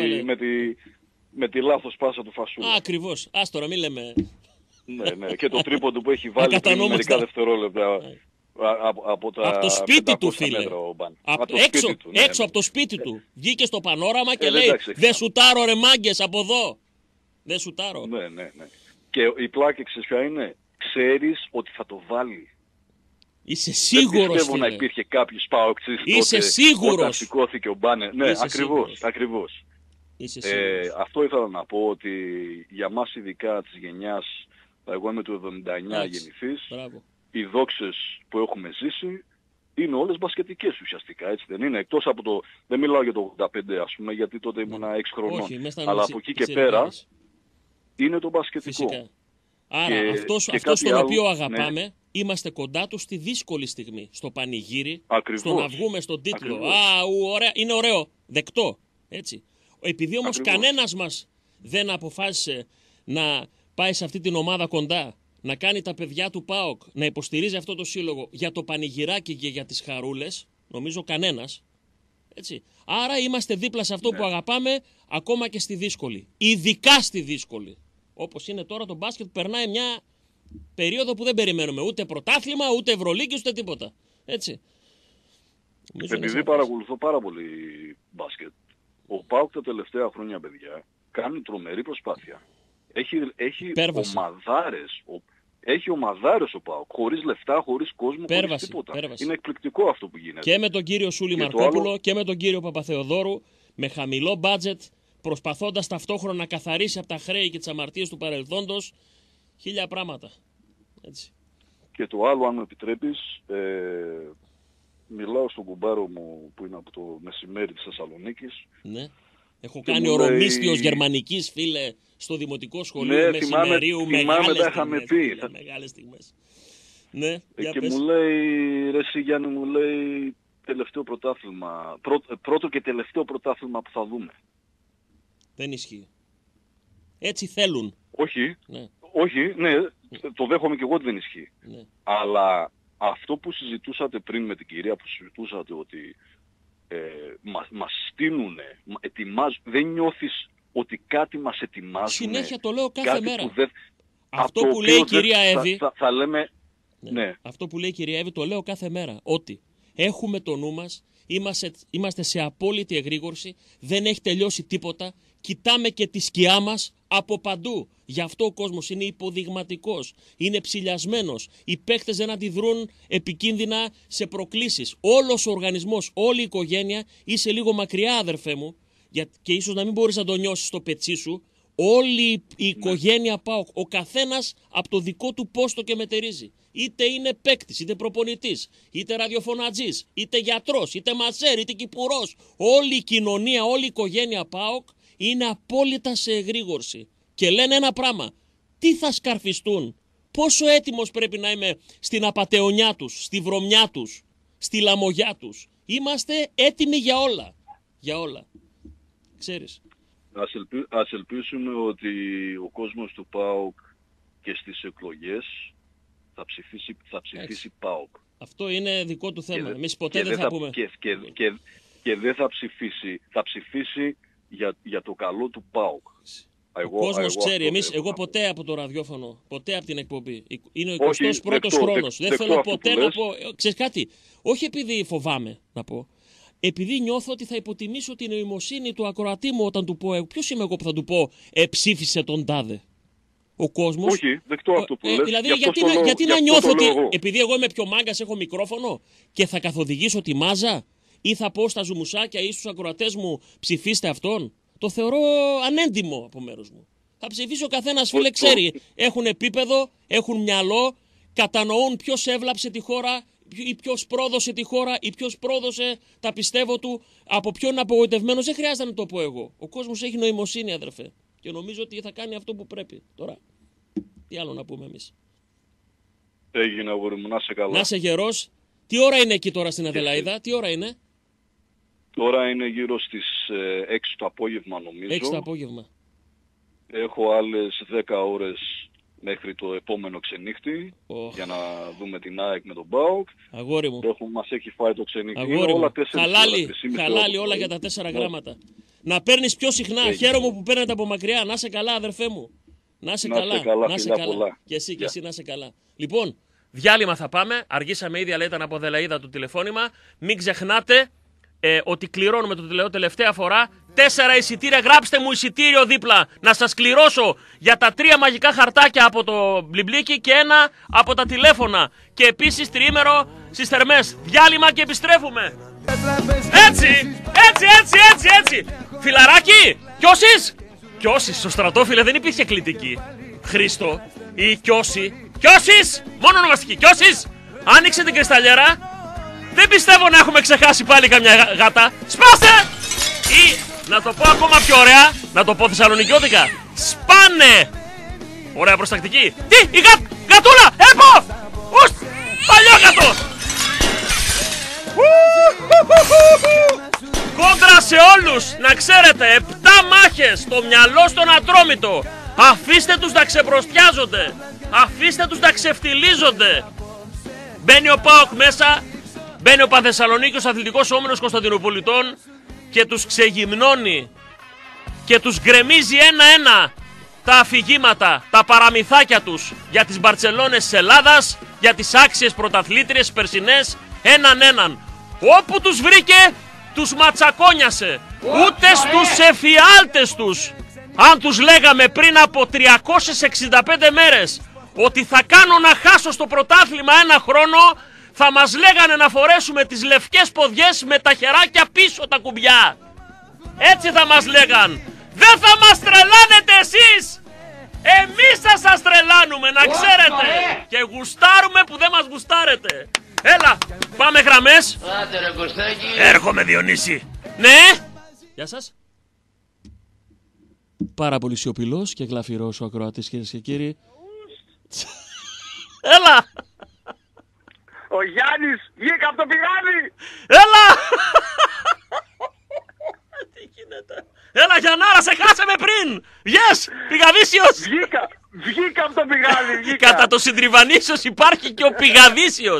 [SPEAKER 20] Με τη λάθος πάσα του Φασούλα.
[SPEAKER 1] Ακριβώς. Ας τώρα μην λέμε.
[SPEAKER 20] Ναι. Και το τρίποντο που έχει βάλει πριν μερικά δευτερόλεπτα από το
[SPEAKER 1] σπίτι του, φίλε. Έξω από το σπίτι του. Βγήκε στο πανόραμα και λέει «Δεν σουτάρω ρε μάγκες από εδώ». Δεν σουτάρω.
[SPEAKER 20] Ναι. Και η πλάκη ξέρεις ποια είναι. Ξέρεις ότι θα το βάλει.
[SPEAKER 1] Είσαι σίγουρος,
[SPEAKER 20] δεν πιστεύω να υπήρχε κάποιος ΠΑΟΚτσις τότε όταν σηκώθηκε ο Μπάνε. Ναι, ακριβώς. Αυτό ήθελα να πω, ότι για μας ειδικά της γενιάς, εγώ είμαι του 79 γεννηθής, οι δόξες που έχουμε ζήσει είναι όλες μπασκετικές ουσιαστικά, έτσι δεν είναι? Εκτός από το, δεν μιλάω για το 85 ας πούμε, γιατί τότε ήμουνα 6 χρονών, αλλά από εκεί και πέρα είναι το μπασκετικό.
[SPEAKER 1] Φυσικά. Άρα αυτός τον οποίο αγαπάμε, είμαστε κοντά του στη δύσκολη στιγμή, στο πανηγύρι, στο να βγούμε στον τίτλο. Ωραία, είναι ωραίο, δεκτό, έτσι. Επειδή όμως κανένας μας δεν αποφάσισε να πάει σε αυτή την ομάδα κοντά, να κάνει τα παιδιά του ΠΑΟΚ, να υποστηρίζει αυτό το σύλλογο για το πανηγυράκι και για τις χαρούλες, νομίζω κανένας, έτσι. Άρα είμαστε δίπλα σε αυτό που αγαπάμε, ακόμα και στη δύσκολη. Ειδικά στη δύσκολη. Όπως είναι τώρα το μπάσκετ που περνάει μια περίοδο που δεν περιμένουμε ούτε πρωτάθλημα, ούτε Ευρωλίγκη, ούτε τίποτα. Έτσι.
[SPEAKER 20] Επειδή παρακολουθώ πάρα πολύ μπάσκετ, ο ΠΑΟΚ τα τελευταία χρόνια, παιδιά, κάνει τρομερή προσπάθεια. Έχει ομαδάρες. Έχει ομαδάρες ο ΠΑΟΚ. Χωρίς λεφτά, χωρίς κόσμο, χωρίς τίποτα. Είναι εκπληκτικό αυτό που γίνεται.
[SPEAKER 1] Και με τον κύριο Σούλη Μαρκόπουλο και με τον κύριο Παπαθεοδόρου, με χαμηλό μπάτζετ, προσπαθώντας ταυτόχρονα να καθαρίσει από τα χρέη και τις αμαρτίες του παρελθόντος, χίλια πράγματα. Έτσι.
[SPEAKER 20] Και το άλλο, αν μου επιτρέπεις, μιλάω στον κουμπάρο μου που είναι από το μεσημέρι της Θεσσαλονίκης.
[SPEAKER 1] Ναι. Έχω κάνει ορομίστιος γερμανικής, φίλε, στο δημοτικό σχολείο μεσημερίου.
[SPEAKER 20] Θυμάμαι, τα είχαμε πει.
[SPEAKER 1] Μεγάλες στιγμές. Ναι,
[SPEAKER 20] και μου λέει, ρε εσύ Γιάννη, μου λέει, τελευταίο πρωτάθλημα, πρώτο και τελευταίο πρωτάθλημα που θα δούμε.
[SPEAKER 1] Δεν ισχύει. Έτσι θέλουν.
[SPEAKER 20] Όχι, το δέχομαι και εγώ ότι δεν ισχύει.
[SPEAKER 1] Ναι.
[SPEAKER 20] Αλλά αυτό που συζητούσατε πριν με την κυρία, που συζητούσατε ότι μας στείνουνε, ετοιμάζουν, δεν νιώθεις ότι κάτι μας ετοιμάζουν?
[SPEAKER 1] Συνέχεια το λέω κάθε μέρα.
[SPEAKER 20] Αυτό
[SPEAKER 1] που λέει η κυρία Εύη,
[SPEAKER 20] θα λέμε, ναι.
[SPEAKER 1] Αυτό που λέει η κυρία Εύη το λέω κάθε μέρα, ότι έχουμε το νου μας, είμαστε σε απόλυτη εγρήγορση, δεν έχει τελειώσει τίποτα, κοιτάμε και τη σκιά μας από παντού. Γι' αυτό ο κόσμος είναι υποδειγματικός, είναι ψηλιασμένος. Οι παίκτες δεν αντιδρούν επικίνδυνα σε προκλήσεις. Όλος ο οργανισμός, όλη η οικογένεια, είσαι λίγο μακριά αδερφέ μου, και ίσως να μην μπορείς να το νιώσεις στο πετσί σου, όλη η οικογένεια ΠΑΟΚ, ο καθένας από το δικό του πόστο και μετερίζει. Είτε είναι παίκτης, είτε προπονητής, είτε ραδιοφωνατζής, είτε γιατρός, είτε μασέρ, είτε κυπουρός. Όλη η κοινωνία, όλη η οικογένεια ΠΑΟΚ είναι απόλυτα σε εγρήγορση. Και λένε ένα πράγμα, τι θα σκαρφιστούν, πόσο έτοιμος πρέπει να είμαι στην απατεωνιά τους, στη βρωμιά τους, στη λαμογιά τους. Είμαστε έτοιμοι για όλα, για όλα. Ξέρεις.
[SPEAKER 20] Ας ελπίσουμε ότι ο κόσμος του ΠΑΟΚ και στις εκλογές θα ψηφίσει ΠΑΟΚ.
[SPEAKER 1] Αυτό είναι δικό του θέμα. Εμείς ποτέ δεν θα πούμε.
[SPEAKER 20] Και δεν θα ψηφίσει, θα ψηφίσει για το καλό του ΠΑΟΚ.
[SPEAKER 1] Ο κόσμος ξέρει. Εγώ ποτέ από το ραδιόφωνο, ποτέ από την εκπομπή. Είναι ο 21ος χρόνος. Δεν θέλω ποτέ να πω. Ξέρεις κάτι, όχι επειδή φοβάμαι να πω. Επειδή νιώθω ότι θα υποτιμήσω την νοημοσύνη του ακροατή μου όταν του πω. Ποιος είμαι εγώ που θα του πω ψήφισε τον τάδε. Ο κόσμος.
[SPEAKER 20] Όχι, δεκτό αυτό που λες.
[SPEAKER 1] Δηλαδή, γιατί να νιώθω ότι επειδή εγώ είμαι πιο μάγκας, έχω μικρόφωνο και θα καθοδηγήσω τη μάζα ή θα πω στα ζουμουσάκια ή στους ακροατές μου ψηφίστε αυτόν. Το θεωρώ ανέντιμο από μέρος μου. Θα ψηφίσει ο καθένας, φίλε, ξέρει. Έχουν επίπεδο, έχουν μυαλό, κατανοούν ποιος έβλαψε τη χώρα ή ποιος πρόδωσε τη χώρα ή ποιος πρόδωσε τα πιστεύω του, από ποιον είναι απογοητευμένος. Δεν χρειάζεται να το πω εγώ. Ο κόσμος έχει νοημοσύνη, αδερφέ. Και νομίζω ότι θα κάνει αυτό που πρέπει. Τώρα, τι άλλο να πούμε εμείς.
[SPEAKER 20] Έγινε, αγόρι μου, να είσαι καλά.
[SPEAKER 1] Να είσαι γερός. Τι ώρα είναι εκεί τώρα στην Αδελαίδα, τι ώρα είναι?
[SPEAKER 20] Τώρα είναι γύρω στις 6 το απόγευμα νομίζω.
[SPEAKER 1] 6 το απόγευμα.
[SPEAKER 20] Έχω άλλες 10 ώρες μέχρι το επόμενο ξενύχτη για να δούμε την ΑΕΚ με τον ΠΑΟΚ.
[SPEAKER 1] Αγόρι μου.
[SPEAKER 20] Μας έχει φάει το ξενύχτη.
[SPEAKER 1] Αγόρι μου.
[SPEAKER 20] Όλα
[SPEAKER 1] χαλάλι όλα για τα 4 γράμματα. Να παίρνεις πιο συχνά. Χαίρομαι που παίρνετε από μακριά. Να είσαι καλά, αδερφέ μου. Να είσαι καλά. Να είσαι καλά. Και εσύ να είσαι καλά. Λοιπόν, διάλειμμα θα πάμε. Αργήσαμε ήδη, αλλά ήταν από Αδελαίδα το τηλεφώνημα. Μην ξεχνάτε ότι κληρώνουμε, το λέω τελευταία φορά, 4 εισιτήρια. Γράψτε μου εισιτήριο δίπλα να σας κληρώσω για τα 3 μαγικά χαρτάκια από το μπλιμπλίκι και 1 από τα τηλέφωνα. Και επίσης τριήμερο στις θερμές. Διάλειμμα και επιστρέφουμε. Έτσι. Φιλαράκι, Κιώσης, στο στρατόφιλε δεν υπήρχε κλητική. Χρήστο ή Κιώσης, μόνο ονομαστική. Κιώσης, άνοιξε την κρυσταλλιέρα. Δεν πιστεύω να έχουμε ξεχάσει πάλι καμιά γάτα. Σπάσε! Ή, να το πω ακόμα πιο ωραία, να το πω θεσσαλονικιώτικα. Σπάνε! Ωραία προστακτική. Τι, η γατούλα, έπω! Ους, παλιό γατό! Κόντρα σε όλους, να ξέρετε, 7 μάχες, το μυαλό στον Ατρόμητο. Αφήστε τους να ξεπροστιάζονται. Αφήστε τους να ξεφτιλίζονται. Μπαίνει ο ΠΑΟΚ μέσα. Μπαίνει ο Πανθεσσαλονίκιος Αθλητικός Όμιλος Κωνσταντινοπολιτών και τους ξεγυμνώνει και τους γκρεμίζει 1-1 τα αφηγήματα, τα παραμυθάκια τους για τις Μπαρτσελώνες της Ελλάδας, για τις άξιες πρωταθλήτριες περσινές, 1-1. Όπου τους βρήκε τους ματσακόνιασε, ούτε στους εφιάλτες τους. Αν τους λέγαμε πριν από 365 μέρες ότι θα κάνω να χάσω στο πρωτάθλημα 1 χρόνο, θα μας λέγανε να φορέσουμε τις λευκές ποδιές με τα χεράκια πίσω τα κουμπιά. Έτσι θα μας λέγαν. Δεν θα μας τρελάνετε εσείς. Εμείς θα σας τρελάνουμε, να ξέρετε. Και γουστάρουμε που δεν μας γουστάρετε. Έλα, πάμε γραμμές. Έρχομαι, Διονύση. Ναι. Γεια σας. Πάρα πολύ σιωπηλός και γλαφυρός ο ακροατής, κυρίες και κύριοι. Έλα.
[SPEAKER 19] Ο Γιάννης βγήκα από το πηγάδι!
[SPEAKER 1] Έλα! Τι γίνεται? Έλα Γιαννάρα, σε χάσαμε πριν! Yes! Πηγαδίσιος!
[SPEAKER 19] Βγήκα από το πηγάδι,
[SPEAKER 1] Κατά το Συντριβανίσιος υπάρχει και ο Πηγαδίσιος!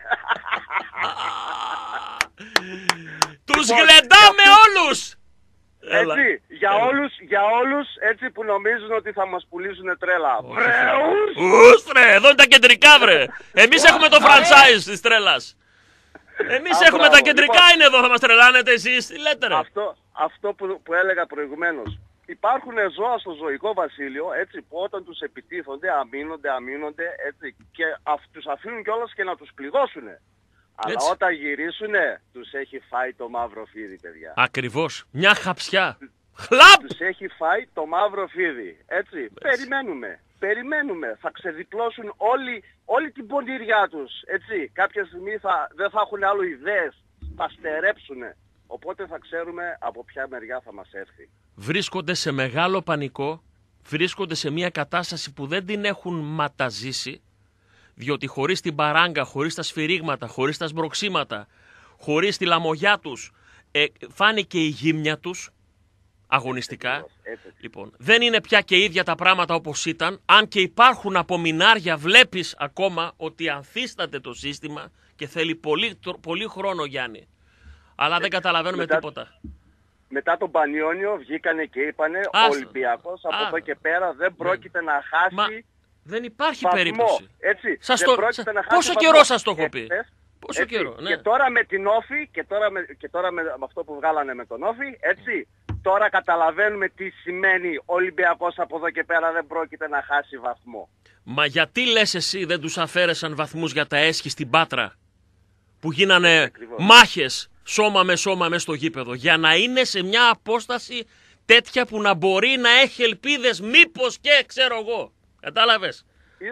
[SPEAKER 1] Τους γλεντάμε όλους!
[SPEAKER 19] Έτσι, για όλους έτσι που νομίζουν ότι θα μας πουλήσουν τρέλα.
[SPEAKER 1] Ούστρε, εδώ είναι τα κεντρικά, βρε. Εμείς έχουμε το franchise της τρέλας. Εμείς έχουμε τα κεντρικά, είναι εδώ, θα μας τρελάνετε εσείς. Τι λέτε, ρε?
[SPEAKER 19] Αυτό που έλεγα προηγουμένως. Υπάρχουν ζώα στο ζωικό βασίλειο, έτσι, που όταν τους επιτίθονται, αμήνονται, έτσι, και τους αφήνουν κιόλας και να τους πληγώσουνε. Αλλά έτσι, όταν γυρίσουνε, τους έχει φάει το μαύρο φίδι, παιδιά.
[SPEAKER 1] Ακριβώς. Μια χαψιά. Χλαπ!
[SPEAKER 19] Τους έχει φάει το μαύρο φίδι. Έτσι. Περιμένουμε. Θα ξεδιπλώσουν όλη την πονηριά τους. Έτσι. Κάποια στιγμή δεν θα έχουν άλλο ιδέες. Θα στερέψουνε. Οπότε θα ξέρουμε από ποια μεριά θα μας έρθει.
[SPEAKER 1] Βρίσκονται σε μεγάλο πανικό. Βρίσκονται σε μια κατάσταση που δεν την έχουν ματαζήσει. Διότι χωρίς την παράγκα, χωρίς τα σφυρίγματα, χωρίς τα σμπροξίματα, χωρίς τη λαμογιά τους, φάνηκε η γύμνια τους αγωνιστικά. Λοιπόν, δεν είναι πια και ίδια τα πράγματα όπως ήταν, αν και υπάρχουν απομεινάρια, βλέπεις ακόμα ότι ανθίσταται το σύστημα και θέλει πολύ χρόνο, Γιάννη. Αλλά δεν καταλαβαίνουμε τίποτα.
[SPEAKER 19] μετά τον Πανιόνιο βγήκανε και είπανε ο Ολυμπιακός από εδώ και πέρα δεν πρόκειται να χάσει.
[SPEAKER 1] Δεν υπάρχει
[SPEAKER 19] βαθμό,
[SPEAKER 1] περίπτωση.
[SPEAKER 19] Έτσι.
[SPEAKER 1] Να χάσει πόσο καιρό σας το έχω πει. Πόσο
[SPEAKER 19] έτσι,
[SPEAKER 1] καιρό, ναι.
[SPEAKER 19] Και τώρα με την Όφη και τώρα με αυτό που βγάλανε με τον Όφη, έτσι, τώρα καταλαβαίνουμε τι σημαίνει ο Ολυμπιακός από εδώ και πέρα δεν πρόκειται να χάσει βαθμό.
[SPEAKER 1] Μα γιατί λες εσύ δεν τους αφαίρεσαν βαθμούς για τα έσχη στην Πάτρα, που γίνανε μάχες σώμα με σώμα μέσα στο γήπεδο, για να είναι σε μια απόσταση τέτοια που να μπορεί να έχει ελπίδες, μήπως και ξέρω εγώ. Κατάλαβες.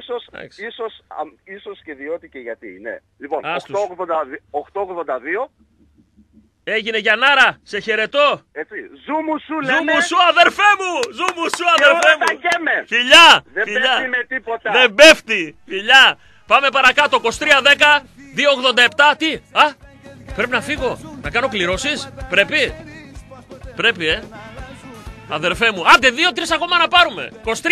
[SPEAKER 19] Ίσως και διότι και γιατί, ναι. Λοιπόν, 882.
[SPEAKER 1] Έγινε Γιαννάρα, σε χαιρετώ.
[SPEAKER 19] Έτσι, ζούμουσου λέμε.
[SPEAKER 1] Ζούμουσου αδερφέ μου, ζούμουσου αδερφέ μου. Φιλιά,
[SPEAKER 19] δεν
[SPEAKER 1] φιλιά.
[SPEAKER 19] πέφτει με τίποτα.
[SPEAKER 1] Δεν πέφτει, φιλιά. Πάμε παρακάτω, 2310, 287, τι, πρέπει να φύγω, να κάνω κληρώσεις, πρέπει, αδερφέ μου, άντε 2-3 ακόμα να πάρουμε. 2310, 287,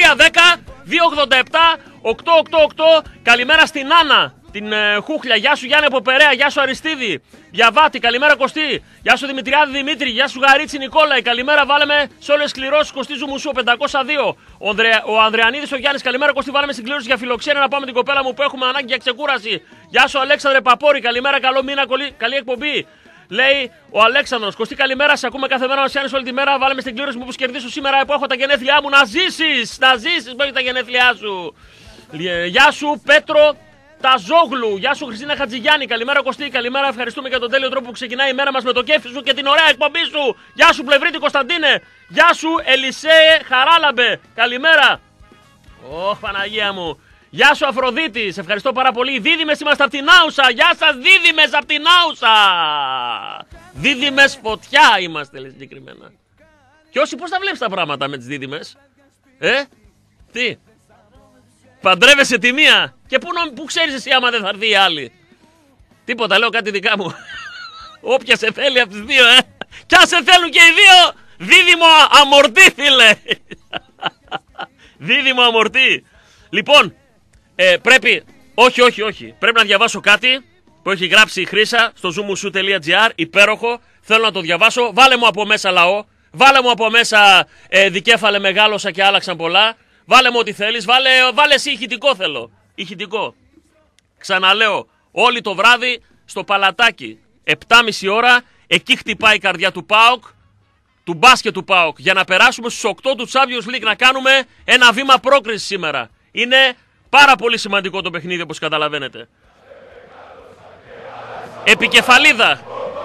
[SPEAKER 1] 888, καλημέρα στην Άννα, την Χούχλια, γεια σου Γιάννη από Περαία, γεια σου Αριστίδη, Διαβάτη, καλημέρα Κωστή, γεια σου Δημητριάδη Δημήτρη, γεια σου Γαρίτσι Νικόλαη, καλημέρα βάλαμε σε όλες τις κληρώσεις Κωστή Ζουμουσού, 502, ο Ανδρεανίδης ο Γιάννης, καλημέρα Κωστή, βάλαμε στην κλήρωση για φιλοξένεια να πάμε την κοπέλα μου που έχουμε ανάγκη για ξεκούραση, γεια σου Αλέξανδρε Παπόρη, καλημέρα, καλό μήνα, καλή εκπομπή. Λέει ο Αλέξανδρος, Κωστή καλημέρα, σε ακούμε κάθε μέρα, μας πιάνεις όλη τη μέρα. Βάλαμε στην κλήρωση μου που κερδίσω σήμερα που έχω τα γενέθλιά μου. Να ζήσεις που έχει τα γενέθλιά σου. Γεια σου Πέτρο Ταζόγλου, γεια σου Χριστίνα Χατζηγιάννη, καλημέρα Κωστή, καλημέρα. Ευχαριστούμε για τον τέλειο τρόπο που ξεκινάει η μέρα μας με το κέφι σου και την ωραία εκπομπή σου. Γεια σου Πλευρίτη Κωνσταντίνε, γεια σου Ελισέ Χαράλαμπε, καλημέρα. Παναγία μου. Γεια σου Αφροδίτη, σε ευχαριστώ πάρα πολύ. Δίδυμες είμαστε από την Άουσα. Γεια σας Δίδυμες από την Άουσα. Δίδυμες φωτιά είμαστε, λέει συγκεκριμένα. Και όσοι πώς τα βλέπεις τα πράγματα με τις Δίδυμες? Τι? Παντρεύεσαι τη μία. Και πού ξέρεις εσύ άμα δεν θα έρθει η άλλη? Τίποτα, λέω κάτι δικά μου. Όποια σε θέλει από τις δύο, Κι αν σε θέλουν και οι δύο, δίδυμο αμορτή, φίλε. Δίδυμο αμορτή. Λοιπόν, πρέπει, όχι, πρέπει να διαβάσω κάτι που έχει γράψει η Χρύσα στο zoomusu.gr, υπέροχο, θέλω να το διαβάσω, βάλε μου από μέσα λαό, βάλε μου από μέσα δικέφαλε μεγάλωσα και άλλαξαν πολλά, βάλε μου ό,τι θέλεις, βάλε εσύ ηχητικό θέλω, ηχητικό. Ξαναλέω, όλη το βράδυ στο Παλατάκι, 7.30 ώρα, εκεί χτυπάει η καρδιά του ΠΑΟΚ, του μπάσκετ του ΠΑΟΚ, για να περάσουμε στους 8 του Champions League, να κάνουμε ένα βήμα πρόκρισης σήμερα. Είναι πάρα πολύ σημαντικό το παιχνίδι, όπως καταλαβαίνετε. Επικεφαλίδα.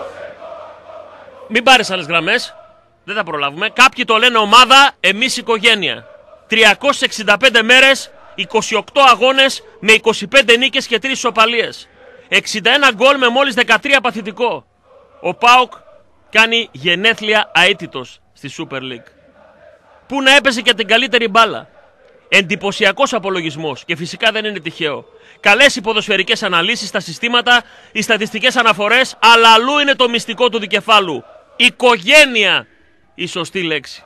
[SPEAKER 1] Μην πάρεις άλλες γραμμές. Δεν θα προλάβουμε. Κάποιοι το λένε ομάδα, εμείς οικογένεια. 365 μέρες, 28 αγώνες με 25 νίκες και 3 ισοπαλίες. 61 γκολ με μόλις 13 παθητικό. Ο ΠΑΟΚ κάνει γενέθλια αίτητος στη Super League. Πού να έπαιζε και την καλύτερη μπάλα. Εντυπωσιακός απολογισμός και φυσικά δεν είναι τυχαίο. Καλές οι ποδοσφαιρικές αναλύσεις, τα συστήματα, οι στατιστικές αναφορές, αλλά αλλού είναι το μυστικό του δικεφάλου. Οικογένεια, η σωστή λέξη.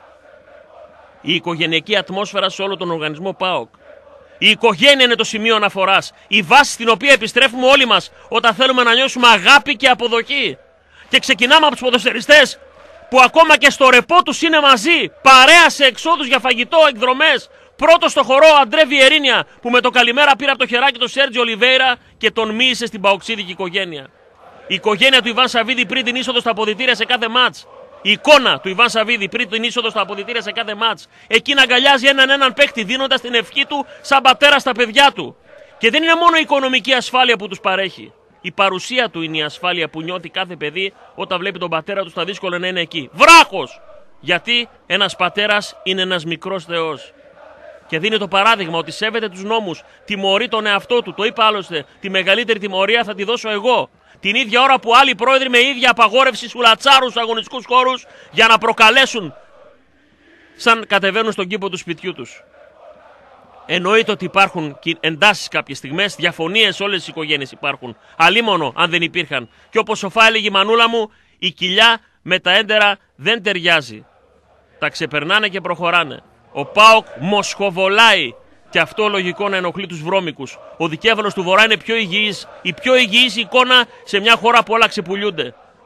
[SPEAKER 1] Η οικογενειακή ατμόσφαιρα σε όλο τον οργανισμό ΠΑΟΚ. Η οικογένεια είναι το σημείο αναφοράς, η βάση στην οποία επιστρέφουμε όλοι μας όταν θέλουμε να νιώσουμε αγάπη και αποδοχή. Και ξεκινάμε από τους ποδοσφαιριστές που ακόμα και στο ρεπό τους είναι μαζί, παρέα σε εξόδους για φαγητό, εκδρομές. Πρώτο στο χορό ο Αντρέ Βιερίνια που με το καλημέρα πήρε από το χεράκι τον Σέρτζιο Ολιβέιρα και τον μίλησε στην παοξίδικη οικογένεια. Η οικογένεια του Ιβάν Σαββίδη πριν την είσοδο στα αποδυτήρια σε κάθε μάτς. Η εικόνα του Ιβάν Σαββίδη πριν την είσοδο στα αποδυτήρια σε κάθε μάτς. Εκεί να αγκαλιάζει έναν παίκτη δίνοντας την ευχή του σαν πατέρα στα παιδιά του. Και δεν είναι μόνο η οικονομική ασφάλεια που τους παρέχει. Η παρουσία του είναι η ασφάλεια που νιώθει κάθε παιδί όταν βλέπει τον πατέρα του στα δύσκολα να είναι εκεί. Βράχος! Γιατί ένας πατέρας είναι ένας μικρός θεός. Και δίνει το παράδειγμα ότι σέβεται τους νόμους, τιμωρεί τον εαυτό του. Το είπα άλλωστε, τη μεγαλύτερη τιμωρία θα τη δώσω εγώ. Την ίδια ώρα που άλλοι πρόεδροι με ίδια απαγόρευση σουλατσάρουν στους αγωνιστικούς χώρους για να προκαλέσουν σαν κατεβαίνουν στον κήπο του σπιτιού τους. Εννοείται ότι υπάρχουν εντάσεις κάποιες στιγμές, διαφωνίες σε όλες τις οικογένειες υπάρχουν. Αλίμονο αν δεν υπήρχαν. Και όπως σοφά έλεγε η μανούλα μου, η κοιλιά με τα έντερα δεν ταιριάζει. Τα ξεπερνάνε και προχωράνε. Ο ΠΑΟΚ μοσχοβολάει και αυτό λογικό να ενοχλεί τους βρώμικους. Ο δικέφαλος του Βορρά είναι πιο υγιής, η πιο υγιής εικόνα σε μια χώρα που όλα ξεπουλιούνται.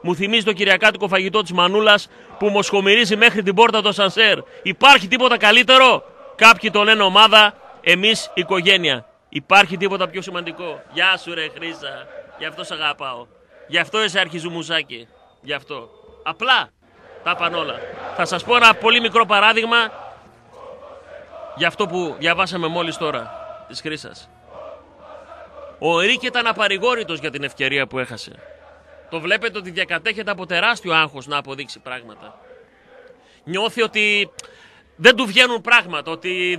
[SPEAKER 1] Μου θυμίζει το κυριακάτικο φαγητό της μανούλας που μοσχομυρίζει μέχρι την πόρτα του ασανσέρ. Υπάρχει τίποτα καλύτερο? Κάποιοι το λένε ομάδα, εμείς οικογένεια. Υπάρχει τίποτα πιο σημαντικό? Γεια σου ρε Χρύσα, γι' αυτό σ' αγαπάω. Γι' αυτό είσαι αρχιζουμουζάκι. Γι' αυτό. Απλά τα πάνε όλα. Θα σας πω ένα πολύ μικρό παράδειγμα για αυτό που διαβάσαμε μόλις τώρα της Χρύσας. Ο Ερίκη ήταν απαρηγόρητος για την ευκαιρία που έχασε. Το βλέπετε ότι διακατέχεται από τεράστιο άγχος να αποδείξει πράγματα. Νιώθει ότι δεν του βγαίνουν πράγματα, ότι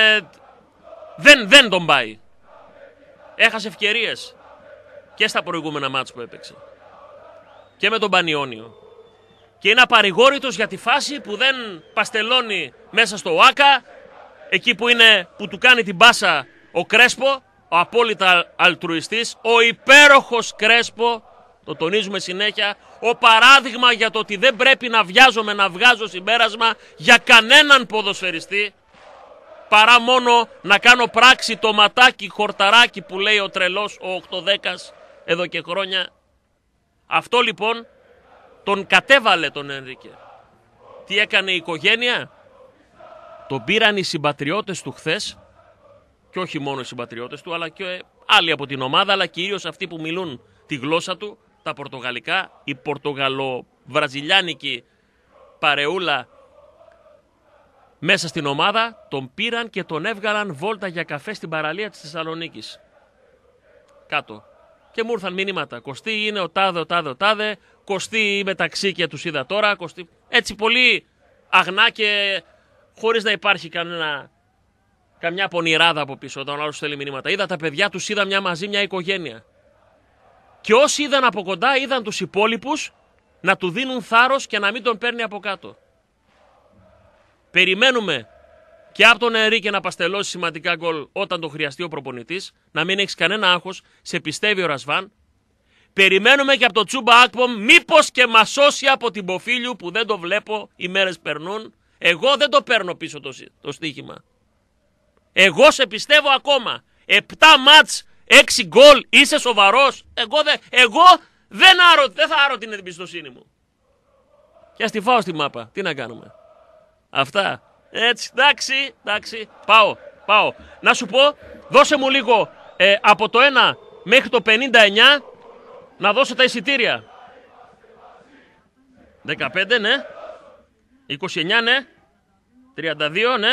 [SPEAKER 1] δεν τον πάει. Έχασε ευκαιρίες και στα προηγούμενα μάτς που έπαιξε. Και με τον Πανιόνιο. Και είναι απαρηγόρητος για τη φάση που δεν παστελώνει μέσα στο ΟΑΚΑ, εκεί που του κάνει την πάσα ο Κρέσπο, ο απόλυτα αλτρουιστής, ο υπέροχος Κρέσπο, το τονίζουμε συνέχεια, ο παράδειγμα για το ότι δεν πρέπει να βιάζομαι να βγάζω συμπέρασμα για κανέναν ποδοσφαιριστή, παρά μόνο να κάνω πράξη το ματάκι χορταράκι που λέει ο τρελός, ο 8-10 εδώ και χρόνια. Αυτό λοιπόν τον κατέβαλε τον Ενρίκε. Τι έκανε η οικογένεια? Τον πήραν οι συμπατριώτες του χθες, και όχι μόνο οι συμπατριώτες του, αλλά και άλλοι από την ομάδα, αλλά κυρίως αυτοί που μιλούν τη γλώσσα του, τα πορτογαλικά, η πορτογαλο-βραζιλιάνικη παρεούλα μέσα στην ομάδα, τον πήραν και τον έβγαλαν βόλτα για καφέ στην παραλία της Θεσσαλονίκης. Κάτω. Και μου ήρθαν μηνύματα. Κωστή είναι ο τάδε. Κωστή είμαι ταξί και τους είδα τώρα. Κωστή... Έτσι πολύ αγνά και χωρίς να υπάρχει καμιά πονηράδα από πίσω όταν ο άλλος στέλνει μηνύματα. Είδα τα παιδιά, τους είδα μαζί μια οικογένεια. Και όσοι είδαν από κοντά είδαν τους υπόλοιπους να του δίνουν θάρρος και να μην τον παίρνει από κάτω. Περιμένουμε και από τον Ενρίκε να παστελώσει σημαντικά γκολ όταν το χρειαστεί ο προπονητής, να μην έχεις κανένα άγχος, σε πιστεύει ο Ρασβάν. Περιμένουμε και από το Τσούμπα Άκπομ μήπως και μας σώσει από την Ποφίλιου που δεν το βλέπω, οι μέρες περνούν. Εγώ δεν το παίρνω πίσω το στοίχημα. Εγώ σε πιστεύω ακόμα. 7 μάτς, 6 γκολ, είσαι σοβαρός? Εγώ δεν θα άρω την εμπιστοσύνη μου. Και ας τη φάω στη μάπα. Τι να κάνουμε? Αυτά. Έτσι, εντάξει. Πάω. Να σου πω, δώσε μου λίγο από το 1 μέχρι το 59 να δώσω τα εισιτήρια. 15 ναι. 29 ναι. 32 ναι.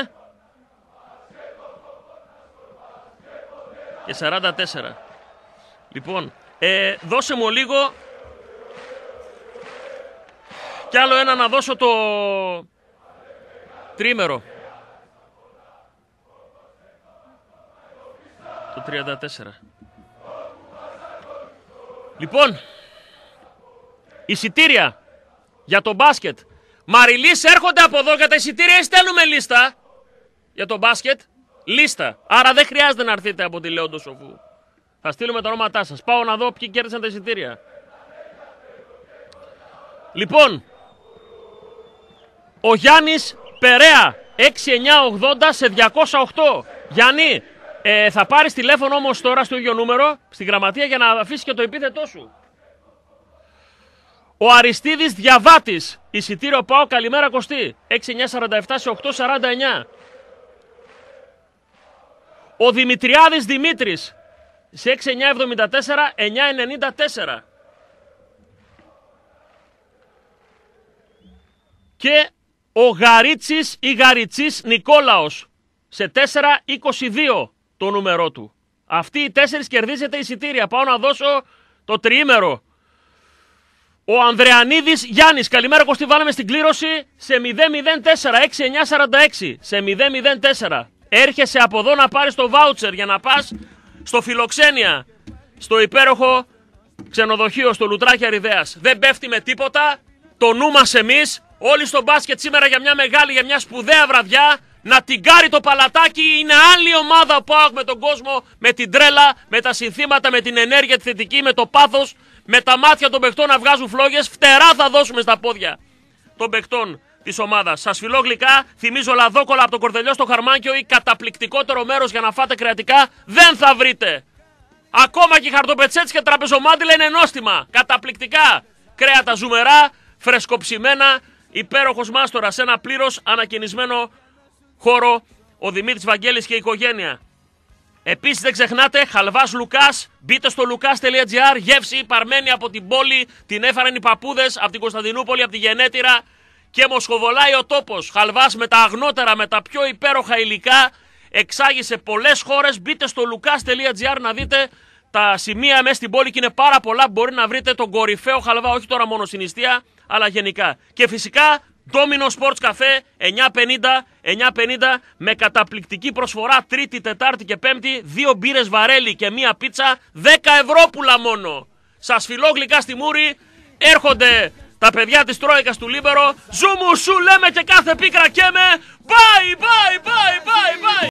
[SPEAKER 1] Και 44. Λοιπόν, δώσε μου λίγο κι άλλο ένα να δώσω το τρίμερο. Το 34. Λοιπόν, εισιτήρια για το μπάσκετ. Μαριλής, έρχονται από εδώ για τα εισιτήρια ή στέλνουμε λίστα για το μπάσκετ? Λίστα. Άρα δεν χρειάζεται να έρθετε από τη Λέοντο Σοφού. Θα στείλουμε τα ονόματά σας. Πάω να δω ποιοι κέρδισαν τα εισιτήρια. Λοιπόν, ο Γιάννης Περέα 6980 σε 208. Γιάννη, θα πάρεις τηλέφωνο όμως τώρα στο ίδιο νούμερο στη γραμματεία για να αφήσεις και το επίθετό σου. Ο Αριστίδης Διαβάτης, εισιτήριο ΠΑΟ, καλημέρα Κωστή, 6947 σε 849. Ο Δημητριάδης Δημήτρης σε 6974 994. Και ο Γαρίτσης ή Γαριτσής Νικόλαος σε 422 το νούμερό του. Αυτοί οι 4 κερδίζετε εισιτήρια. Πάω να δώσω το τριήμερο. Ο Ανδρεανίδης Γιάννης, καλημέρα Κωστή, βάλαμε στην κλήρωση σε 004 6946 σε 004. Έρχεσαι από εδώ να πάρεις το βάουτσερ για να πας στο Φιλοξένια, στο υπέροχο ξενοδοχείο, στο Λουτράκι Αριδέας. Δεν πέφτει με τίποτα, το νου μας εμείς, όλοι στο μπάσκετ σήμερα για μια σπουδαία βραδιά, να τυγκάρει το παλατάκι, είναι άλλη ομάδα ΠΑΟΚ με τον κόσμο, με την τρέλα, με τα συνθήματα, με την ενέργεια τη θετική, με το πάθος, με τα μάτια των παιχτών να βγάζουν φλόγες, φτερά θα δώσουμε στα πόδια των παιχτών της ομάδας. Σας φιλώ γλυκά, θυμίζω λαδόκολα από το Κορδελιό στο Χαρμάνκιο, ή καταπληκτικότερο μέρος για να φάτε κρεατικά δεν θα βρείτε. Ακόμα και χαρτοπετσέτες και τραπεζομάντιλα είναι νόστιμα. Καταπληκτικά. κρέατα ζουμερά, φρεσκοψημένα, υπέροχος μάστορας σε ένα πλήρως ανακαινισμένο χώρο, ο Δημήτρης Βαγγέλης και η οικογένεια. Επίσης δεν ξεχνάτε, χαλβάς Λουκάς, μπείτε στο lucas.gr, γεύση παρμένη από την πόλη, την έφεραν οι παππούδες από την Κωνσταντινούπολη, από τη γενέτειρα και μοσχοβολάει ο τόπος. Χαλβάς με τα αγνότερα, με τα πιο υπέροχα υλικά, εξάγει σε πολλές χώρες. Μπείτε στο lucas.gr να δείτε τα σημεία μέσα στην πόλη και είναι πάρα πολλά. Μπορεί να βρείτε τον κορυφαίο χαλβά, όχι τώρα μόνο στην νηστεία, αλλά γενικά. Και φυσικά Domino Sports Cafe 9.50 με καταπληκτική προσφορά Τρίτη, Τετάρτη και Πέμπτη, 2 μπύρες βαρέλι και 1 πίτσα, 10 ευρώ πουλα Σας φιλώ γλυκά στη μούρη, έρχονται τα παιδιά της Τρόικας του Λίμπερο, ζου μου σου λέμε και κάθε πίκρα και με, bye bye bye bye bye.